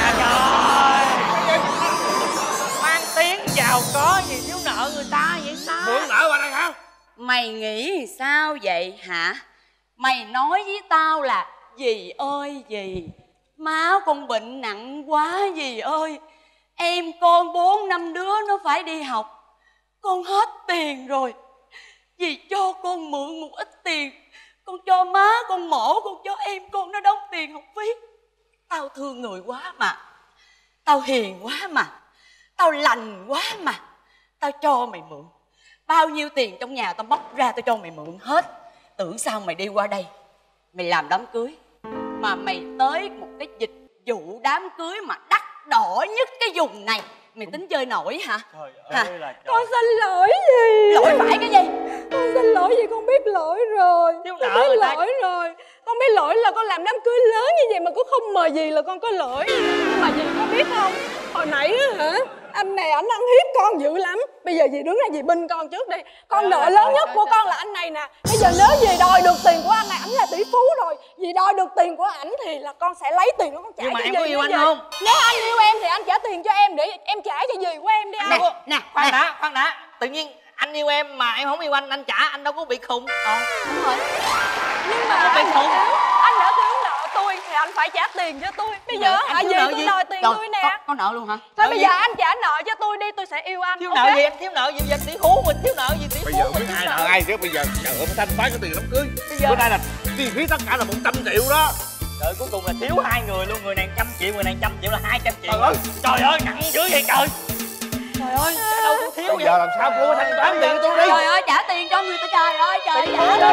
Trời, mang tiếng giàu có gì thiếu nợ người ta vậy sao? Mượn nợ qua đây hả? Mày nghĩ sao vậy hả? Mày nói với tao là dì ơi dì, má con bệnh nặng quá dì ơi. Em con 4 5 đứa nó phải đi học, con hết tiền rồi. Dì cho con mượn một ít tiền, con cho má con mổ, con cho em con nó đóng tiền học phí. Tao thương người quá mà, tao hiền quá mà, tao lành quá mà, tao cho mày mượn. Bao nhiêu tiền trong nhà tao bóc ra tao cho mày mượn hết. Tưởng sao mày đi qua đây mày làm đám cưới mà mày tới một cái dịch vụ đám cưới mà đắt đỏ nhất cái vùng này, mày tính chơi nổi hả? Trời ơi là con xin lỗi gì? Lỗi phải cái gì? Con xin lỗi gì? Con biết lỗi rồi. Con biết lỗi rồi. Con biết lỗi là con làm đám cưới lớn như vậy mà con không mời dì là con có lỗi. Nhưng mà dì có biết không, hồi nãy á hả, anh này ảnh ăn hiếp con dữ lắm. Bây giờ dì đứng ra dì binh con trước đi. Con nợ lớn nhất của con là anh này nè. Bây giờ nếu dì đòi được tiền của anh này, ảnh là tỷ phú rồi, dì đòi được tiền của ảnh thì là con sẽ lấy tiền đó con trả cho dì. Nhưng mà em có yêu anh không? Nếu anh yêu em thì anh trả tiền cho em để em trả cho dì của em đi anh. Nè, khoan đã. Tự nhiên anh yêu em mà em không yêu anh trả, anh đâu có bị khùng. Đúng rồi. Nhưng mà anh đã thiếu nợ tôi thì anh phải trả tiền cho tôi. Bây giờ hả dì tôi đòi tiền tôi nè. Có nợ luôn hả? Thôi bây giờ anh trả nợ cho tôi đi, tôi sẽ yêu anh. Thiếu nợ gì anh? Thiếu nợ gì vậy? Tỷ phú mình thiếu nợ gì? Tỷ phú bây giờ biết ai nợ ai chứ. Bây giờ vợ phải thanh toán cái tiền đám cưới. Bữa nay là chi phí tất cả là 100 triệu đó. Trời, cuối cùng là thiếu hai người luôn. Người này 100 triệu, người này 100 triệu là 200 triệu. Trời ơi, nặng dữ vậy trời. Trời ơi, cái đâu có thiếu vậy. Bây giờ làm sao cô thanh toán tiền tôi đi. Trời ơi, trả tiền cho người ta. Trời ơi, trời Trời ơi.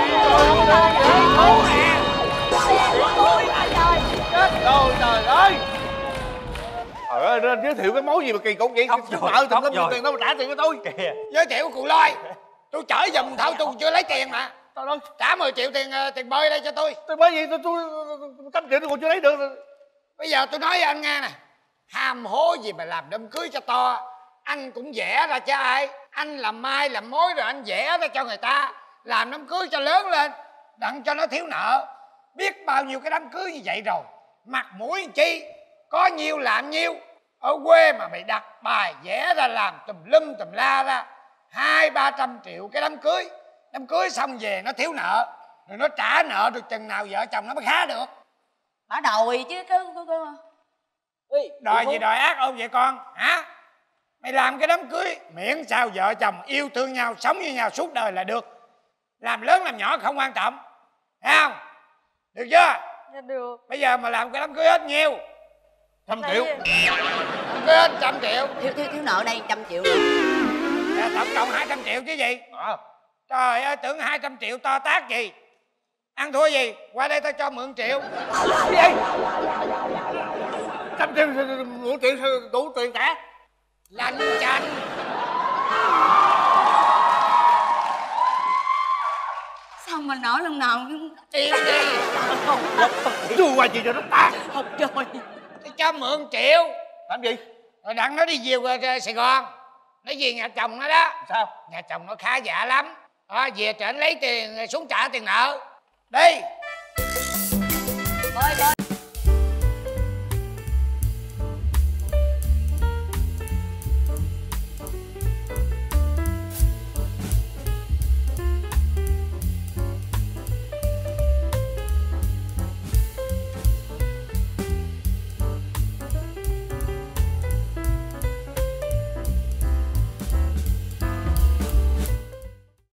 Trời ơi. Trời ơi, nên giới thiệu cái món gì mà kỳ cục vậy? Không nợ tiền đâu mà trả tiền cho tôi. Giới thiệu cụ Lôi. Tôi chở giùm thao tôi chưa lấy tiền mà. Trời ơi. Trả 10 triệu tiền bơi đây cho tôi. Tôi bơi gì tôi 100 triệu tôi còn chưa lấy được. Bây giờ tôi nói với anh nghe nè. Ham hố gì mà làm đám cưới cho to. Anh cũng vẽ ra cho ai. Anh làm mai làm mối rồi anh vẽ ra cho người ta. Làm đám cưới cho lớn lên, đặng cho nó thiếu nợ. Biết bao nhiêu cái đám cưới như vậy rồi, mặt mũi làm chi, có nhiêu làm nhiêu. Ở quê mà mày đặt bài vẽ ra làm tùm lum tùm la ra 200-300 triệu cái đám cưới. Đám cưới xong về nó thiếu nợ, rồi nó trả nợ được chừng nào vợ chồng nó mới khá được. Bà đòi chứ cái Đòi gì đòi ác ôn vậy con hả? Mày làm cái đám cưới miễn sao vợ chồng yêu thương nhau, sống với nhau suốt đời là được. Làm lớn làm nhỏ không quan trọng, thấy không? Được chưa? Dạ được. Bây giờ mà làm cái đám cưới hết nhiêu? 100 triệu. Đám cưới hết 100 triệu. Thiếu nợ đây 100 triệu nữa. Tổng cộng 200 triệu chứ gì? Trời ơi, tưởng 200 triệu to tát gì. Ăn thua gì? Qua đây tao cho mượn triệu. Cái gì? 100 triệu mượn triệu đủ tiền cả. Lanh chanh. Sao mà nói lần nào Im đi. Đưa qua gì cho nó tát. Học trời. Tôi cho mượn triệu. Làm gì? Rồi đặng nó đi về Sài Gòn. Nó về nhà chồng nó đó. Sao? Nhà chồng nó khá giả lắm. Về trển lấy tiền xuống trả tiền nợ. Đi.